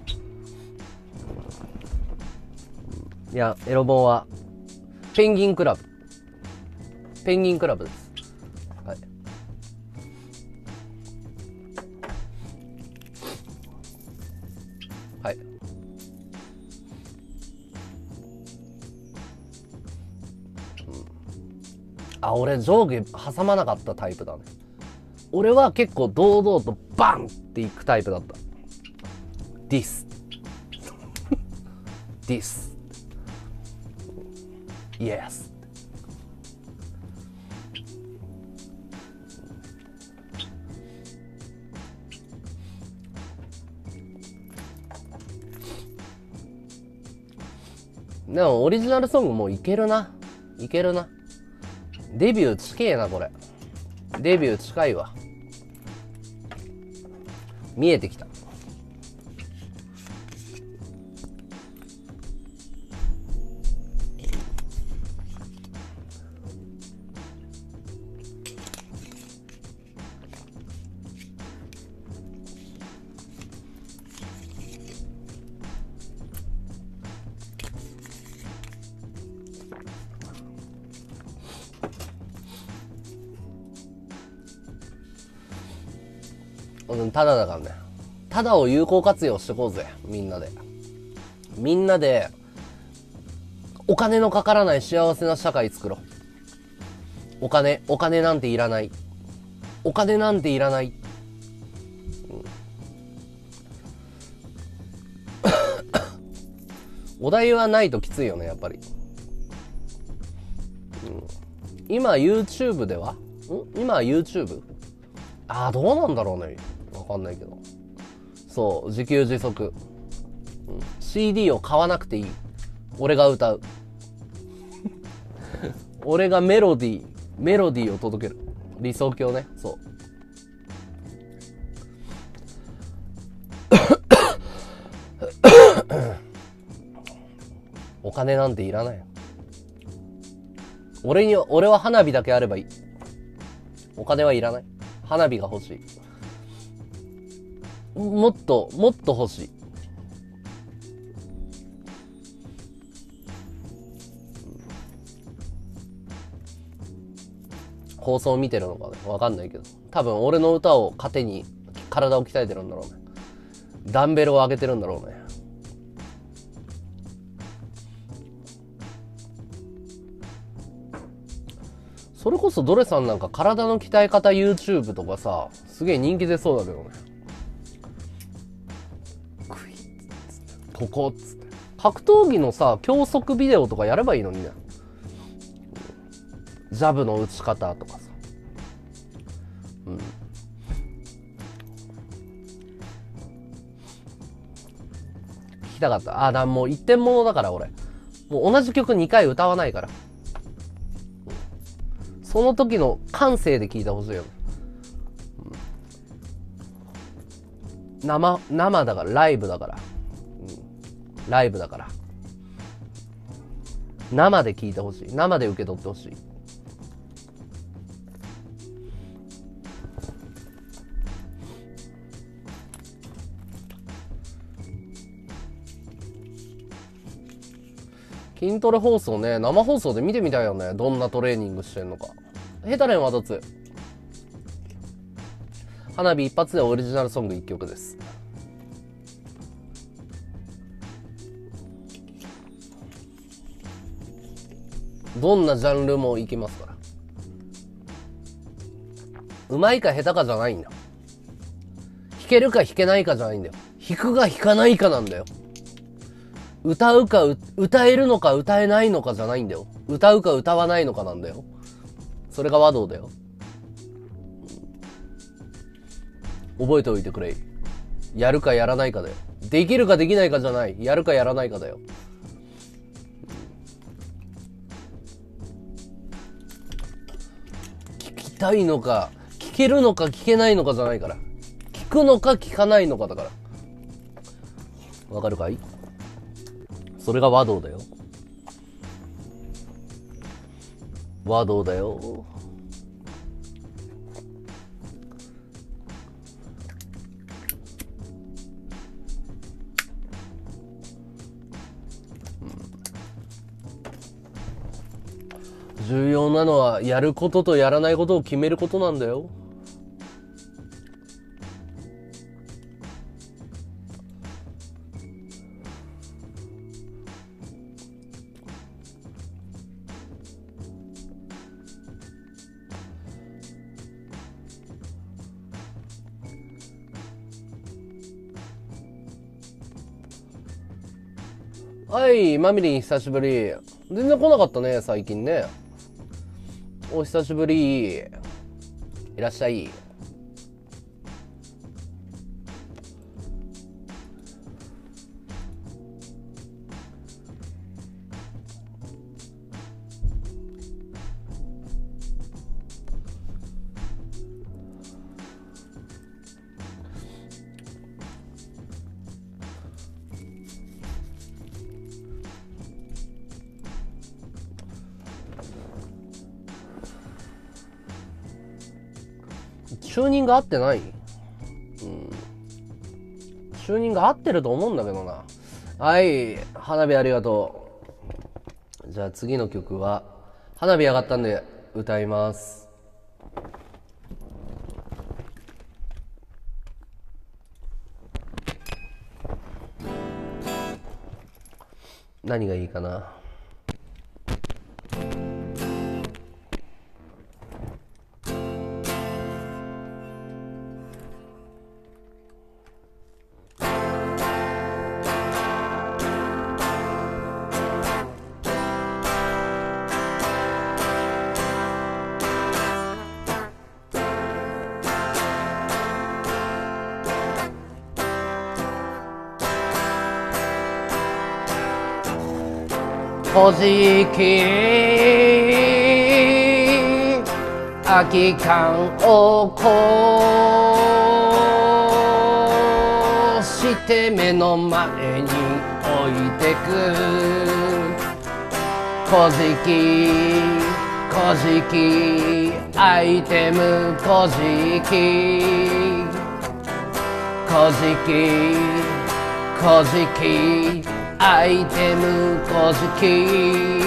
う。いや、エロ本はペンギンクラブ。ペンギンクラブです。はい。はい。うん、あ、俺上下挟まなかったタイプだね。俺は結構堂々とバンっていくタイプだった。ディスディスイエス。でもオリジナルソングもういけるな。いけるな。デビュー近えな、これ。デビュー近いわ。見えてきた。ただだからね。ただを有効活用してこうぜ。みんなで。みんなで、お金のかからない幸せな社会作ろう。お金、お金なんていらない。お金なんていらない。うん、お題はないときついよね、やっぱり。うん、今 YouTube ではん今 YouTube？ ああ、どうなんだろうね。わかんないけど。そう、自給自足、うん、シーディー を買わなくていい。俺が歌う俺がメロディーメロディーを届ける。理想郷ね。そうお金なんていらないよ。俺に俺は花火だけあればいい。お金はいらない。花火が欲しい。もっともっと欲しい。放送見てるのかね、わかんないけど、多分俺の歌を糧に体を鍛えてるんだろうね。ダンベルを上げてるんだろうね。それこそドレさんなんか体の鍛え方 YouTube とかさ、すげえ人気出そうだけどね。ここっつって格闘技のさ教則ビデオとかやればいいのにね。ジャブの打ち方とかさ、うん、聞きたかった。あ、だもう一点物だから俺もう同じ曲にかい歌わないから、その時の感性で聞いてほしいよ、うん、生生だからライブだから、うん、 ライブだから生で聞いてほしい、生で受け取ってほしい。筋トレ放送ね、生放送で見てみたいよね。どんなトレーニングしてんのか。ヘタレンはどつ花火一発でオリジナルソング一曲です。どんなジャンルもいけますから。うまいか下手かじゃないんだ。弾けるか弾けないかじゃないんだよ。弾くか弾かないかなんだよ。歌うか歌えるのか歌えないのかじゃないんだよ。歌うか歌わないのかなんだよ。それが和道だよ。覚えておいてくれ。やるかやらないかだよ。できるかできないかじゃない。やるかやらないかだよ。聞きたいのか聞けるのか聞けないのかじゃないから。聞くのか聞かないのかだから。わかるかい？それが和道だよ。和道だよ。重要なのはやることとやらないことを決めることなんだよ。はい、マミリン久しぶり。全然来なかったね、最近ね。お久しぶり。いらっしゃい。チューニング合ってない？うん。チューニング合ってると思うんだけどな。はい。花火ありがとう。じゃあ次の曲は、花火上がったんで歌います。何がいいかな。古事記空き缶をこうして目の前に置いてく古事記古事記アイテム古事記古事記古事記アイテム古事記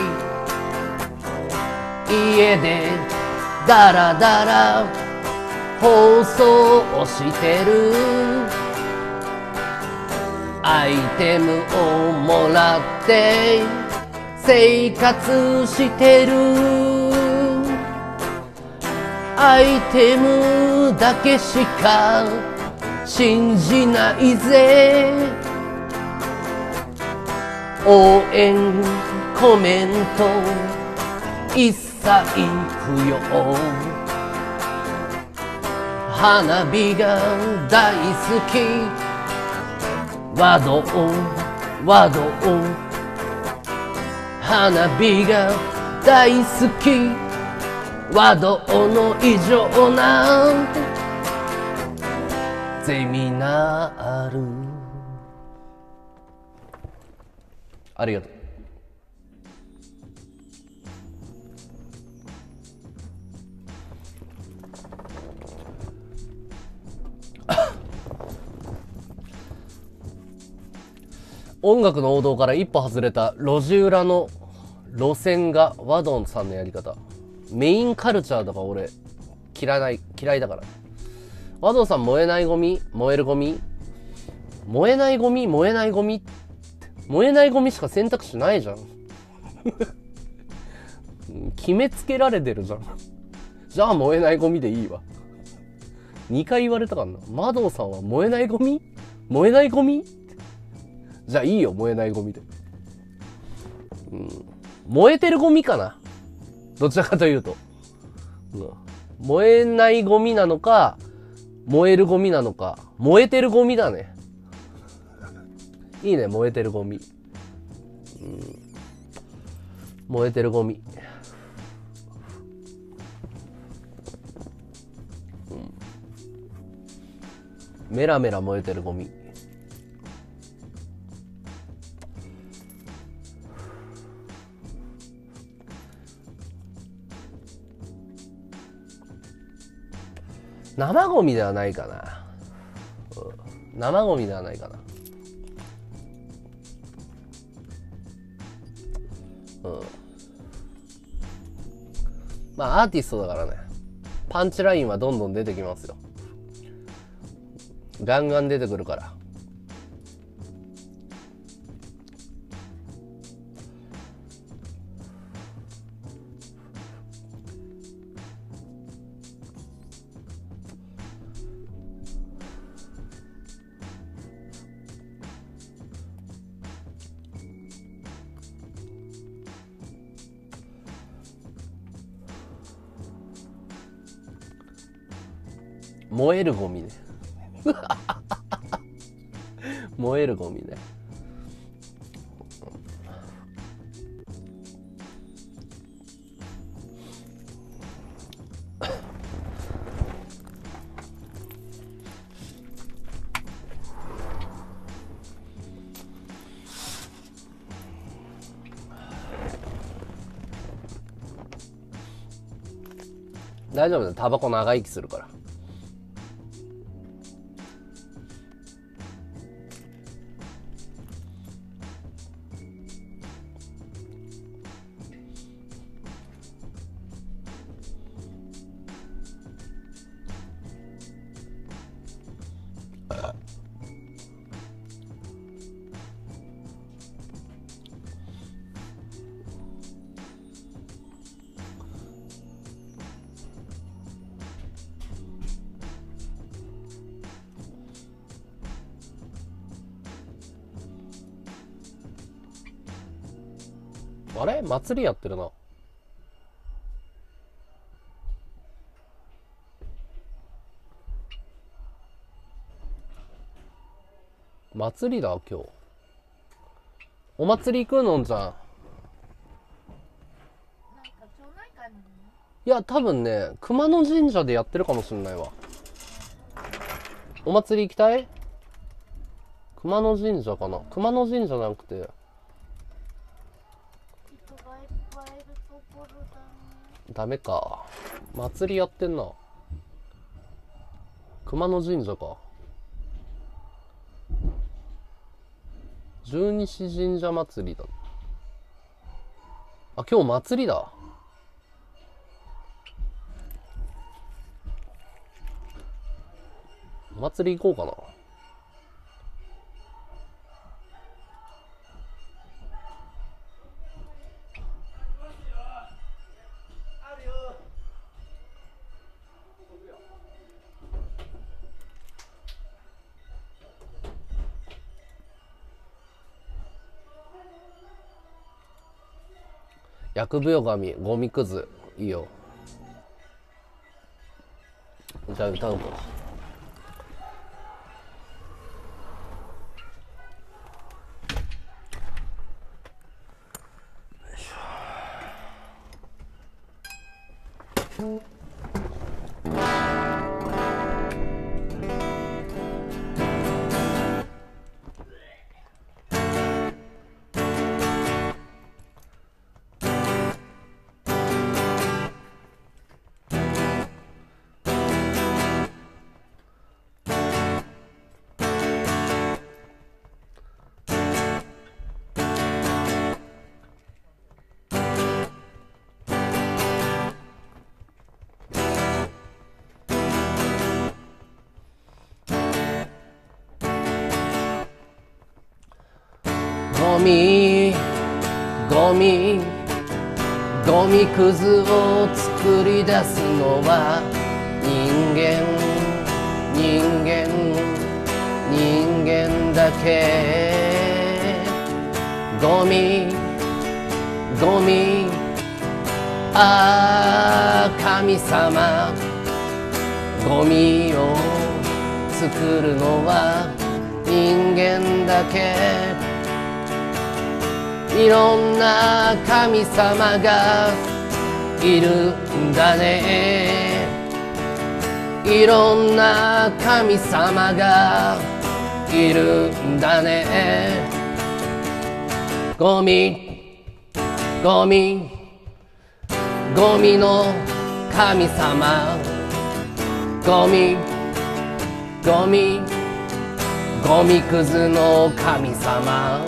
家でダラダラ放送をしてるアイテムをもらって生活してるアイテムだけしか信じないぜ応援コメント一切不要花火が大好き和道和道花火が大好き和道の異常なゼミナールありがとう。音楽の王道から一歩外れた路地裏の路線がワドンさんのやり方。メインカルチャーとか俺嫌いない嫌いだから。ワドンさん、燃えないゴミ、燃えるゴミ、燃えないゴミ、燃えないゴミ、燃えないゴミしか選択肢ないじゃん。決めつけられてるじゃん。じゃあ燃えないゴミでいいわ。にかい言われたからな。マドンさんは燃えないゴミ、燃えないゴミ、じゃあいいよ、燃えないゴミで。うん、燃えてるゴミかな。どちらかというと。うん、燃えないゴミなのか、燃えるゴミなのか。燃えてるゴミだね。いいね、燃えてるゴミ。うん、燃えてるゴミ。うん、メラメラ燃えてるゴミ。生ゴミではないかな、うん、生ゴミではないかな、うん、まあアーティストだからね、パンチラインはどんどん出てきますよ。ガンガン出てくるから。燃えるゴミね。燃えるゴミね。大丈夫だよ、タバコ長生きするから。あれ祭りやってるな。祭りだ今日。お祭り行くのんちゃん。 なんか町内会なの？ いや多分ね、熊野神社でやってるかもしんないわ。お祭り行きたい？熊野神社かな。熊野神社じゃなくて。 人がいっぱいいるところだね。 ダメか。祭りやってんな。熊野神社か。十二支神社祭りだ。あ、今日祭りだ。お祭り行こうかな。疫病神、ゴミくず、いいよ。じゃあ歌うか。 ミゴミゴミくずを作り出すのは人間人間人間だけ。ゴミゴミああ神様、ゴミを作るのは人間だけ。いろんな神様がいるんだね。いろんな神様がいるんだね。ゴミゴミゴミの神様、ゴミゴミゴミくずの神様。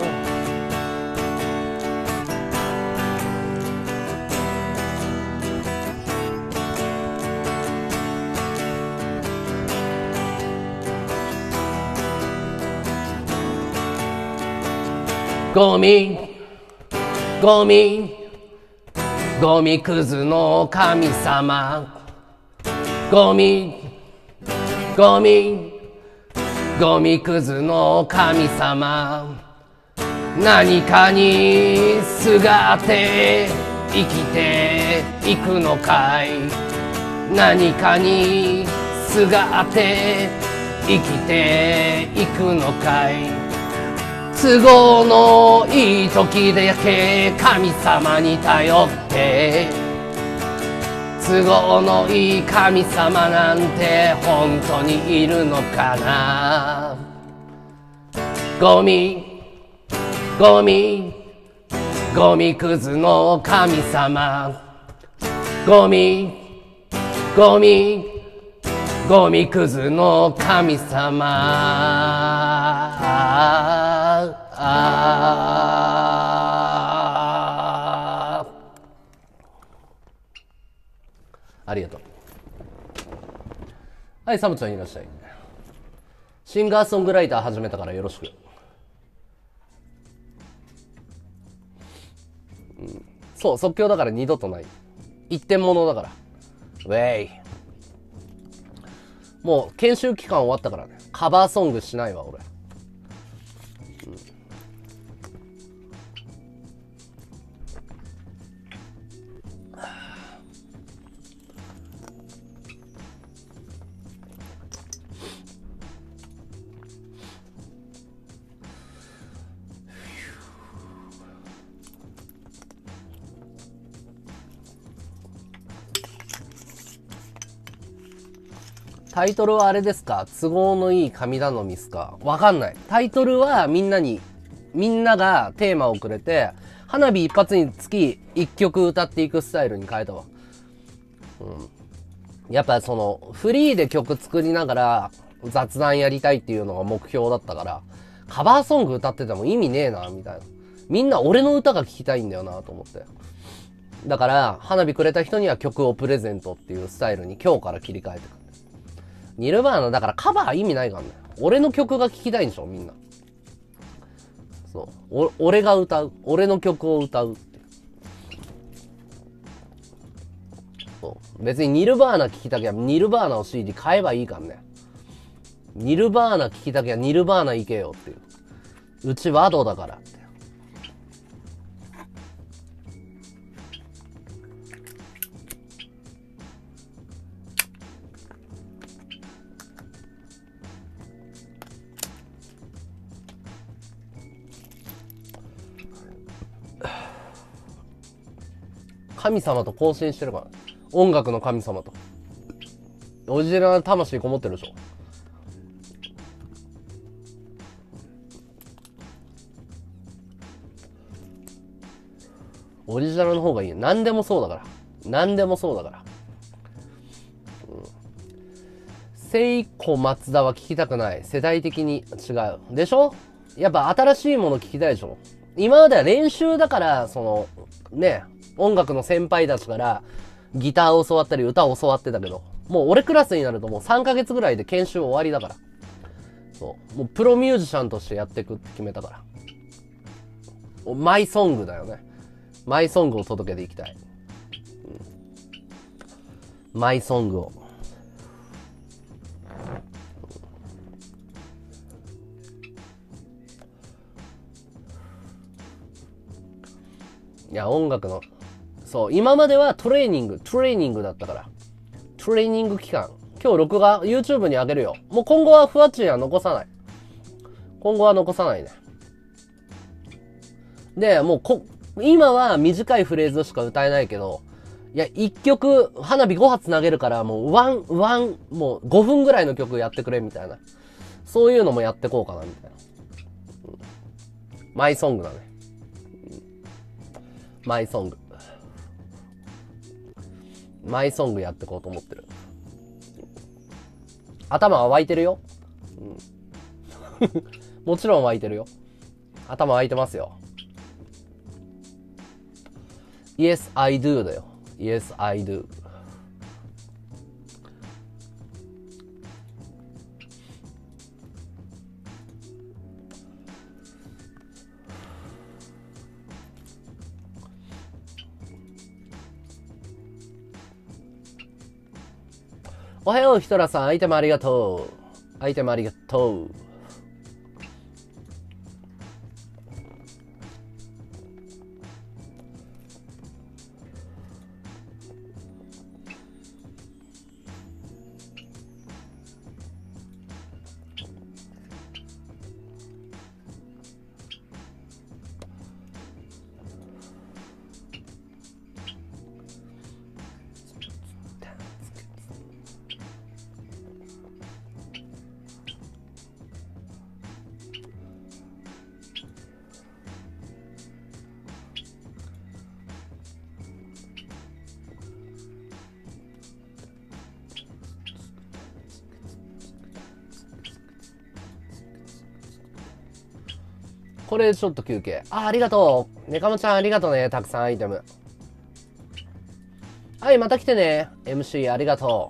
ゴミゴミゴミくずの神様、ゴミゴミゴミくずの神様。何かにすがって生きていくのかい。何かにすがって生きていくのかい。都合のいい時だけ神様に頼って、都合のいい神様なんて本当にいるのかな。ゴミゴミゴミくずの神様、ゴミゴミゴミくずの神様。あありがとう。はい、サムちゃんいらっしゃい。シンガーソングライター始めたからよろしく。うん、そう、即興だから二度とない。一点物だから。ウェイ。もう研修期間終わったからね。カバーソングしないわ、俺。うん、タイトルはあれですか？都合のいい神頼みっすか？わかんない。タイトルはみんなに、みんながテーマをくれて、花火一発につき一曲歌っていくスタイルに変えたわ。うん。やっぱその、フリーで曲作りながら雑談やりたいっていうのが目標だったから、カバーソング歌ってても意味ねえな、みたいな。みんな俺の歌が聴きたいんだよな、と思って。だから、花火くれた人には曲をプレゼントっていうスタイルに今日から切り替えてくる。ニルバーナ、だからカバー意味ないからね。俺の曲が聴きたいんでしょ、みんな。そう。お、俺が歌う。俺の曲を歌うって。そう。別にニルバーナ聴きたきゃ、ニルバーナの シーディー 買えばいいからね。ニルバーナ聴きたきゃ、ニルバーナ行けよっていう。うちワドだからって。神様と交信してるから。音楽の神様と。オリジナルな魂こもってるでしょ。オリジナルの方がいいよ。何でもそうだから。何でもそうだから。うん、聖子松田は聞きたくない。世代的に違う。でしょ？やっぱ新しいもの聞きたいでしょ？今までは練習だから、その、ね、音楽の先輩たちからギターを教わったり歌を教わってたけど、もう俺クラスになるともうさんかげつぐらいで研修終わりだから。そう。もうプロミュージシャンとしてやっていくって決めたから。 マイソングだよね。マイソングを届けていきたい、うん、マイソングを。いや音楽のそう今まではトレーニングトレーニングだったから、トレーニング期間。今日録画 YouTube に上げるよ。もう今後はふわっちには残さない。今後は残さないね。でもうこ今は短いフレーズしか歌えないけど、いや一曲花火ご発投げるからもうワンワンもうごふんぐらいの曲やってくれみたいな、そういうのもやってこうかなみたいな、うん、マイソングだね、うん、マイソングマイソングやってこうと思ってる。頭は湧いてるよ、うん、もちろん湧いてるよ。頭湧いてますよ。 Yes I do だよ。 Yes I do。 おはようひとらさん、アイテムありがとう。アイテムありがとう。これちょっと休憩。あ、ありがとう。ねかもちゃんありがとうね。たくさんアイテム。はい、また来てね。エムシー ありがと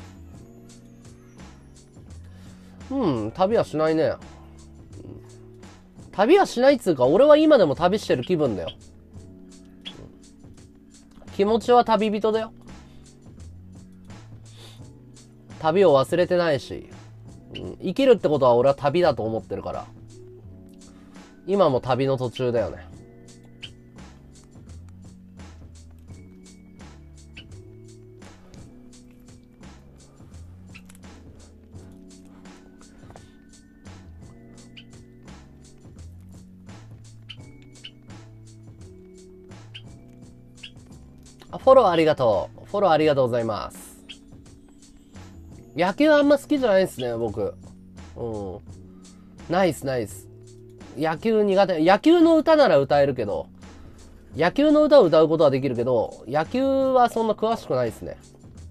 う。うん、旅はしないね。旅はしないっつうか、俺は今でも旅してる気分だよ。気持ちは旅人だよ。旅を忘れてないし、うん、生きるってことは俺は旅だと思ってるから。今も旅の途中だよね。あ、フォローありがとう。フォローありがとうございます。野球あんま好きじゃないですね、僕。うん。ナイスナイス。野球苦手。野球の歌なら歌えるけど、野球の歌を歌うことはできるけど、野球はそんな詳しくないですね。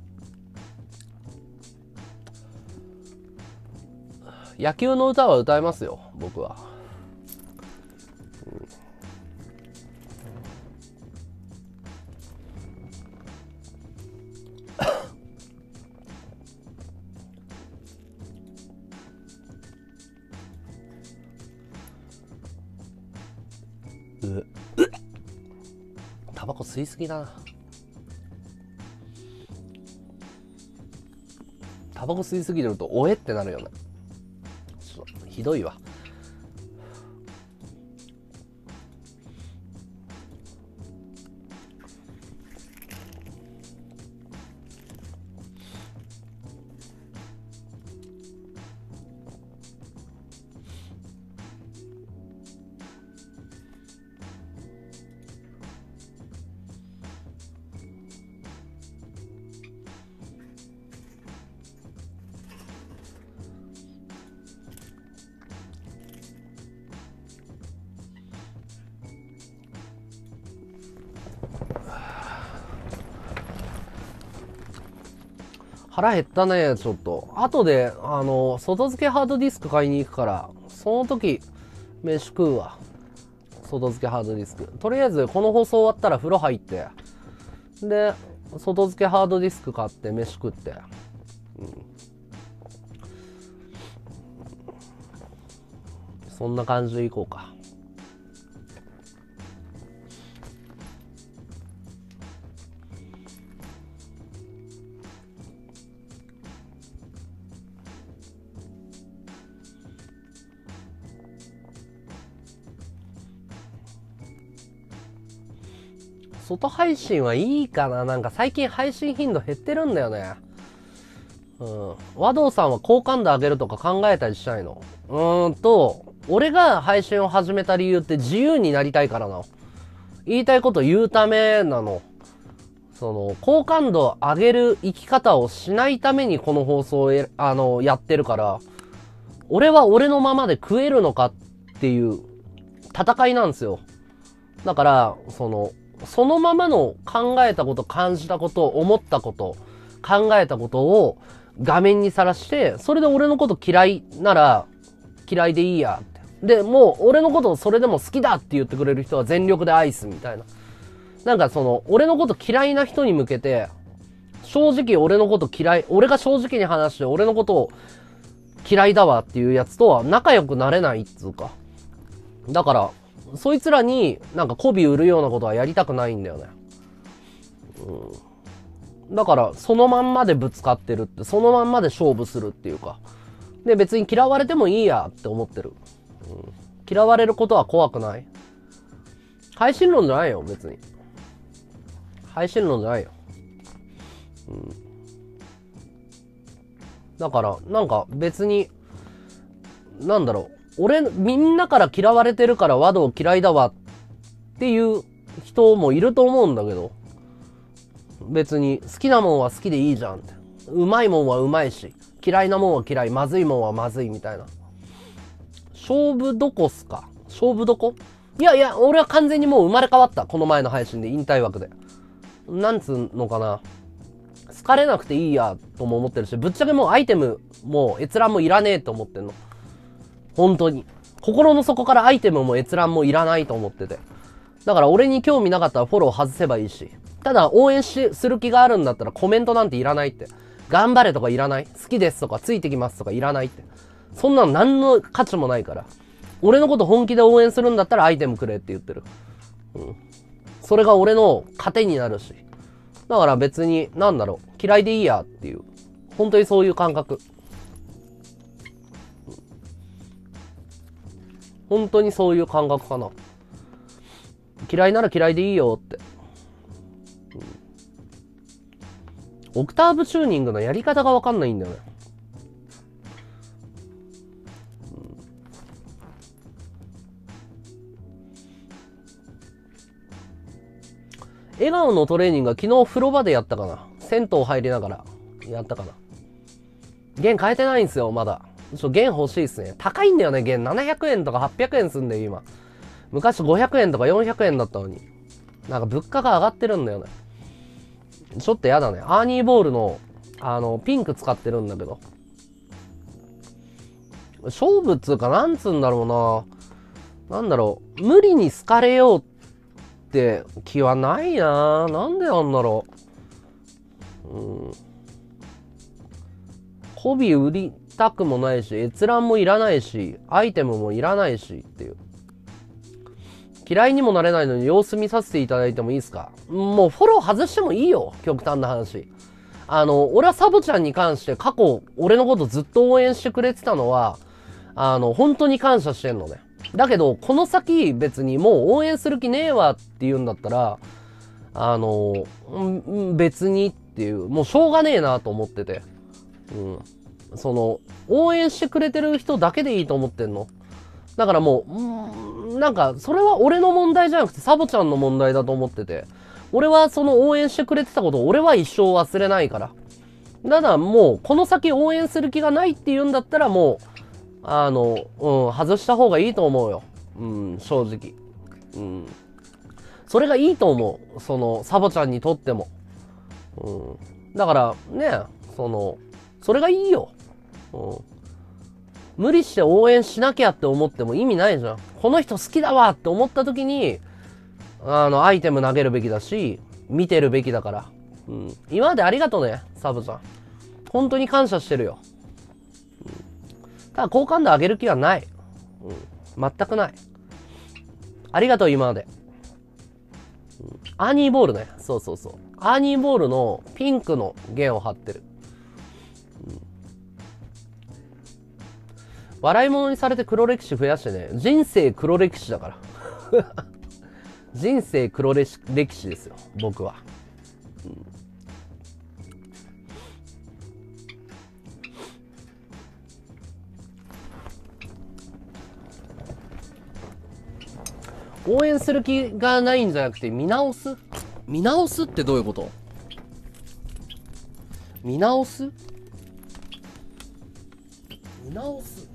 野球の歌は歌えますよ、僕は。うタバコ吸いすぎだな。タバコ吸いすぎてるとおえってなるよね。ひどいわ。腹減ったね、ちょっと。後で、あの、外付けハードディスク買いに行くから、その時、飯食うわ。外付けハードディスク。とりあえず、この放送終わったら風呂入って、で、外付けハードディスク買って飯食って。うん、そんな感じでいこうか。 外配信はいいかな。なんか最近配信頻度減ってるんだよね。うん。和道さんは好感度上げるとか考えたりしないの？うーんと、俺が配信を始めた理由って自由になりたいからな。言いたいこと言うためなの。その、好感度を上げる生き方をしないためにこの放送をえ、あの、やってるから、俺は俺のままで食えるのかっていう戦いなんですよ。だから、その、そのままの考えたこと、感じたこと、思ったこと、考えたことを画面にさらして、それで俺のこと嫌いなら嫌いでいいやって。で、もう俺のことそれでも好きだって言ってくれる人は全力で愛すみたいな。なんかその、俺のこと嫌いな人に向けて、正直俺のこと嫌い、俺が正直に話して俺のことを嫌いだわっていうやつとは仲良くなれないっつうか。だから、そいつらになんか媚び売るようなことはやりたくないんだよね。うん。だから、そのまんまでぶつかってるって、そのまんまで勝負するっていうか。で、別に嫌われてもいいやって思ってる。うん、嫌われることは怖くない。配信論じゃないよ、別に。配信論じゃないよ。うん。だから、なんか別に、なんだろう。俺、みんなから嫌われてるから和道嫌いだわっていう人もいると思うんだけど、別に好きなもんは好きでいいじゃんって。うまいもんはうまいし、嫌いなもんは嫌い、まずいもんはまずいみたいな。勝負どこっすか？勝負どこ？いやいや、俺は完全にもう生まれ変わった。この前の配信で引退枠で。なんつうのかな。好かれなくていいやとも思ってるし、ぶっちゃけもうアイテムも閲覧もいらねえと思ってんの。本当に。心の底からアイテムも閲覧もいらないと思ってて。だから俺に興味なかったらフォロー外せばいいし。ただ応援し、する気があるんだったらコメントなんていらないって。頑張れとかいらない。好きですとかついてきますとかいらないって。そんなの何の価値もないから。俺のこと本気で応援するんだったらアイテムくれって言ってる。うん。それが俺の糧になるし。だから別に、なんだろう。嫌いでいいやっていう。本当にそういう感覚。本当にそういう感覚かな。嫌いなら嫌いでいいよって。うん、オクターブチューニングのやり方がわかんないんだよね。うん、笑顔のトレーニングは昨日風呂場でやったかな。銭湯入りながらやったかな。弦変えてないんですよ、まだ。ちょ、弦欲しいっすね。高いんだよね、弦。ななひゃくえんとかはっぴゃくえんすんだよ、今。昔ごひゃくえんとかよんひゃくえんだったのに。なんか物価が上がってるんだよね。ちょっとやだね。アーニーボールの、あの、ピンク使ってるんだけど。勝負っつうか、なんつうんだろうな。なんだろう。無理に好かれようって気はないな。なんでなんだろう。うん。媚び売りたくもないし、閲覧もいらないし、アイテムもいらないしっていう。嫌いにもなれないのに様子見させていただいてもいいですか？もうフォロー外してもいいよ。極端な話。あの、俺はサボちゃんに関して過去、俺のことずっと応援してくれてたのは、あの、本当に感謝してんのね。だけど、この先別にもう応援する気ねえわって言うんだったら、あの、ん別にっていう、もうしょうがねえなと思ってて。うん。その、応援してくれてる人だけでいいと思ってんの。だからもう、なんか、それは俺の問題じゃなくて、サボちゃんの問題だと思ってて。俺はその応援してくれてたことを俺は一生忘れないから。ただもう、この先応援する気がないって言うんだったらもう、あの、うん、外した方がいいと思うよ。うん、正直。うん。それがいいと思う。その、サボちゃんにとっても。うん。だから、ね、その、それがいいよ。うん。無理して応援しなきゃって思っても意味ないじゃん。この人好きだわって思った時に、あの、アイテム投げるべきだし、見てるべきだから。うん。今までありがとうね、サブさん。本当に感謝してるよ。うん、ただ、好感度上げる気はない。うん。全くない。ありがとう、今まで。うん、アーニーボールね。そうそうそう。アーニーボールのピンクの弦を張ってる。笑い物にされて黒歴史増やしてね。人生黒歴史だから。 人生黒歴史歴史ですよ僕は、うん、応援する気がないんじゃなくて見直す見直すってどういうこと？見直す見直す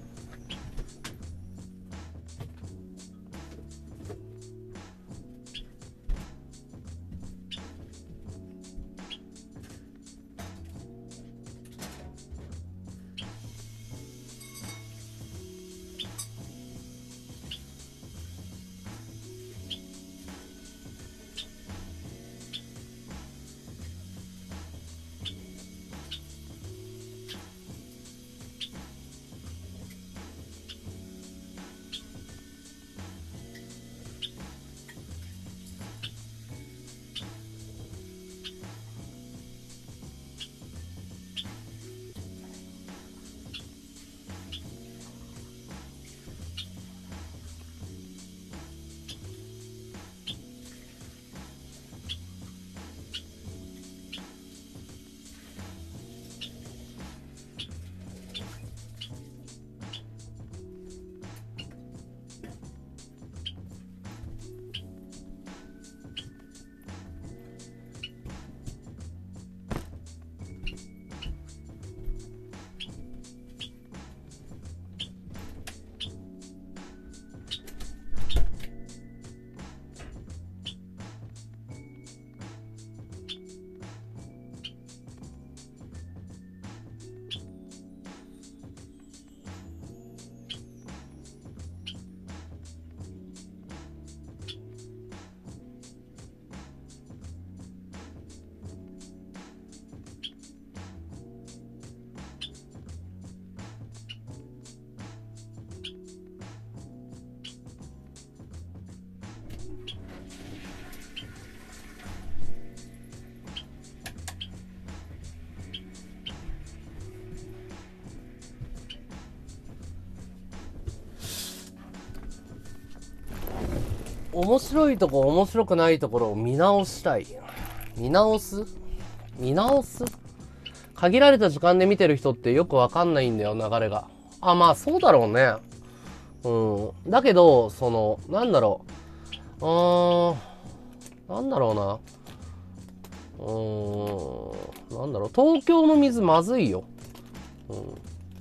面白いとこ面白くないところを見直したい。見直す見直す限られた時間で見てる人ってよくわかんないんだよ、流れが。あ、まあそうだろうね。うん。だけど、その、なんだろう。うーん。なんだろうな。うーん。なんだろう。東京の水まずいよ。うん。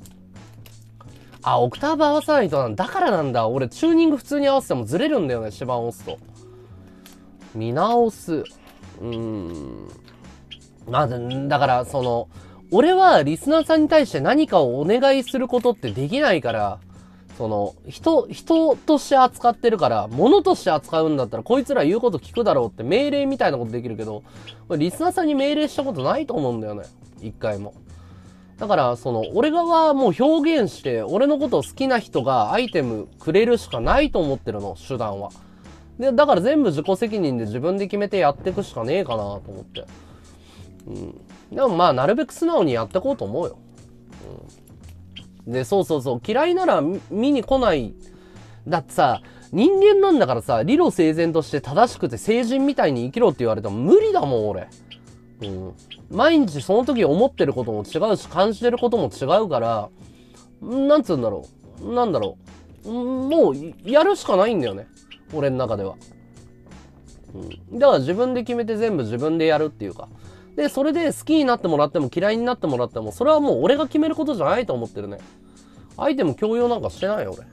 あ、オクターブ合わさないとなんだからなんだ。俺、チューニング普通に合わせてもずれるんだよね、指板押すと。見直す。うーん。まあ、だから、その、俺はリスナーさんに対して何かをお願いすることってできないから、その、人、人として扱ってるから、物として扱うんだったら、こいつら言うこと聞くだろうって命令みたいなことできるけど、リスナーさんに命令したことないと思うんだよね。一回も。だから、その、俺側はもう表現して、俺のことを好きな人がアイテムくれるしかないと思ってるの、手段は。で、だから全部自己責任で自分で決めてやっていくしかねえかなと思って。うん。でもまあ、なるべく素直にやっていこうと思うよ。うん。で、そうそうそう、嫌いなら見に来ない。だってさ、人間なんだからさ、理路整然として正しくて成人みたいに生きろって言われても無理だもん、俺。うん。毎日その時思ってることも違うし、感じてることも違うから、なんつうんだろう。なんだろう。もう、やるしかないんだよね。俺の中では。うん。だから自分で決めて全部自分でやるっていうか。で、それで好きになってもらっても嫌いになってもらっても、それはもう俺が決めることじゃないと思ってるね。アイテム強要なんかしてないよ、俺。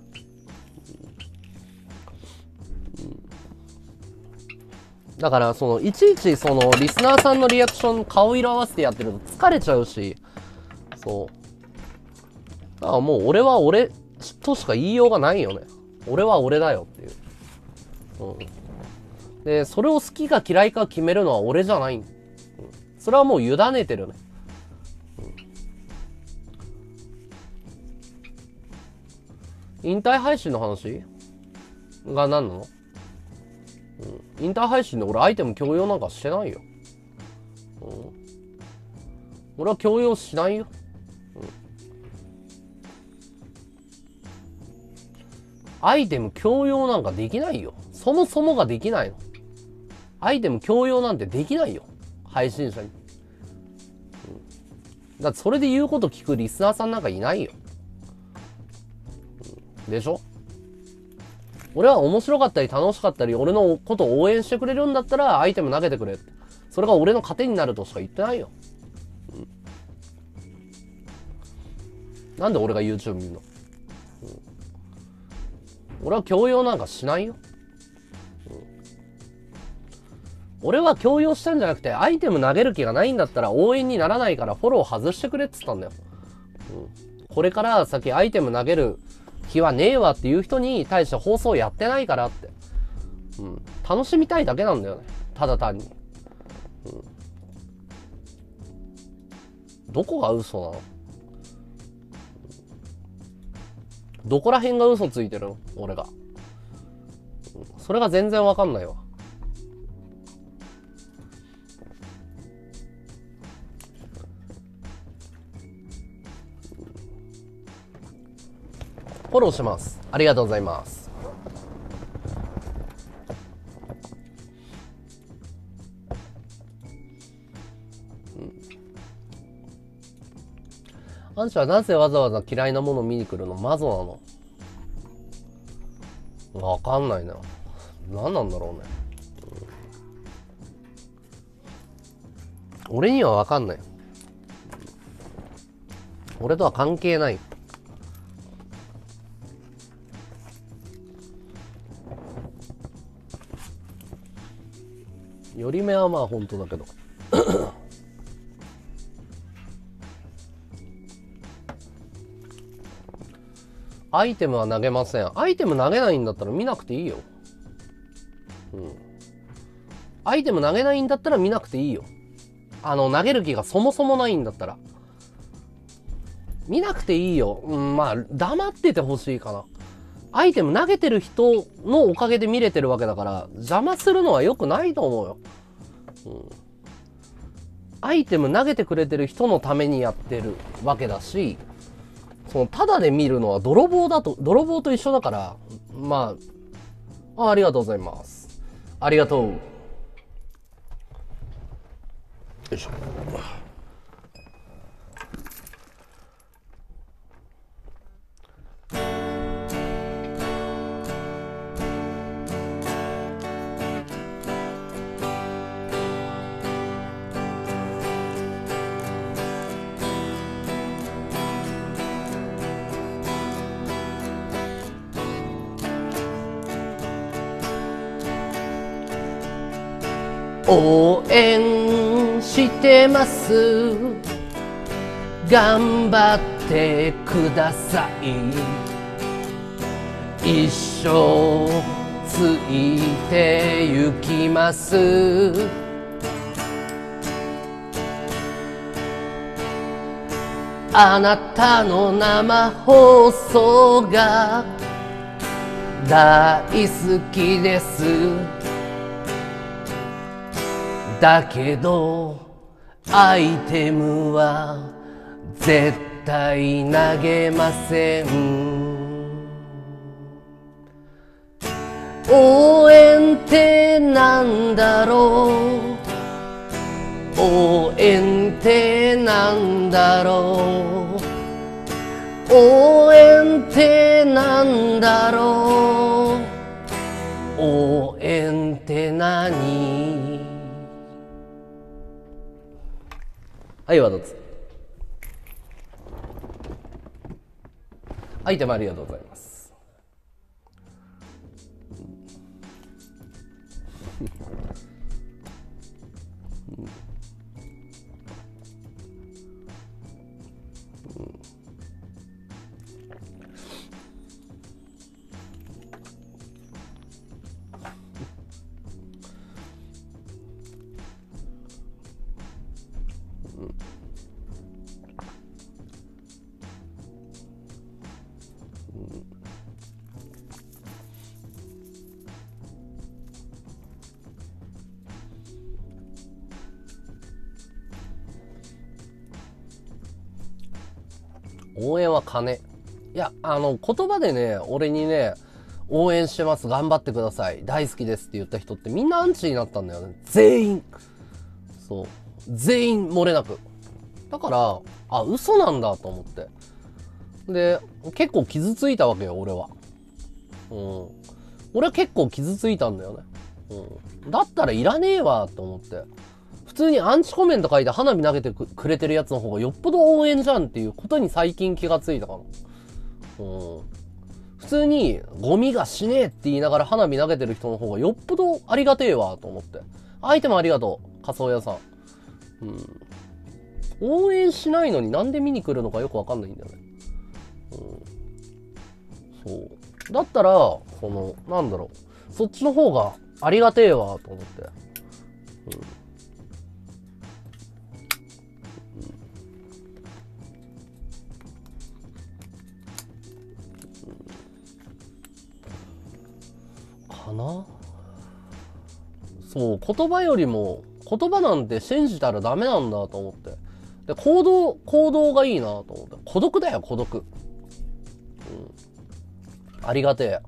だから、その、いちいち、その、リスナーさんのリアクション、顔色合わせてやってると疲れちゃうし、そう。だからもう、俺は俺としか言いようがないよね。俺は俺だよっていう。うん。で、それを好きか嫌いか決めるのは俺じゃない。うん。それはもう委ねてるね。うん。引退配信の話が何なの？うん、インター配信で俺アイテム強要なんかしてないよ。うん、俺は強要しないよ。うん、アイテム強要なんかできないよ。そもそもができないの。 アイテム強要なんてできないよ。配信者に。うん、だってそれで言うこと聞くリスナーさんなんかいないよ。うん、でしょ？俺は面白かったり楽しかったり、俺のことを応援してくれるんだったらアイテム投げてくれって。それが俺の糧になるとしか言ってないよ。うん、なんで俺が YouTube 見るの？うん、俺は強要なんかしないよ。俺は強要したんじゃなくて、アイテム投げる気がないんだったら応援にならないからフォロー外してくれって言ったんだよ。うん、これから先アイテム投げる気はねえわっていう人に対して放送やってないからって。うん、楽しみたいだけなんだよね。ただ単に。うん、どこが嘘なの？どこら辺が嘘ついてるの？俺が。うん、それが全然わかんないわ。フォローします。ありがとうございます。うん、あんちはなぜわざわざ嫌いなものを見に来るの？マゾなの？わかんないな。何なんだろうね。うん、俺にはわかんない。俺とは関係ない。より目はまあ本当だけどアイテムは投げません。アイテム投げないんだったら見なくていいよ。うん。アイテム投げないんだったら見なくていいよ。あの投げる気がそもそもないんだったら見なくていいよ。うん、まあ黙っててほしいかな。アイテム投げてる人のおかげで見れてるわけだから邪魔するのは良くないと思うよ。うん、アイテム投げてくれてる人のためにやってるわけだし、そのただで見るのは泥棒だと泥棒と一緒だから、まあ あ, ありがとうございます。ありがとう。よいしょ。応援してます。頑張ってください。一生ついてゆきます。あなたの生放送が大好きです。だけどアイテムは絶対投げません。応援ってなんだろう、応援ってなんだろう、応援ってなんだろう、応援って何？はい、ワドツ。アイテムありがとうございます。応援は金。いや、あの、言葉でね、俺にね、 応援してます、頑張ってください、大好きですって言った人ってみんなアンチになったんだよね。全員。そう。全員漏れなく。だから、あ、嘘なんだと思って。で、結構傷ついたわけよ、俺は。うん。俺は結構傷ついたんだよね。うん。だったらいらねえわ、と思って。普通にアンチコメント書いて花火投げてくれてるやつの方がよっぽど応援じゃんっていうことに最近気がついたかな。うん。普通にゴミが死ねえって言いながら花火投げてる人の方がよっぽどありがてえわ、と思って。アイテムありがとう、仮装屋さん。うん。応援しないのになんで見に来るのかよくわかんないんだよね。うん。そう。だったら、その、なんだろう。そっちの方がありがてえわ、と思って。うん。かな。そう、言葉よりも、言葉なんて信じたらダメなんだと思って。で、行動、行動がいいなと思って。孤独だよ、孤独。うん。ありがてえ。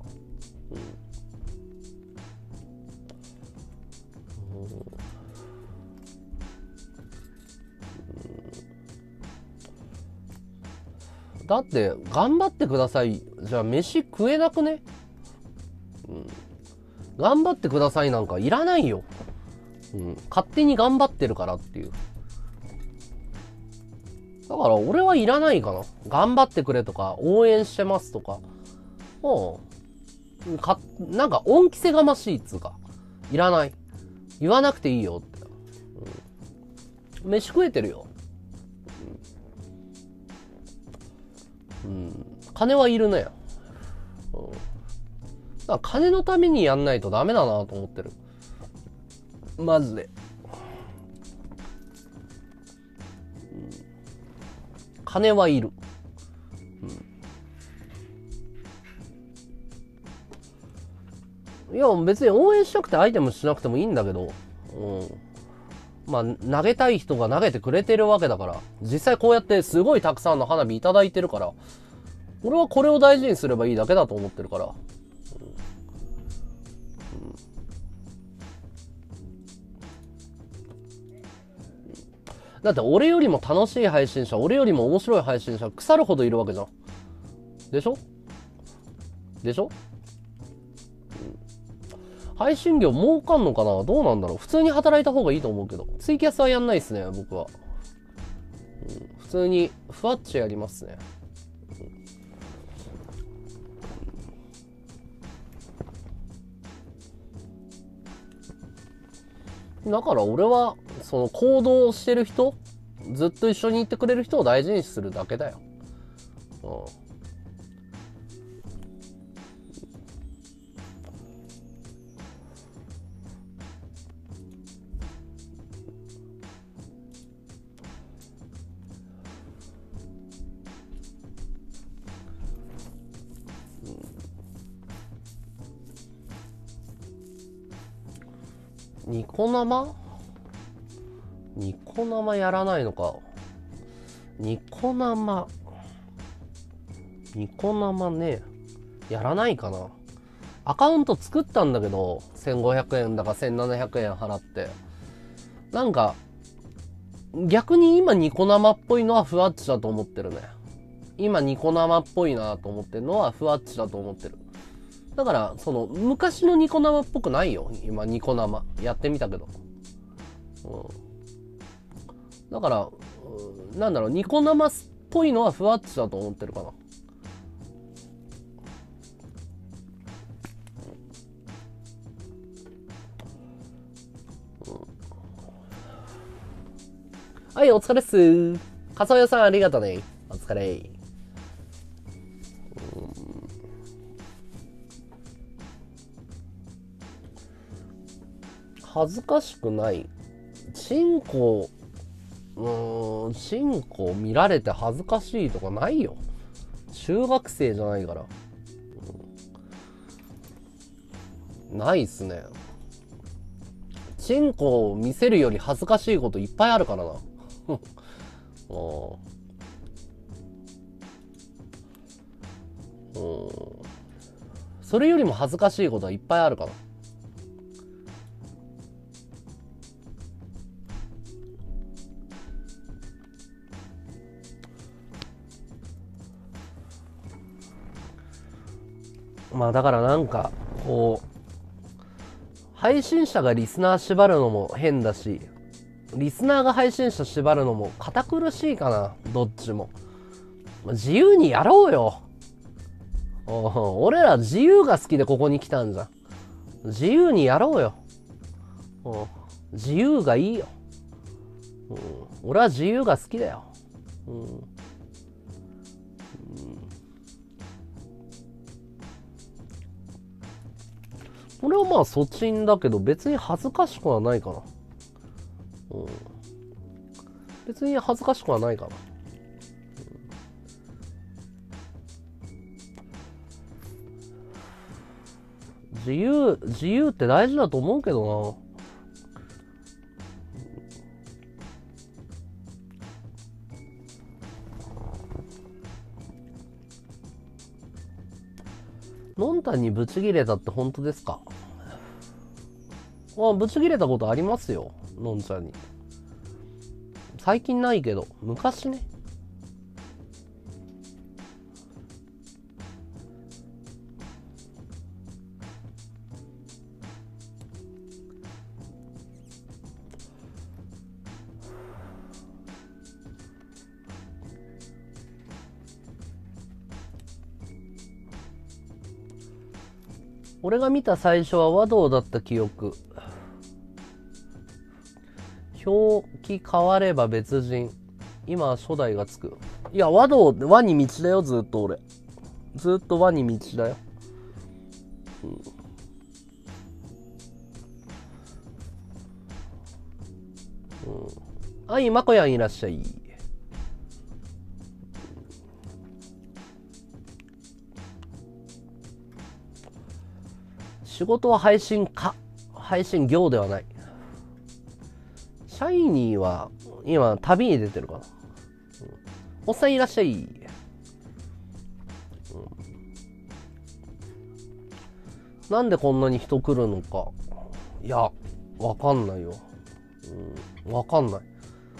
うん。だって、頑張ってください。じゃあ、飯食えなくね？うん。頑張ってくださいなんかいらないよ。うん。勝手に頑張ってるからっていう。だから俺はいらないかな。頑張ってくれとか、応援してますとか。うん。か、なんか恩着せがましいっつうか。いらない。言わなくていいよって。うん。飯食えてるよ。うん。うん、金はいるね。うん。だから金のためにやんないとダメだなと思ってる。マジで。金はいる。うん、いや、別に応援しなくてアイテムしなくてもいいんだけど、うん。まあ、投げたい人が投げてくれてるわけだから、実際こうやってすごいたくさんの花火いただいてるから、俺はこれを大事にすればいいだけだと思ってるから。うんうん、だって俺よりも楽しい配信者、俺よりも面白い配信者、腐るほどいるわけじゃん。でしょでしょ、うん、配信業儲かんのかな、どうなんだろう。普通に働いた方がいいと思うけど。ツイキャスはやんないっすね、僕は。うん、普通にふわっちやりますね。だから俺は、その行動してる人、ずっと一緒にいてくれる人を大事にするだけだよ。うん。ニコ生ニコ生やらないのか。ニコ生。ニコ生ね。やらないかな。アカウント作ったんだけど、せんごひゃくえんだかせんななひゃくえん払って。なんか、逆に今ニコ生っぽいのはふわっちだと思ってるね。今ニコ生っぽいなと思ってるのはふわっちだと思ってる。だから、その、昔のニコ生っぽくないよ。今、ニコ生。やってみたけど。うん。だから、うん、なんだろう、ニコ生っぽいのはふわっちだと思ってるかな。うん、はい、お疲れっす。かそやさんありがとね。お疲れ。恥ずかしくない。チンコ、うーん、チンコ見られて恥ずかしいとかないよ。中学生じゃないから。うん、ないっすね。チンコを見せるより恥ずかしいこといっぱいあるからな。うん、 それよりも恥ずかしいことはいっぱいあるから。まあだからなんかこう配信者がリスナー縛るのも変だし、リスナーが配信者縛るのも堅苦しいかな。どっちも自由にやろうよ。俺ら自由が好きでここに来たんじゃん。自由にやろうよ。自由がいいよ。俺は自由が好きだよ。うん俺はまあそっちんだけど別に恥ずかしくはないかな。うん、別に恥ずかしくはないかな。うん、自由自由って大事だと思うけどな。のんたんにブチギレたって本当ですか？あ、ブチギレたことありますよ、のんちゃんに。最近ないけど昔ね。俺が見た最初は和道だった記憶。表記変われば別人。今は初代がつく。いや、和道、和に道だよ、ずっと俺。ずっと和に道だよ。うん。うん、はい、まこやんいらっしゃい。仕事は配信か。配信業ではない。シャイニーは今旅に出てるかな。うん、おっさんいらっしゃい。うん、なんでこんなに人来るのか。いや、わかんないよ。うん、わかんない。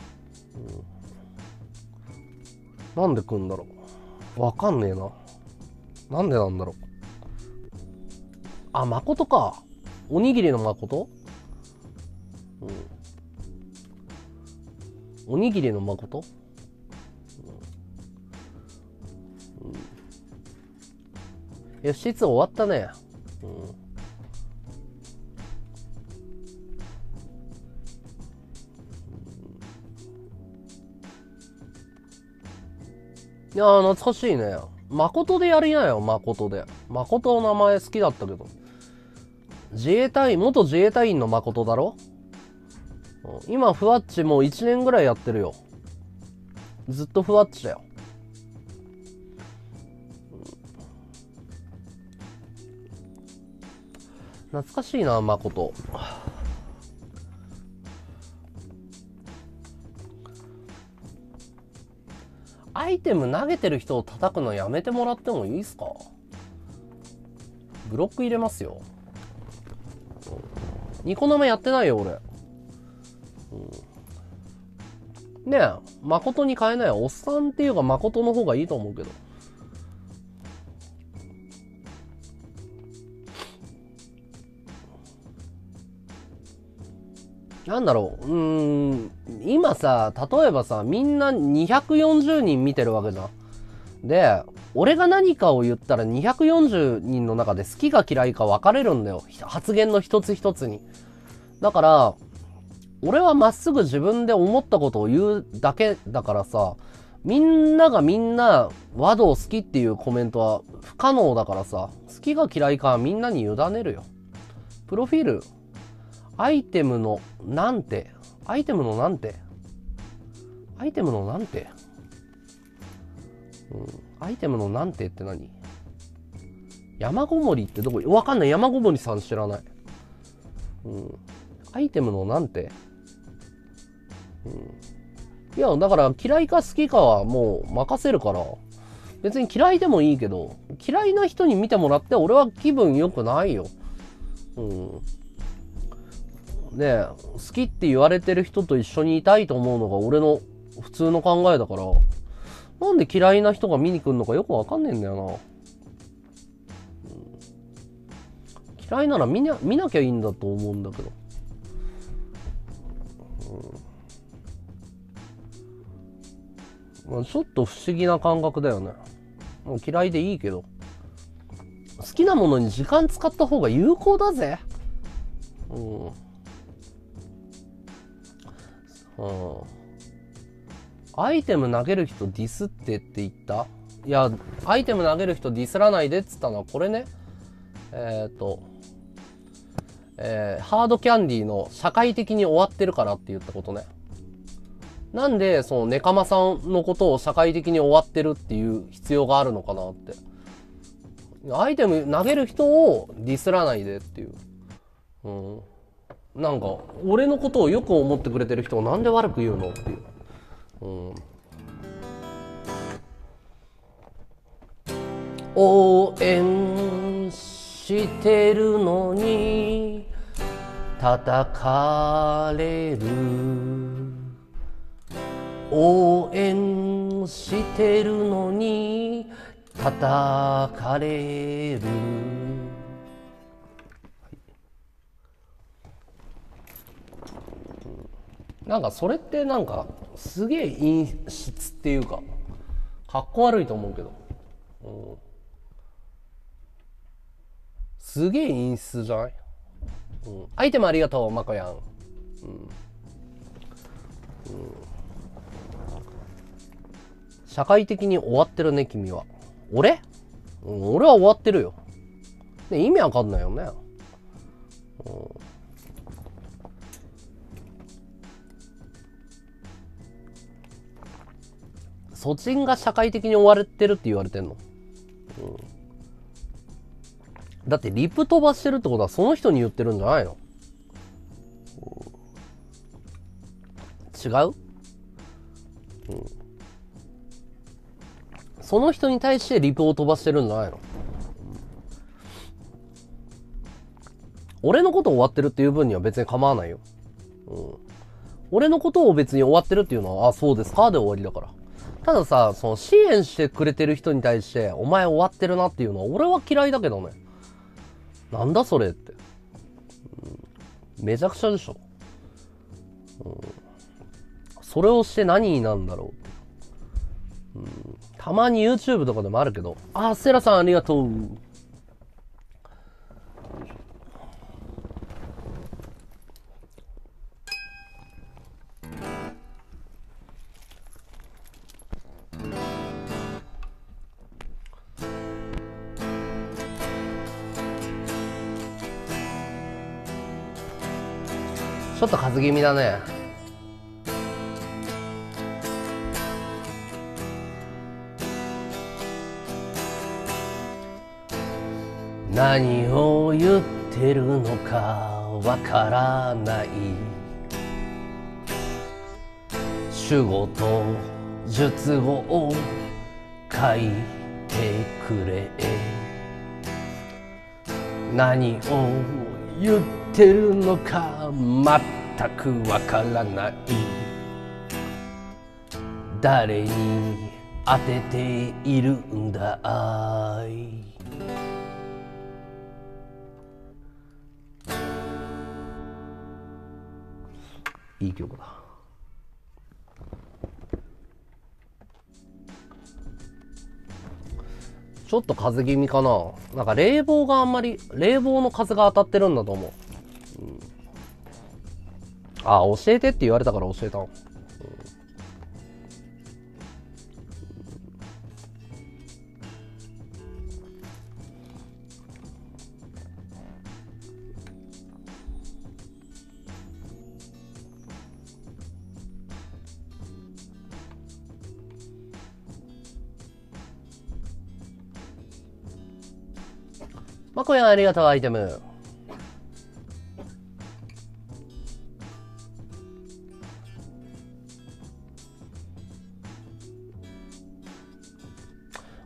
うん、なんで来んだろう。わかんねえな。なんでなんだろう。あ、誠か。おにぎりの誠？うん。おにぎりの誠？うん。うん。いや、質終わったね。うん。いやー、懐かしいね。誠でやりなよ、誠で。誠の名前好きだったけど。自衛隊員、元自衛隊員の誠だろ？今、ふわっちもういちねんぐらいやってるよ。ずっとふわっちだよ。懐かしいな、誠。アイテム投げてる人を叩くのやめてもらってもいいっすか？ブロック入れますよ。ニコ生やってないよ、俺。うん、ねえ、誠に変えないよ。おっさんっていうか誠の方がいいと思うけど。なんだろう、うーん、今さ、例えばさ、みんなにひゃくよんじゅうにん見てるわけじゃん。で、俺が何かを言ったらにひゃくよんじゅうにんの中で好きか嫌いか分かれるんだよ。発言の一つ一つに。だから、俺はまっすぐ自分で思ったことを言うだけだからさ、みんながみんな和道好きっていうコメントは不可能だからさ、好きが嫌いかはみんなに委ねるよ。プロフィール、アイテムのなんて、アイテムのなんて、アイテムのなんて、うん、アイテムのなんてって何？山ごもりってどこ？わかんない。山ごもりさん知らない。うん、アイテムのなんて、うん、いやだから嫌いか好きかはもう任せるから、 別に嫌いでもいいけど、嫌いな人に見てもらって俺は気分良くないよ。うん。ねえ、好きって言われてる人と一緒にいたいと思うのが俺の普通の考えだから、なんで嫌いな人が見に来るのかよくわかんねえんだよな。うん、嫌いなら見な、見なきゃいいんだと思うんだけど。うん、まあ、ちょっと不思議な感覚だよね。もう嫌いでいいけど。好きなものに時間使った方が有効だぜ。うん。うん。アイテム投げる人ディスってって言った？いや、アイテム投げる人ディスらないでっつったのはこれね。えっと、えー、ハードキャンディーの社会的に終わってるからって言ったことね。なんで、そのネカマさんのことを社会的に終わってるっていう必要があるのかなって。アイテム投げる人をディスらないでっていう。うん。なんか、俺のことをよく思ってくれてる人をなんで悪く言うのっていう。うん。応援してるのに叩かれる。応援してるのに叩かれる。なんかそれってなんかすげえ陰湿っていうかかっこ悪いと思うけど、うん、すげえ陰湿じゃない？うん、アイテムありがとうまこやん。うんうん、社会的に終わってるね君は。俺？うん、俺は終わってるよ。ね、意味わかんないよね。うん、そちんが社会的に追われてるって言われてんの、うん、だってリプ飛ばしてるってことはその人に言ってるんじゃないの、うん、違う、うん、その人に対してリプを飛ばしてるんじゃないの、うん、俺のこと終わってるっていう分には別に構わないよ、うん、俺のことを別に終わってるっていうのはあそうですかで終わりだから。たださ、その支援してくれてる人に対してお前終わってるなっていうのは俺は嫌いだけどね。なんだそれって、うん、めちゃくちゃでしょ、うん、それをして何になるんだろうって、うん、たまに YouTube とかでもあるけど、あセラさんありがとう。ちょっと風邪気味だね。何を言ってるのかわからない。守護と術語を書いてくれ。何を言ってるのか全くわからない。誰に当てているんだい。いい曲だ。ちょっと風邪気味かな。なんか冷房があんまり冷房の風が当たってるんだと思う、うん、あ教えてって言われたから教えたの、うん、まこやんありがとうアイテム。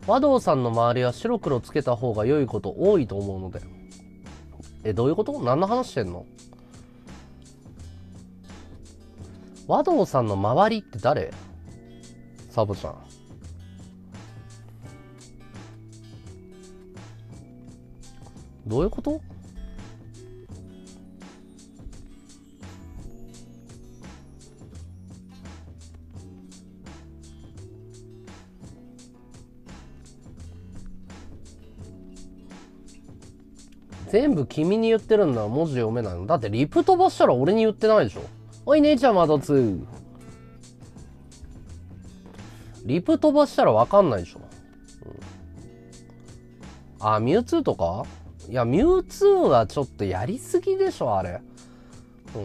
和道さんの周りは白黒つけた方が良いこと多いと思うので。え、どういうこと？何の話してんの？和道さんの周りって誰？サボちゃん。どういうこと？全部君に言ってるんだ。文字読めないの。だってリプ飛ばしたら俺に言ってないでしょ。おい姉ちゃんまだつ。リプ飛ばしたらわかんないでしょ。うん、あ、ミュウツーとか？いや、ミュウツーはちょっとやりすぎでしょ、あれ。うん。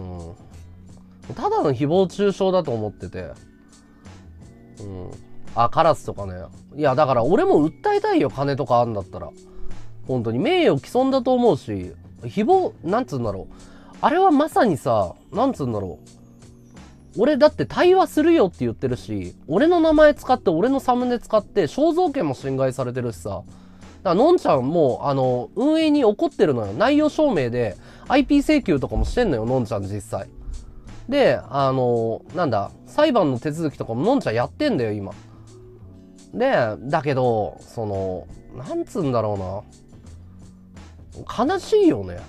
ただの誹謗中傷だと思ってて。うん。あ、カラスとかね。いや、だから俺も訴えたいよ、金とかあんだったら。本当に名誉毀損だと思うし、誹謗、なんつうんだろう。あれはまさにさ、なんつうんだろう。俺だって対話するよって言ってるし、俺の名前使って俺のサムネ使って肖像権も侵害されてるしさ。だからのんちゃんもあの運営に怒ってるのよ。内容証明で アイピー 請求とかもしてんのよ、のんちゃん実際。で、あのなんだ裁判の手続きとかものんちゃんやってんだよ今。で、だけどそのなんつうんだろうな。悲しいよね。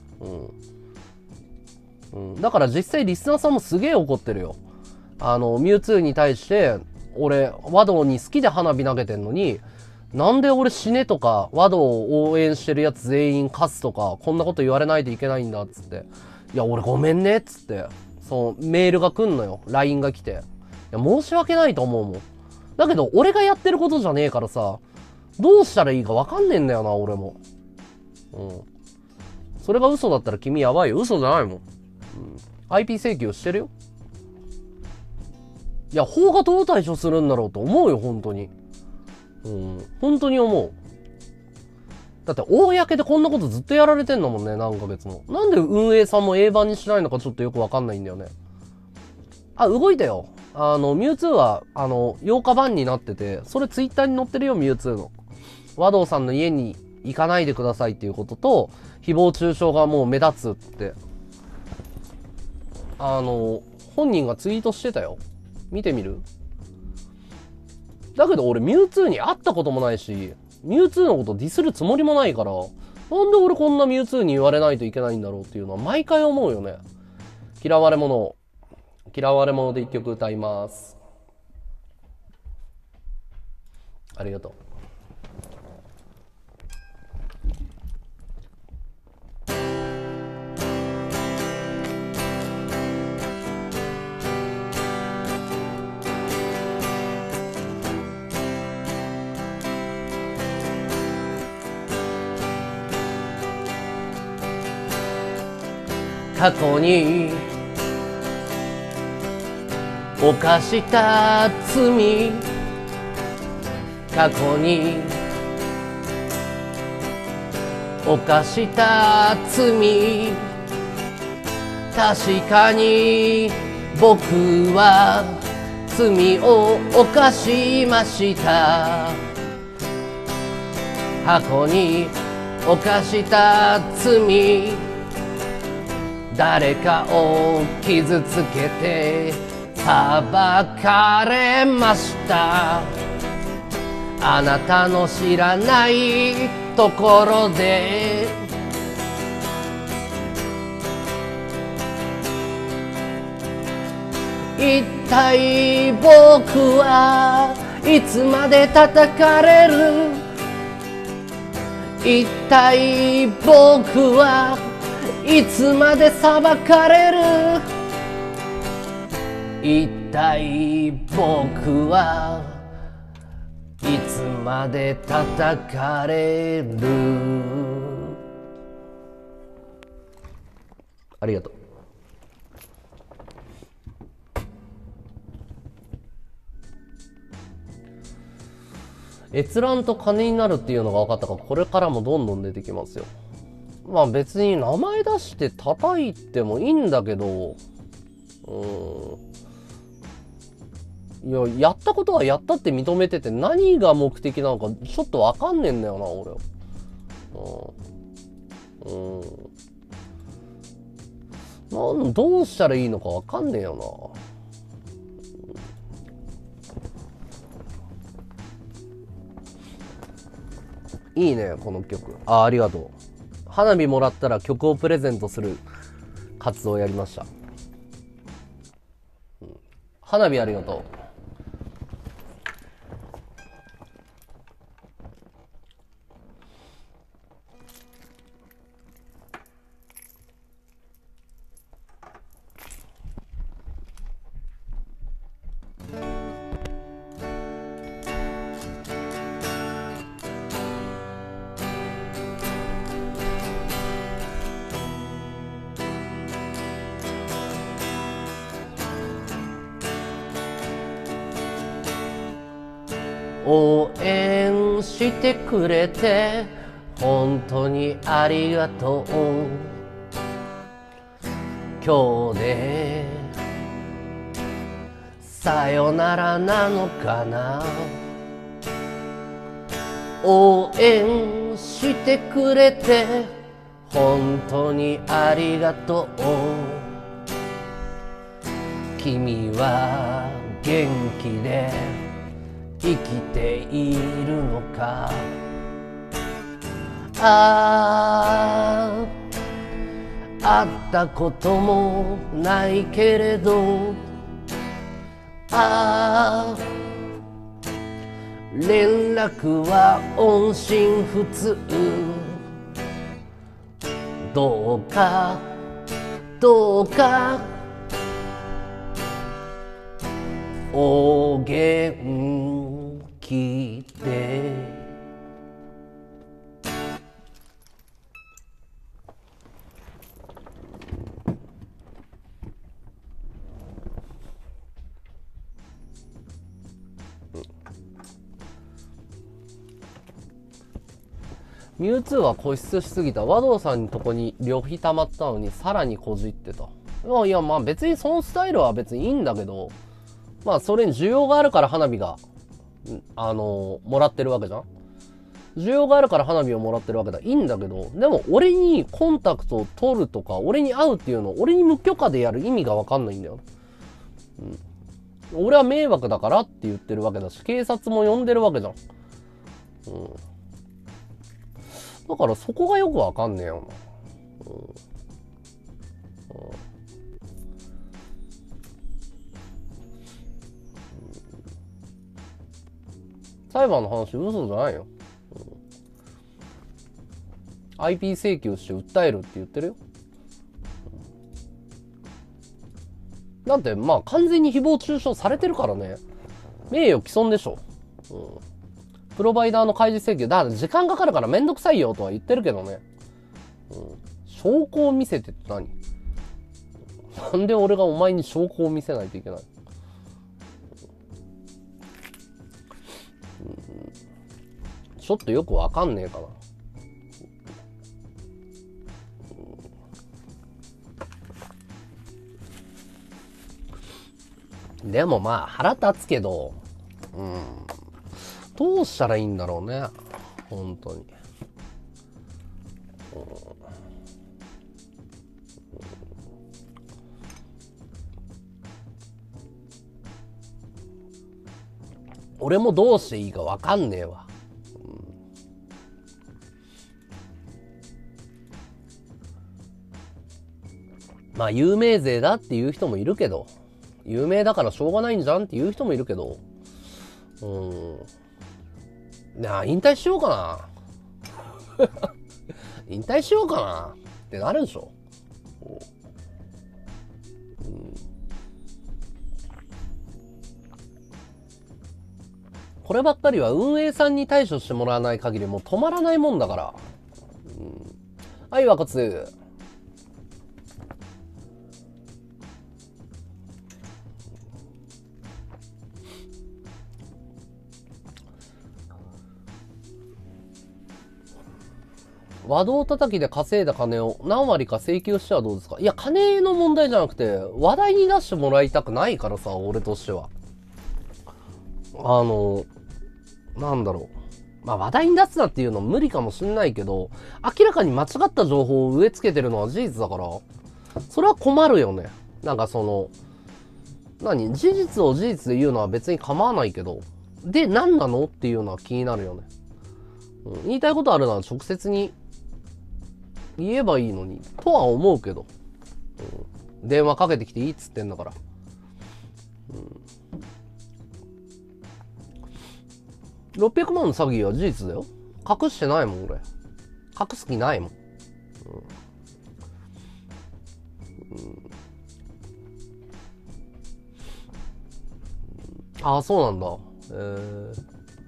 うん。うん、だから実際リスナーさんもすげえ怒ってるよ。あの、ミュウツーに対して、俺、和道に好きで花火投げてんのに、なんで俺死ねとか、和道を応援してるやつ全員勝つとか、こんなこと言われないといけないんだっつって。いや、俺ごめんねっつって。そう、メールが来んのよ。ライン が来て。いや、申し訳ないと思うもん。だけど、俺がやってることじゃねえからさ、どうしたらいいかわかんねえんだよな、俺も。うん。それが嘘だったら君やばいよ。嘘じゃないもん。うん、アイピー 請求してるよ。いや、法がどう対処するんだろうと思うよ、本当に。うん。本当に思う。だって、公でこんなことずっとやられてんだもんね、何ヶ月も。なんで運営さんも A 版にしないのかちょっとよくわかんないんだよね。あ、動いたよ。あの、ミュウツーは、あの、ようか版になってて、それツイッターに載ってるよ、ミュウツーの。和道さんの家に行かないでくださいっていうことと、誹謗中傷がもう目立つって。あの、本人がツイートしてたよ。見てみる？だけど俺ミュウツーに会ったこともないし、ミュウツーのことディスるつもりもないから、なんで俺こんなミュウツーに言われないといけないんだろうっていうのは毎回思うよね。嫌われ者。嫌われ者で一曲歌います。ありがとう。過去に犯した罪、過去に犯した罪、確かに僕は罪を犯しました。過去に犯した罪、誰かを傷つけて裁かれました。あなたの知らないところで一体僕はいつまで叩かれる？一体僕はいつまで裁かれる？一体僕はいつまで叩かれる？ありがとう。閲覧と金になるっていうのが分かったから、これからもどんどん出てきますよ。まあ別に名前出して叩いてもいいんだけど、うーん。 いや、やったことはやったって認めてて、何が目的なのかちょっとわかんねえんだよな、俺。うん。うん。なん、どうしたらいいのかわかんねえよな。いいね、この曲。あ、ありがとう。花火もらったら曲をプレゼントする活動をやりました。うん、花火ありがとう。応援してくれて本当にありがとう。今日でさよならなのかな。応援してくれて本当にありがとう。君は元気で生きているのか。ああ、会ったこともないけれど、ああ、連絡は音信不通。どうかどうかお元気で。ミュウツーは固執しすぎた。和道さんのとこに旅費溜まったのにさらにこじってた。いやいや、まあ別にそのスタイルは別にいいんだけど、まあそれに需要があるから花火が、あのー、もらってるわけじゃん。需要があるから花火をもらってるわけだ。いいんだけど、でも俺にコンタクトを取るとか、俺に会うっていうのを俺に無許可でやる意味がわかんないんだよ。うん。俺は迷惑だからって言ってるわけだし、警察も呼んでるわけじゃん。うん。だからそこがよくわかんねえよな。うんうん、裁判の話嘘じゃないよ。うん、アイピー 請求して訴えるって言ってるよ。だってまあ完全に誹謗中傷されてるからね。名誉毀損でしょ。うん、プロバイダーの開示請求、だから時間かかるからめんどくさいよとは言ってるけどね。うん、証拠を見せてって何？なんで俺がお前に証拠を見せないといけない？うん、ちょっとよくわかんねえかな。うん、でもまあ腹立つけど、うん。どうしたらいいんだろうね。本当に。うん、俺もどうしていいか分かんねえわ。うん、まあ有名税だっていう人もいるけど、有名だからしょうがないんじゃんっていう人もいるけど、うん。なあ、引退しようかな。引退しようかなってなるでしょ。うん、こればっかりは運営さんに対処してもらわない限りもう止まらないもんだから。うん、はい、若津。和道叩きで稼いだ金を何割か請求してはどうですか？いや、金の問題じゃなくて、話題に出してもらいたくないからさ、俺としては。 あのなんだろう、まあ話題に出すなっていうのは無理かもしんないけど、明らかに間違った情報を植え付けてるのは事実だから、それは困るよね。なんかその何、事実を事実で言うのは別に構わないけど、で何なのっていうのは気になるよね。うん、言いたいことあるなら直接に言えばいいのにとは思うけど、うん、電話かけてきていいっつってんだから。うん、ろっぴゃくまんの詐欺は事実だよ。隠してないもん俺。隠す気ないもん。うんうん、ああそうなんだ。えー、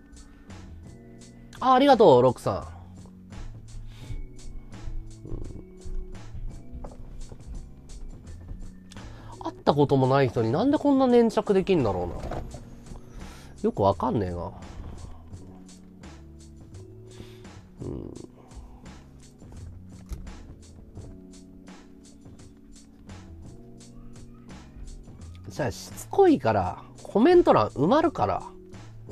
あありがとうロックさん。会ったこともない人になんでこんな粘着できんだろうな。よくわかんねえな。うん。じゃあしつこいからコメント欄埋まるから。うん、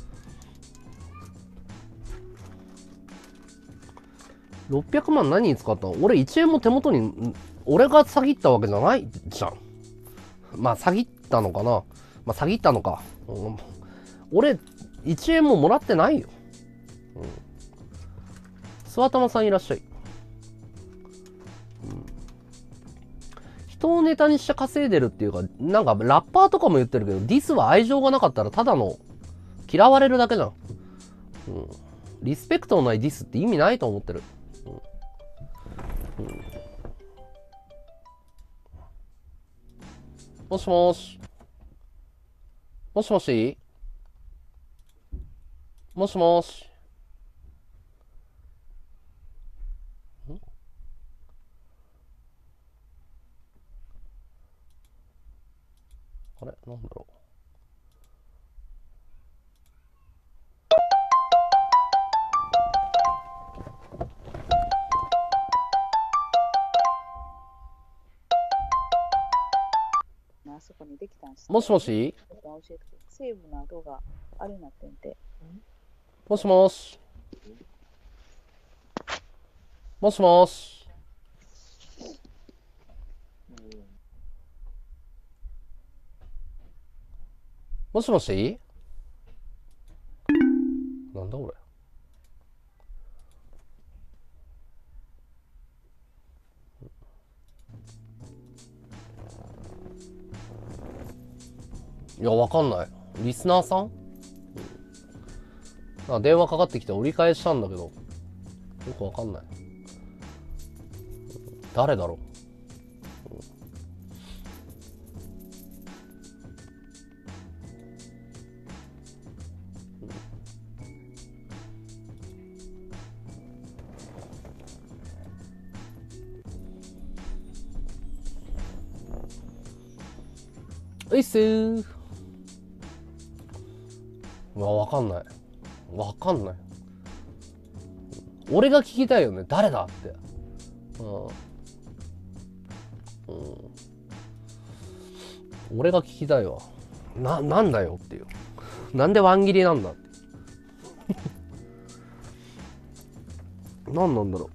ろっぴゃくまん何に使ったの？俺いちえんも手元に、俺が詐欺ったわけじゃないじゃん。まあ詐欺ったのかな、まあ詐欺ったのか、うん、俺いちえんももらってないよ。うん、スワタマさんいらっしゃい。うん、人をネタにして稼いでるっていうか、なんかラッパーとかも言ってるけど、ディスは愛情がなかったらただの嫌われるだけじゃん。うん、リスペクトのないディスって意味ないと思ってる。うんうん、もしもし。もしもしもしもし。んあれなんだろう。 あそこにできたんです。 もしもし。 教えてくれ。セーブなどがあれになってんて。 もしもし。もしもし。もしもし。なんだ俺。いや、わかんない。リスナーさん、うん、あ電話かかってきて折り返したんだけど、よくわかんない。誰だろう。ういっすー。うわ、わかんない。わかんない。俺が聞きたいよね。誰だって。うん。うん、俺が聞きたいわ。な、なんだよっていう。なんでワン切りなんだって。何なんだろう。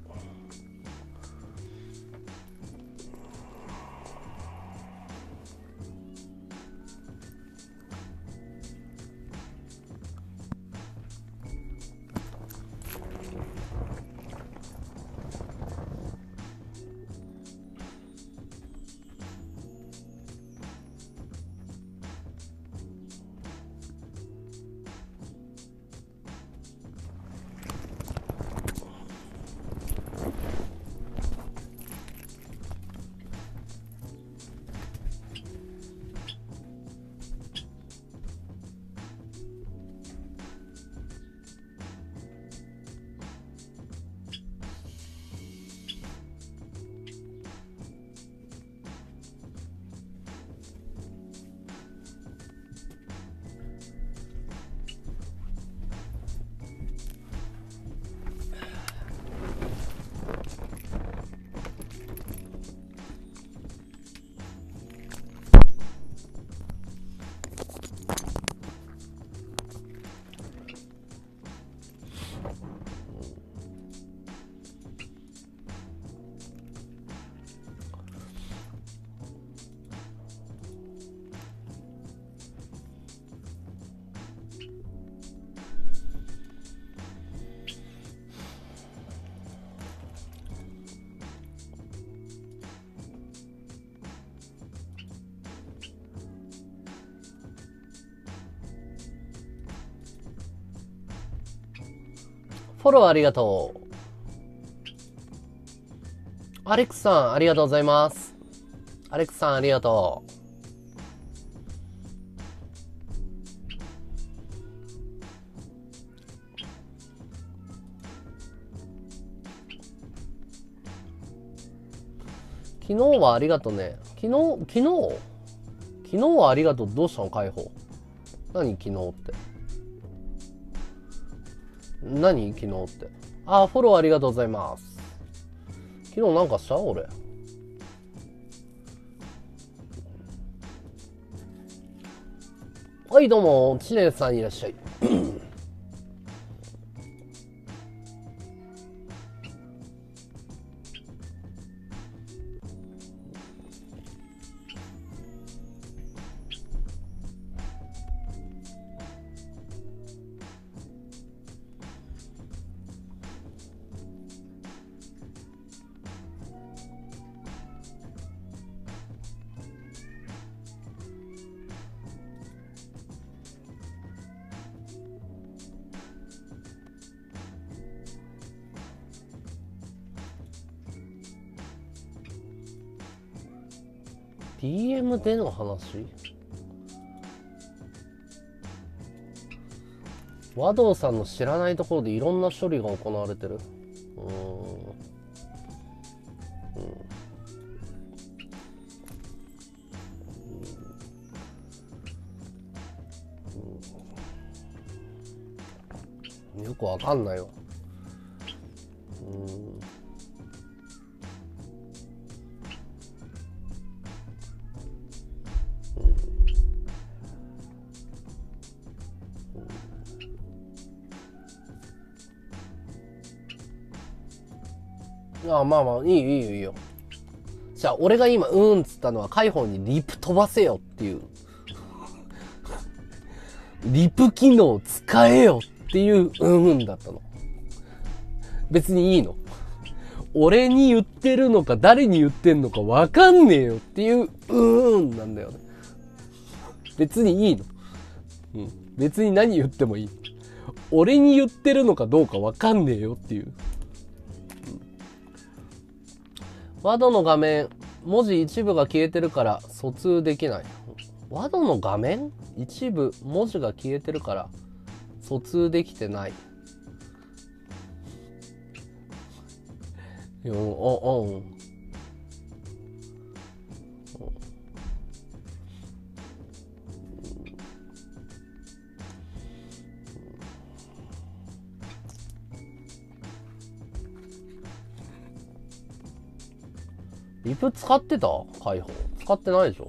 フォローありがとう。アレックスさん、ありがとうございます。アレックスさん、ありがとう。昨日はありがとうね。昨日、昨日昨日はありがとう。どうしたの解放。何昨日って。何昨日って。あ、フォローありがとうございます。昨日なんかした俺。はい、どうも。知念さんいらっしゃい。ディーエム での話？和道さんの知らないところでいろんな処理が行われてる。うーん、うんうん、よくわかんないわ。うん、ああ、まあまあ、いいよいいよいいよ。じゃあ、俺が今、うーんっつったのは、海保にリプ飛ばせよっていう。リプ機能使えよっていう、うんうんだったの。別にいいの。俺に言ってるのか、誰に言ってんのかわかんねえよっていう、うーんなんだよね。別にいいの。うん。別に何言ってもいい。俺に言ってるのかどうかわかんねえよっていう。ワドの画面、文字一部が消えてるから疎通できない。ワドの画面一部文字が消えてるから疎通できてない。うん、お、うん。リプ使ってた？開放。使ってないでしょ？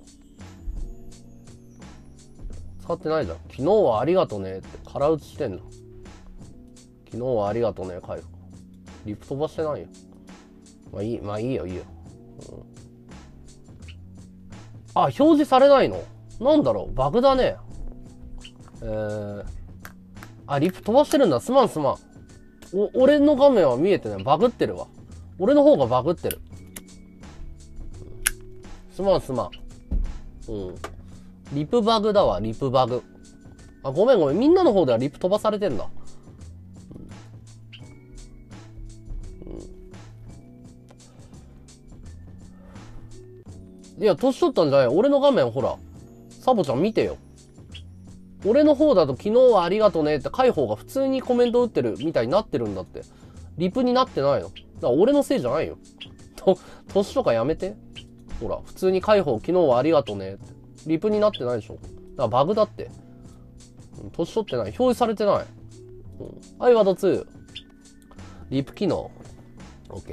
使ってないじゃん。昨日はありがとねって空打ちしてんの。昨日はありがとね、開放。リプ飛ばしてないよ。まあいい、まあいいよ、いいよ。うん、あ、表示されないの？なんだろう、バグだね。えー、あ、リプ飛ばしてるんだ。すまんすまん。お、俺の画面は見えてない。バグってるわ。俺の方がバグってる。すまんすまん。うん。リプバグだわ、リプバグ。あ、ごめんごめん。みんなの方ではリプ飛ばされてんだ。うんうん、いや、年取ったんじゃないよ。俺の画面ほら。サボちゃん見てよ。俺の方だと昨日はありがとねって開放が普通にコメント打ってるみたいになってるんだって。リプになってないの。だから俺のせいじゃないよ。と、年とかやめて。ほら、普通に開放昨日はありがとねって。リプになってないでしょ。だからバグだって。年取ってない。表示されてない。うん、はい、ワードツー。リプ機能。OK。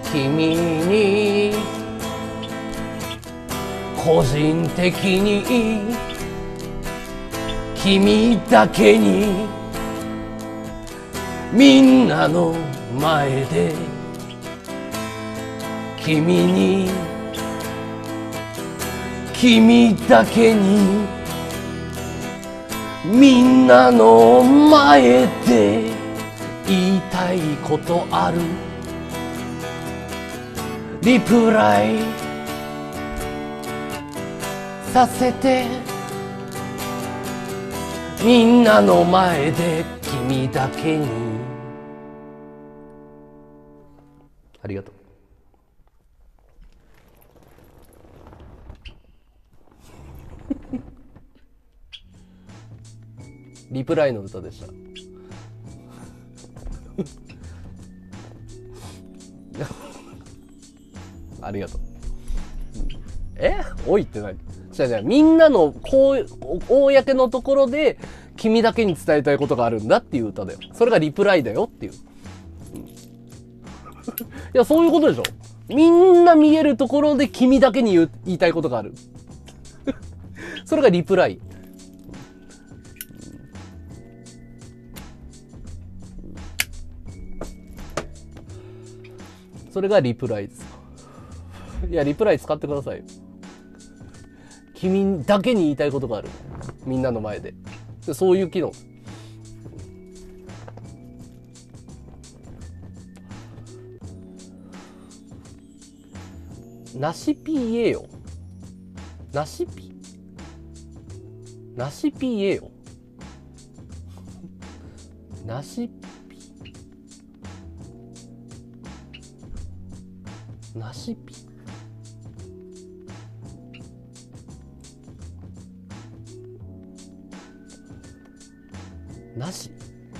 君に個人的に君だけにみんなの前で君に君だけにみんなの前で言いたいことある。リプライさせてみんなの前で君だけに。ありがとう。リプライの歌でした。ありがとう。えおいって何？じゃじゃみんなのこう公のところで君だけに伝えたいことがあるんだっていう歌だよ。それがリプライだよっていう。いやそういうことでしょ。みんな見えるところで君だけに言う言いたいことがある。それがリプライ。それがリプライです。いやリプライ使ってくださいよ。君だけに言いたいことがある。みんなの前で。でそういう機能。なしピー言えよ。なしピなしピー言えよ。なしピなしピなし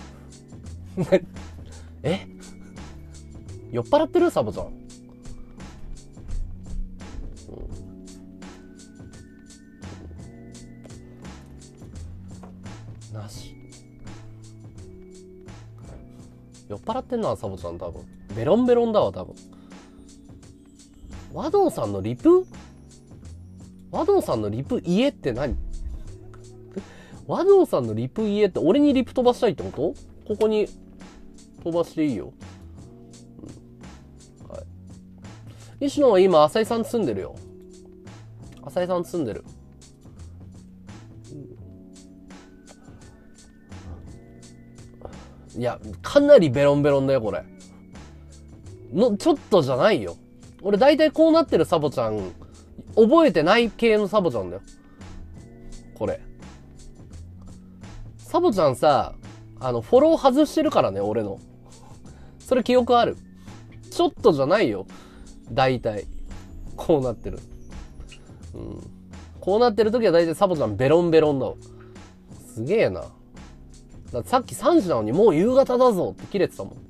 え酔っ払ってるサボちゃん、うん、なし酔っ払ってんなサボちゃん多分ベロンベロンだわ多分。和道さんのリプ和道さんのリプ家って何？和道さんのリプ家って俺にリプ飛ばしたいってこと？ここに飛ばしていいよ。うん、はい。石野は今浅井さん住んでるよ。浅井さん住んでる。いやかなりベロンベロンだよこれ。のちょっとじゃないよ。俺大体こうなってるサボちゃん覚えてない系のサボちゃんだよこれ。サボちゃんさあのフォロー外してるからね俺の。それ記憶ある？ちょっとじゃないよ大体こうなってる。うんこうなってる時は大体サボちゃんベロンベロンだわ。すげえな。だってさっきさんじなのにもう夕方だぞって切れてたもん。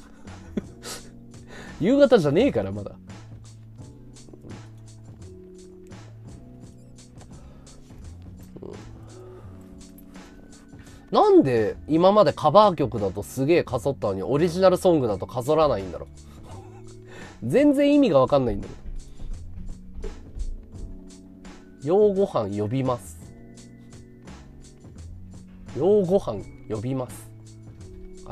夕方じゃねえからまだ。なんで今までカバー曲だとすげえかそったのにオリジナルソングだとかそらないんだろう。全然意味がわかんないんだけど。ようご飯呼びます。ようご飯呼びます。はい。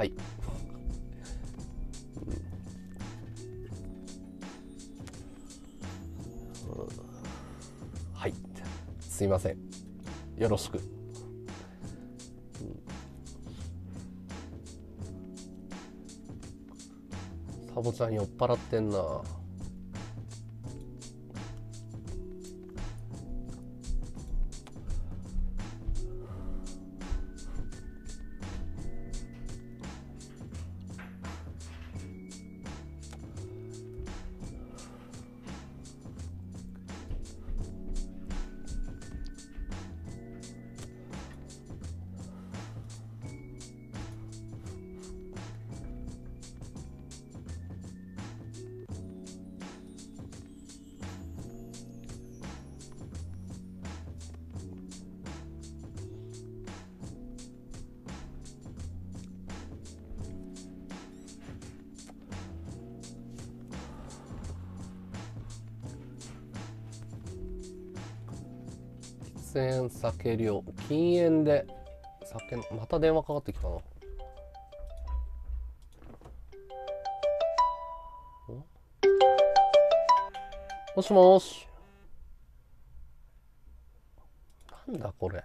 はい。すいません。よろしく。サボちゃん酔っ払ってんな。 煙酒量禁煙で酒のまた電話かかってきたな。もしもし。なんだこれ。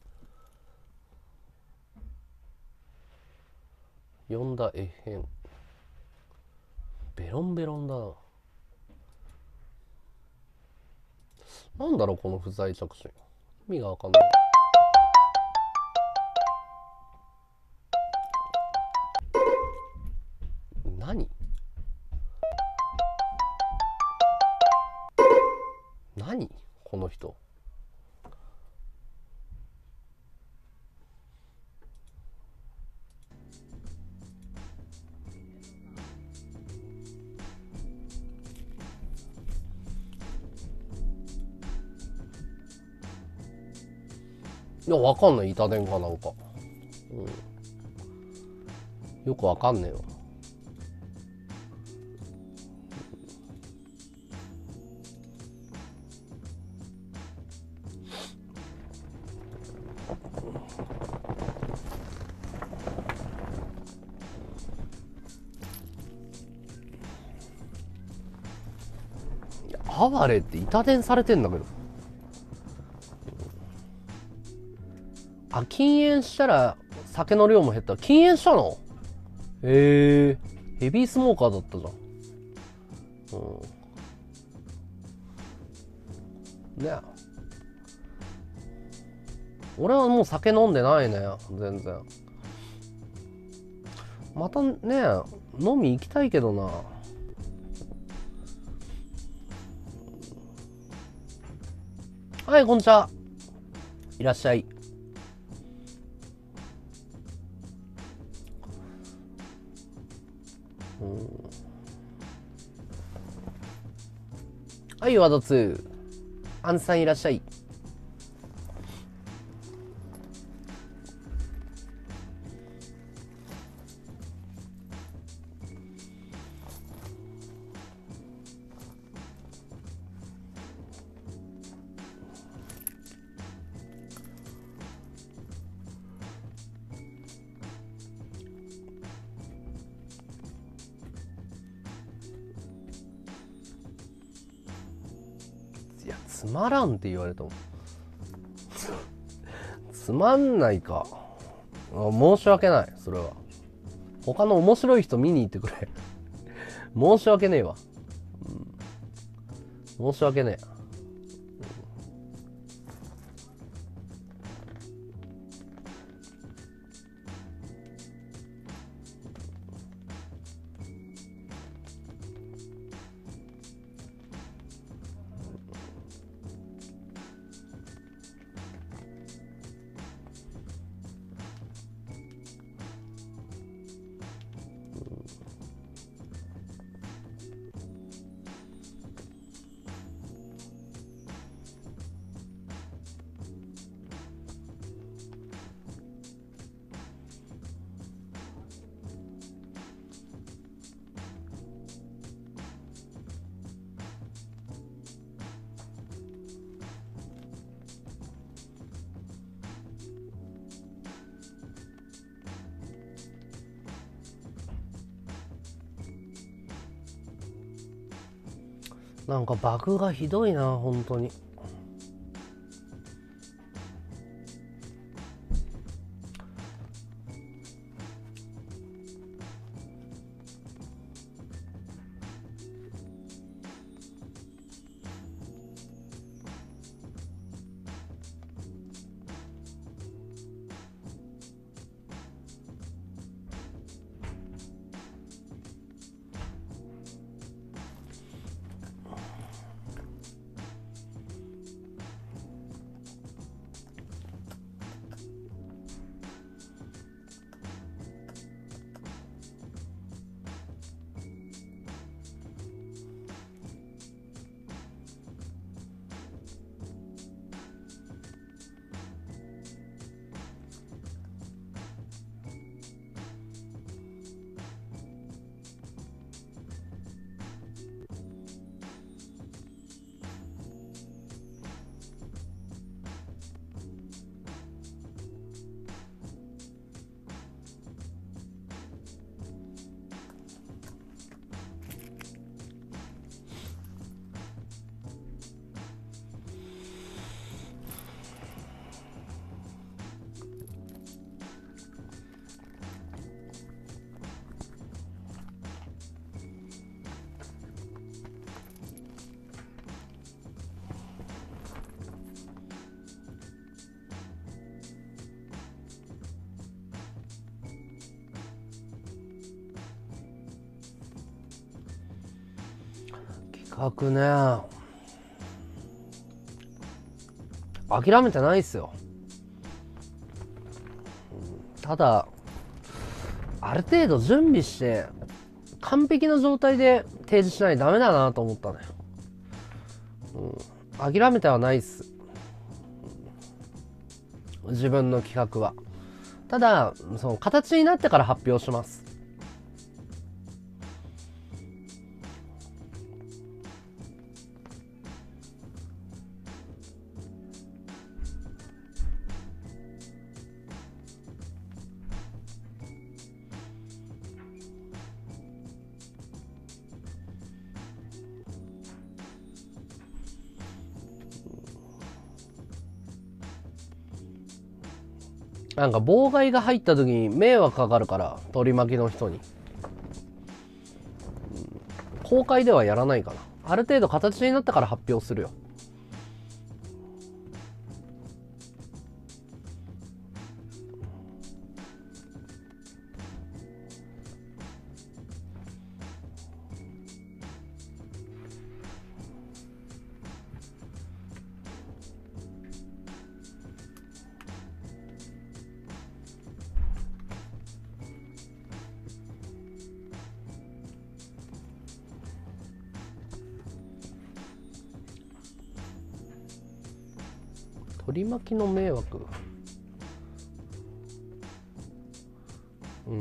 呼んだえへん。ベロンベロンだな。なんだろうこの不在着信。意味がわかんない。何何この人。いや、わかんない。板電かなんか。うん。よくわかんねえよ。いや、哀れって板電されてんだけど。あ、禁煙したら酒の量も減った。禁煙したの？へえ、ヘビースモーカーだったじゃん。うん。ねえ。俺はもう酒飲んでないね、全然。またね、飲み行きたいけどな。はい、こんにちは。いらっしゃい。うん、はい、ワードツー。アンさんいらっしゃい。いや、つまらんって言われたもん。つまんないか。あ、申し訳ない、それは。他の面白い人見に行ってくれ。申し訳ねえわ。うん、申し訳ねえ。なんかバグがひどいな、本当に。 企画ね、諦めてないっすよ。ただある程度準備して完璧な状態で提示しないとダメだなと思ったね。うん、諦めてはないっす、自分の企画は。ただその形になってから発表します。なんか妨害が入った時に迷惑かかるから、取り巻きの人に、うん、公開ではやらないかな。ある程度形になってから発表するよ。取り巻きの迷惑、うん、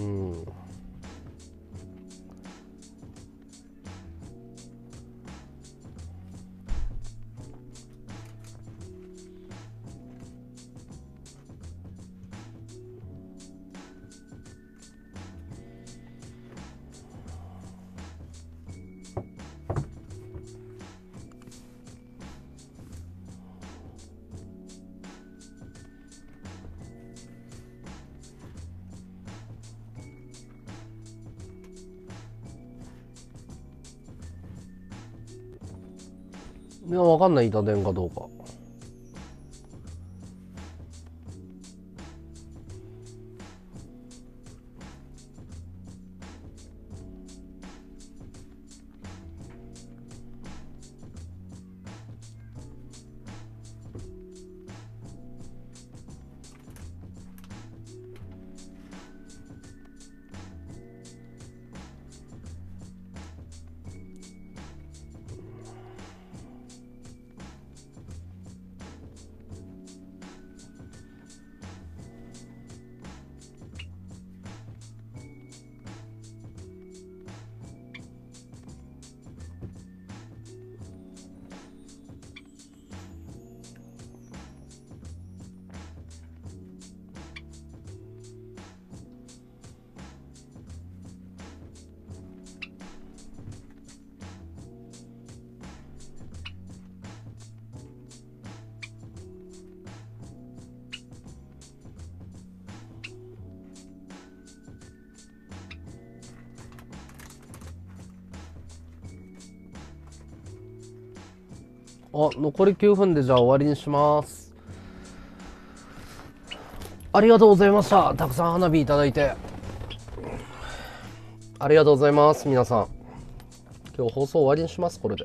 いや、わかんない、板電かどうか。あ、残りきゅうふんでじゃあ終わりにします。ありがとうございました。たくさん花火いただいてありがとうございます。皆さん、今日放送終わりにします。これで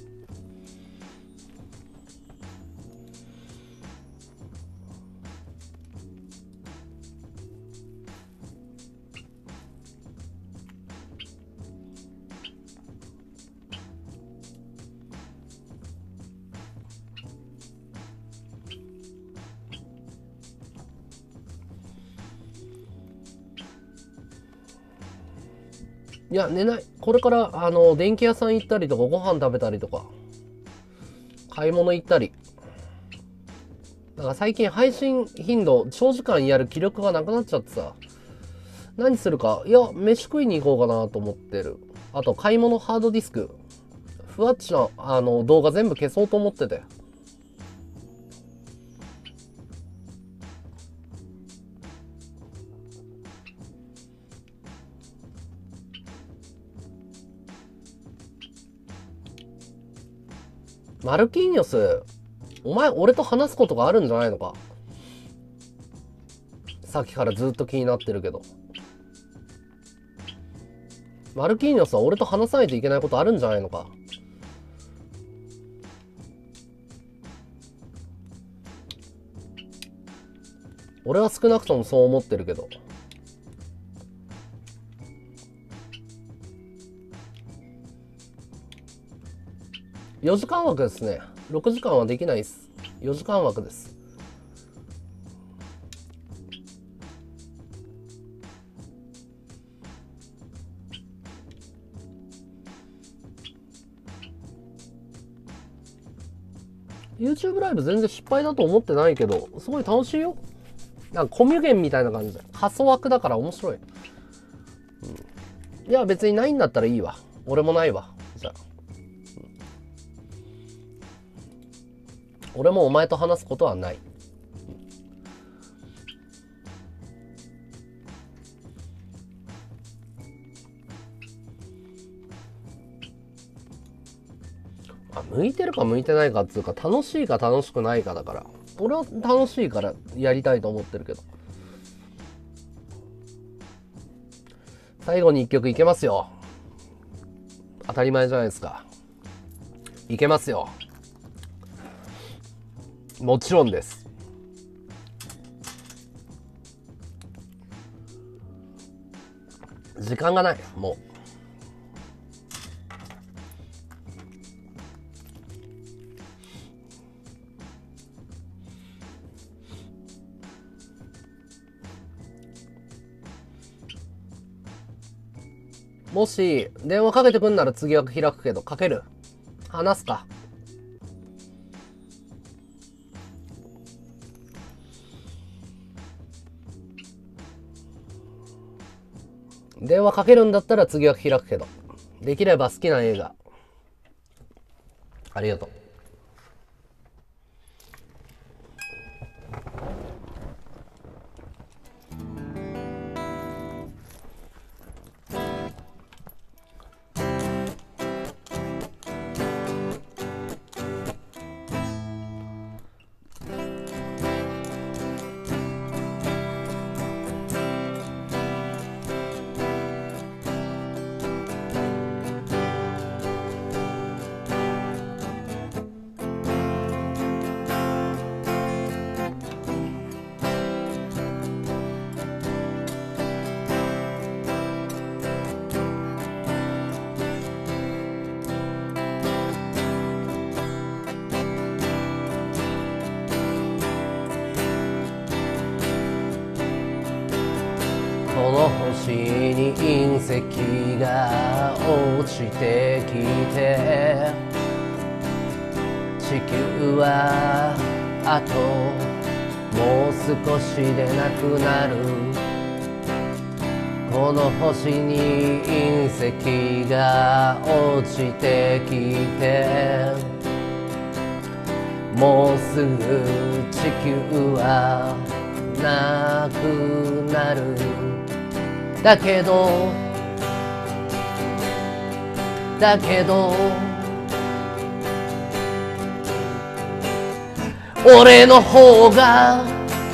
いや、寝ない。これからあの電気屋さん行ったりとか、ご飯食べたりとか、買い物行ったり。だから最近配信頻度長時間やる気力がなくなっちゃってさ、何するか、いや飯食いに行こうかなと思ってる。あと買い物ハードディスク、ふわっちのあの動画全部消そうと思ってて。マルキーニョス、お前俺と話すことがあるんじゃないのか。さっきからずっと気になってるけど、マルキーニョスは俺と話さないといけないことあるんじゃないのか。 俺は少なくともそう思ってるけど。よじかん枠ですね。ろくじかんはできないです。よじかん枠です。YouTube ライブ全然失敗だと思ってないけど、すごい楽しいよ。なんかコミュゲンみたいな感じで。仮想枠だから面白い。うん、いや、別にないんだったらいいわ。俺もないわ。じゃあ。うん、俺もお前と話すことはない。あ、向いてるか向いてないかっていうか、楽しいか楽しくないかだから。俺は楽しいからやりたいと思ってるけど。最後に一曲いけますよ。当たり前じゃないですか。いけますよ。もちろんです。時間がない。もう。もし電話かけてくんなら次は開くけど、かける？話すか？電話かけるんだったら次は開くけど、できれば好きな映画。ありがとう。この星に隕石が落ちてきて、地球はあともう少しでなくなる。この星に隕石が落ちてきて、もうすぐ地球はなくなる。だけどだけど俺の方が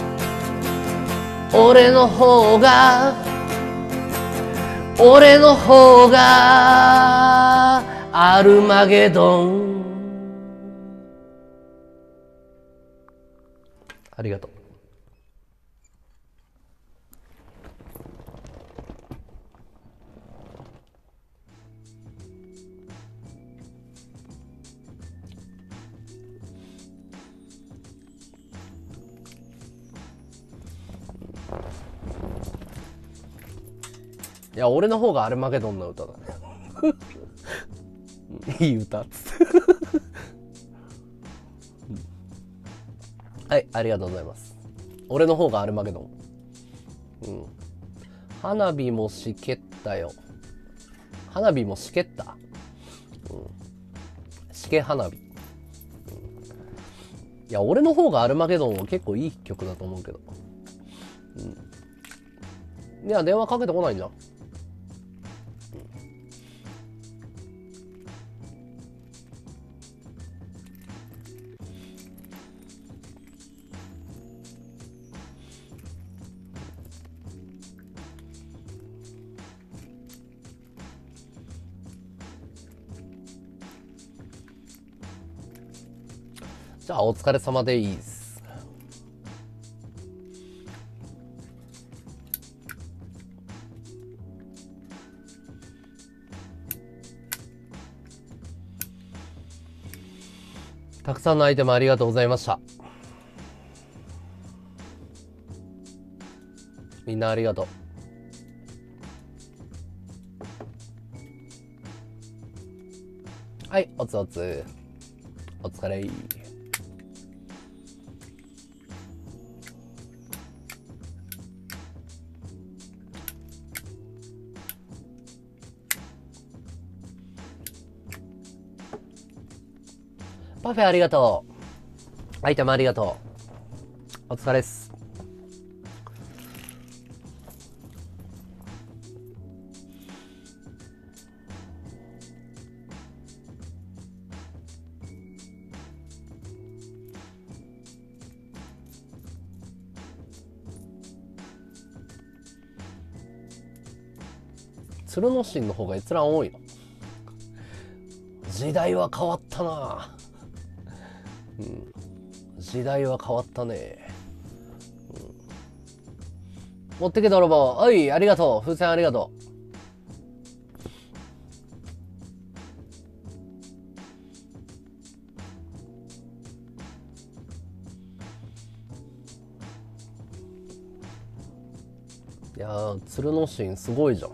俺の方が俺の方がアルマゲドン。ありがとう。いや、俺の方がアルマゲドンの歌だね。いい歌っつって。はい、ありがとうございます。俺の方がアルマゲドン。うん。花火もしけったよ。花火もしけった。うん。しけ花火。うん、いや、俺の方がアルマゲドンは結構いい曲だと思うけど。うん。いや、電話かけてこないんじゃん。じゃあお疲れ様でーす。 たくさんのアイテムありがとうございました。みんなありがとう。はい、おつおつ。お疲れ。パフェありがとう。アイテムありがとう。お疲れっす。鶴の神の方が閲覧多いの？時代は変わったな。うん、時代は変わったね。うん、持ってけ泥棒。おい、ありがとう。風船ありがとう。いやー、鶴の神すごいじゃん。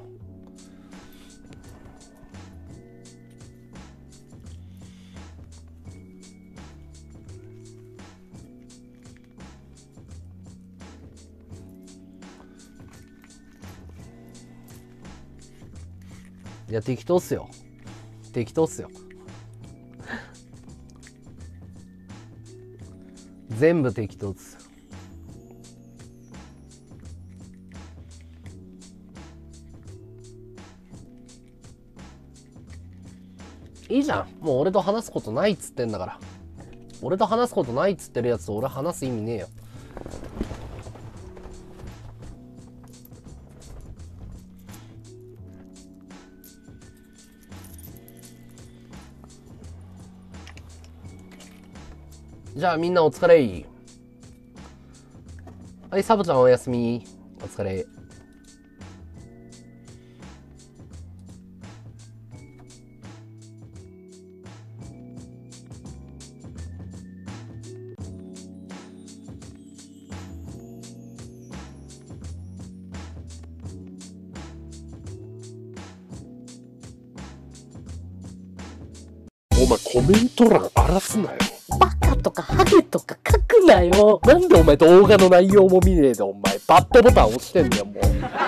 いや、適当っすよ。適当っすよ。全部適当っす。いいじゃん。もう俺と話すことないっつってんだから。俺と話すことないっつってるやつと俺話す意味ねえよ。じゃあみんなお疲れ。はい、サボちゃんおやすみ。お疲れ。 お前コメント欄荒らすなよ。バカとかハゲとか書くなよ。なんでお前動画の内容も見ねえでお前バッドボタン押してんだよもう。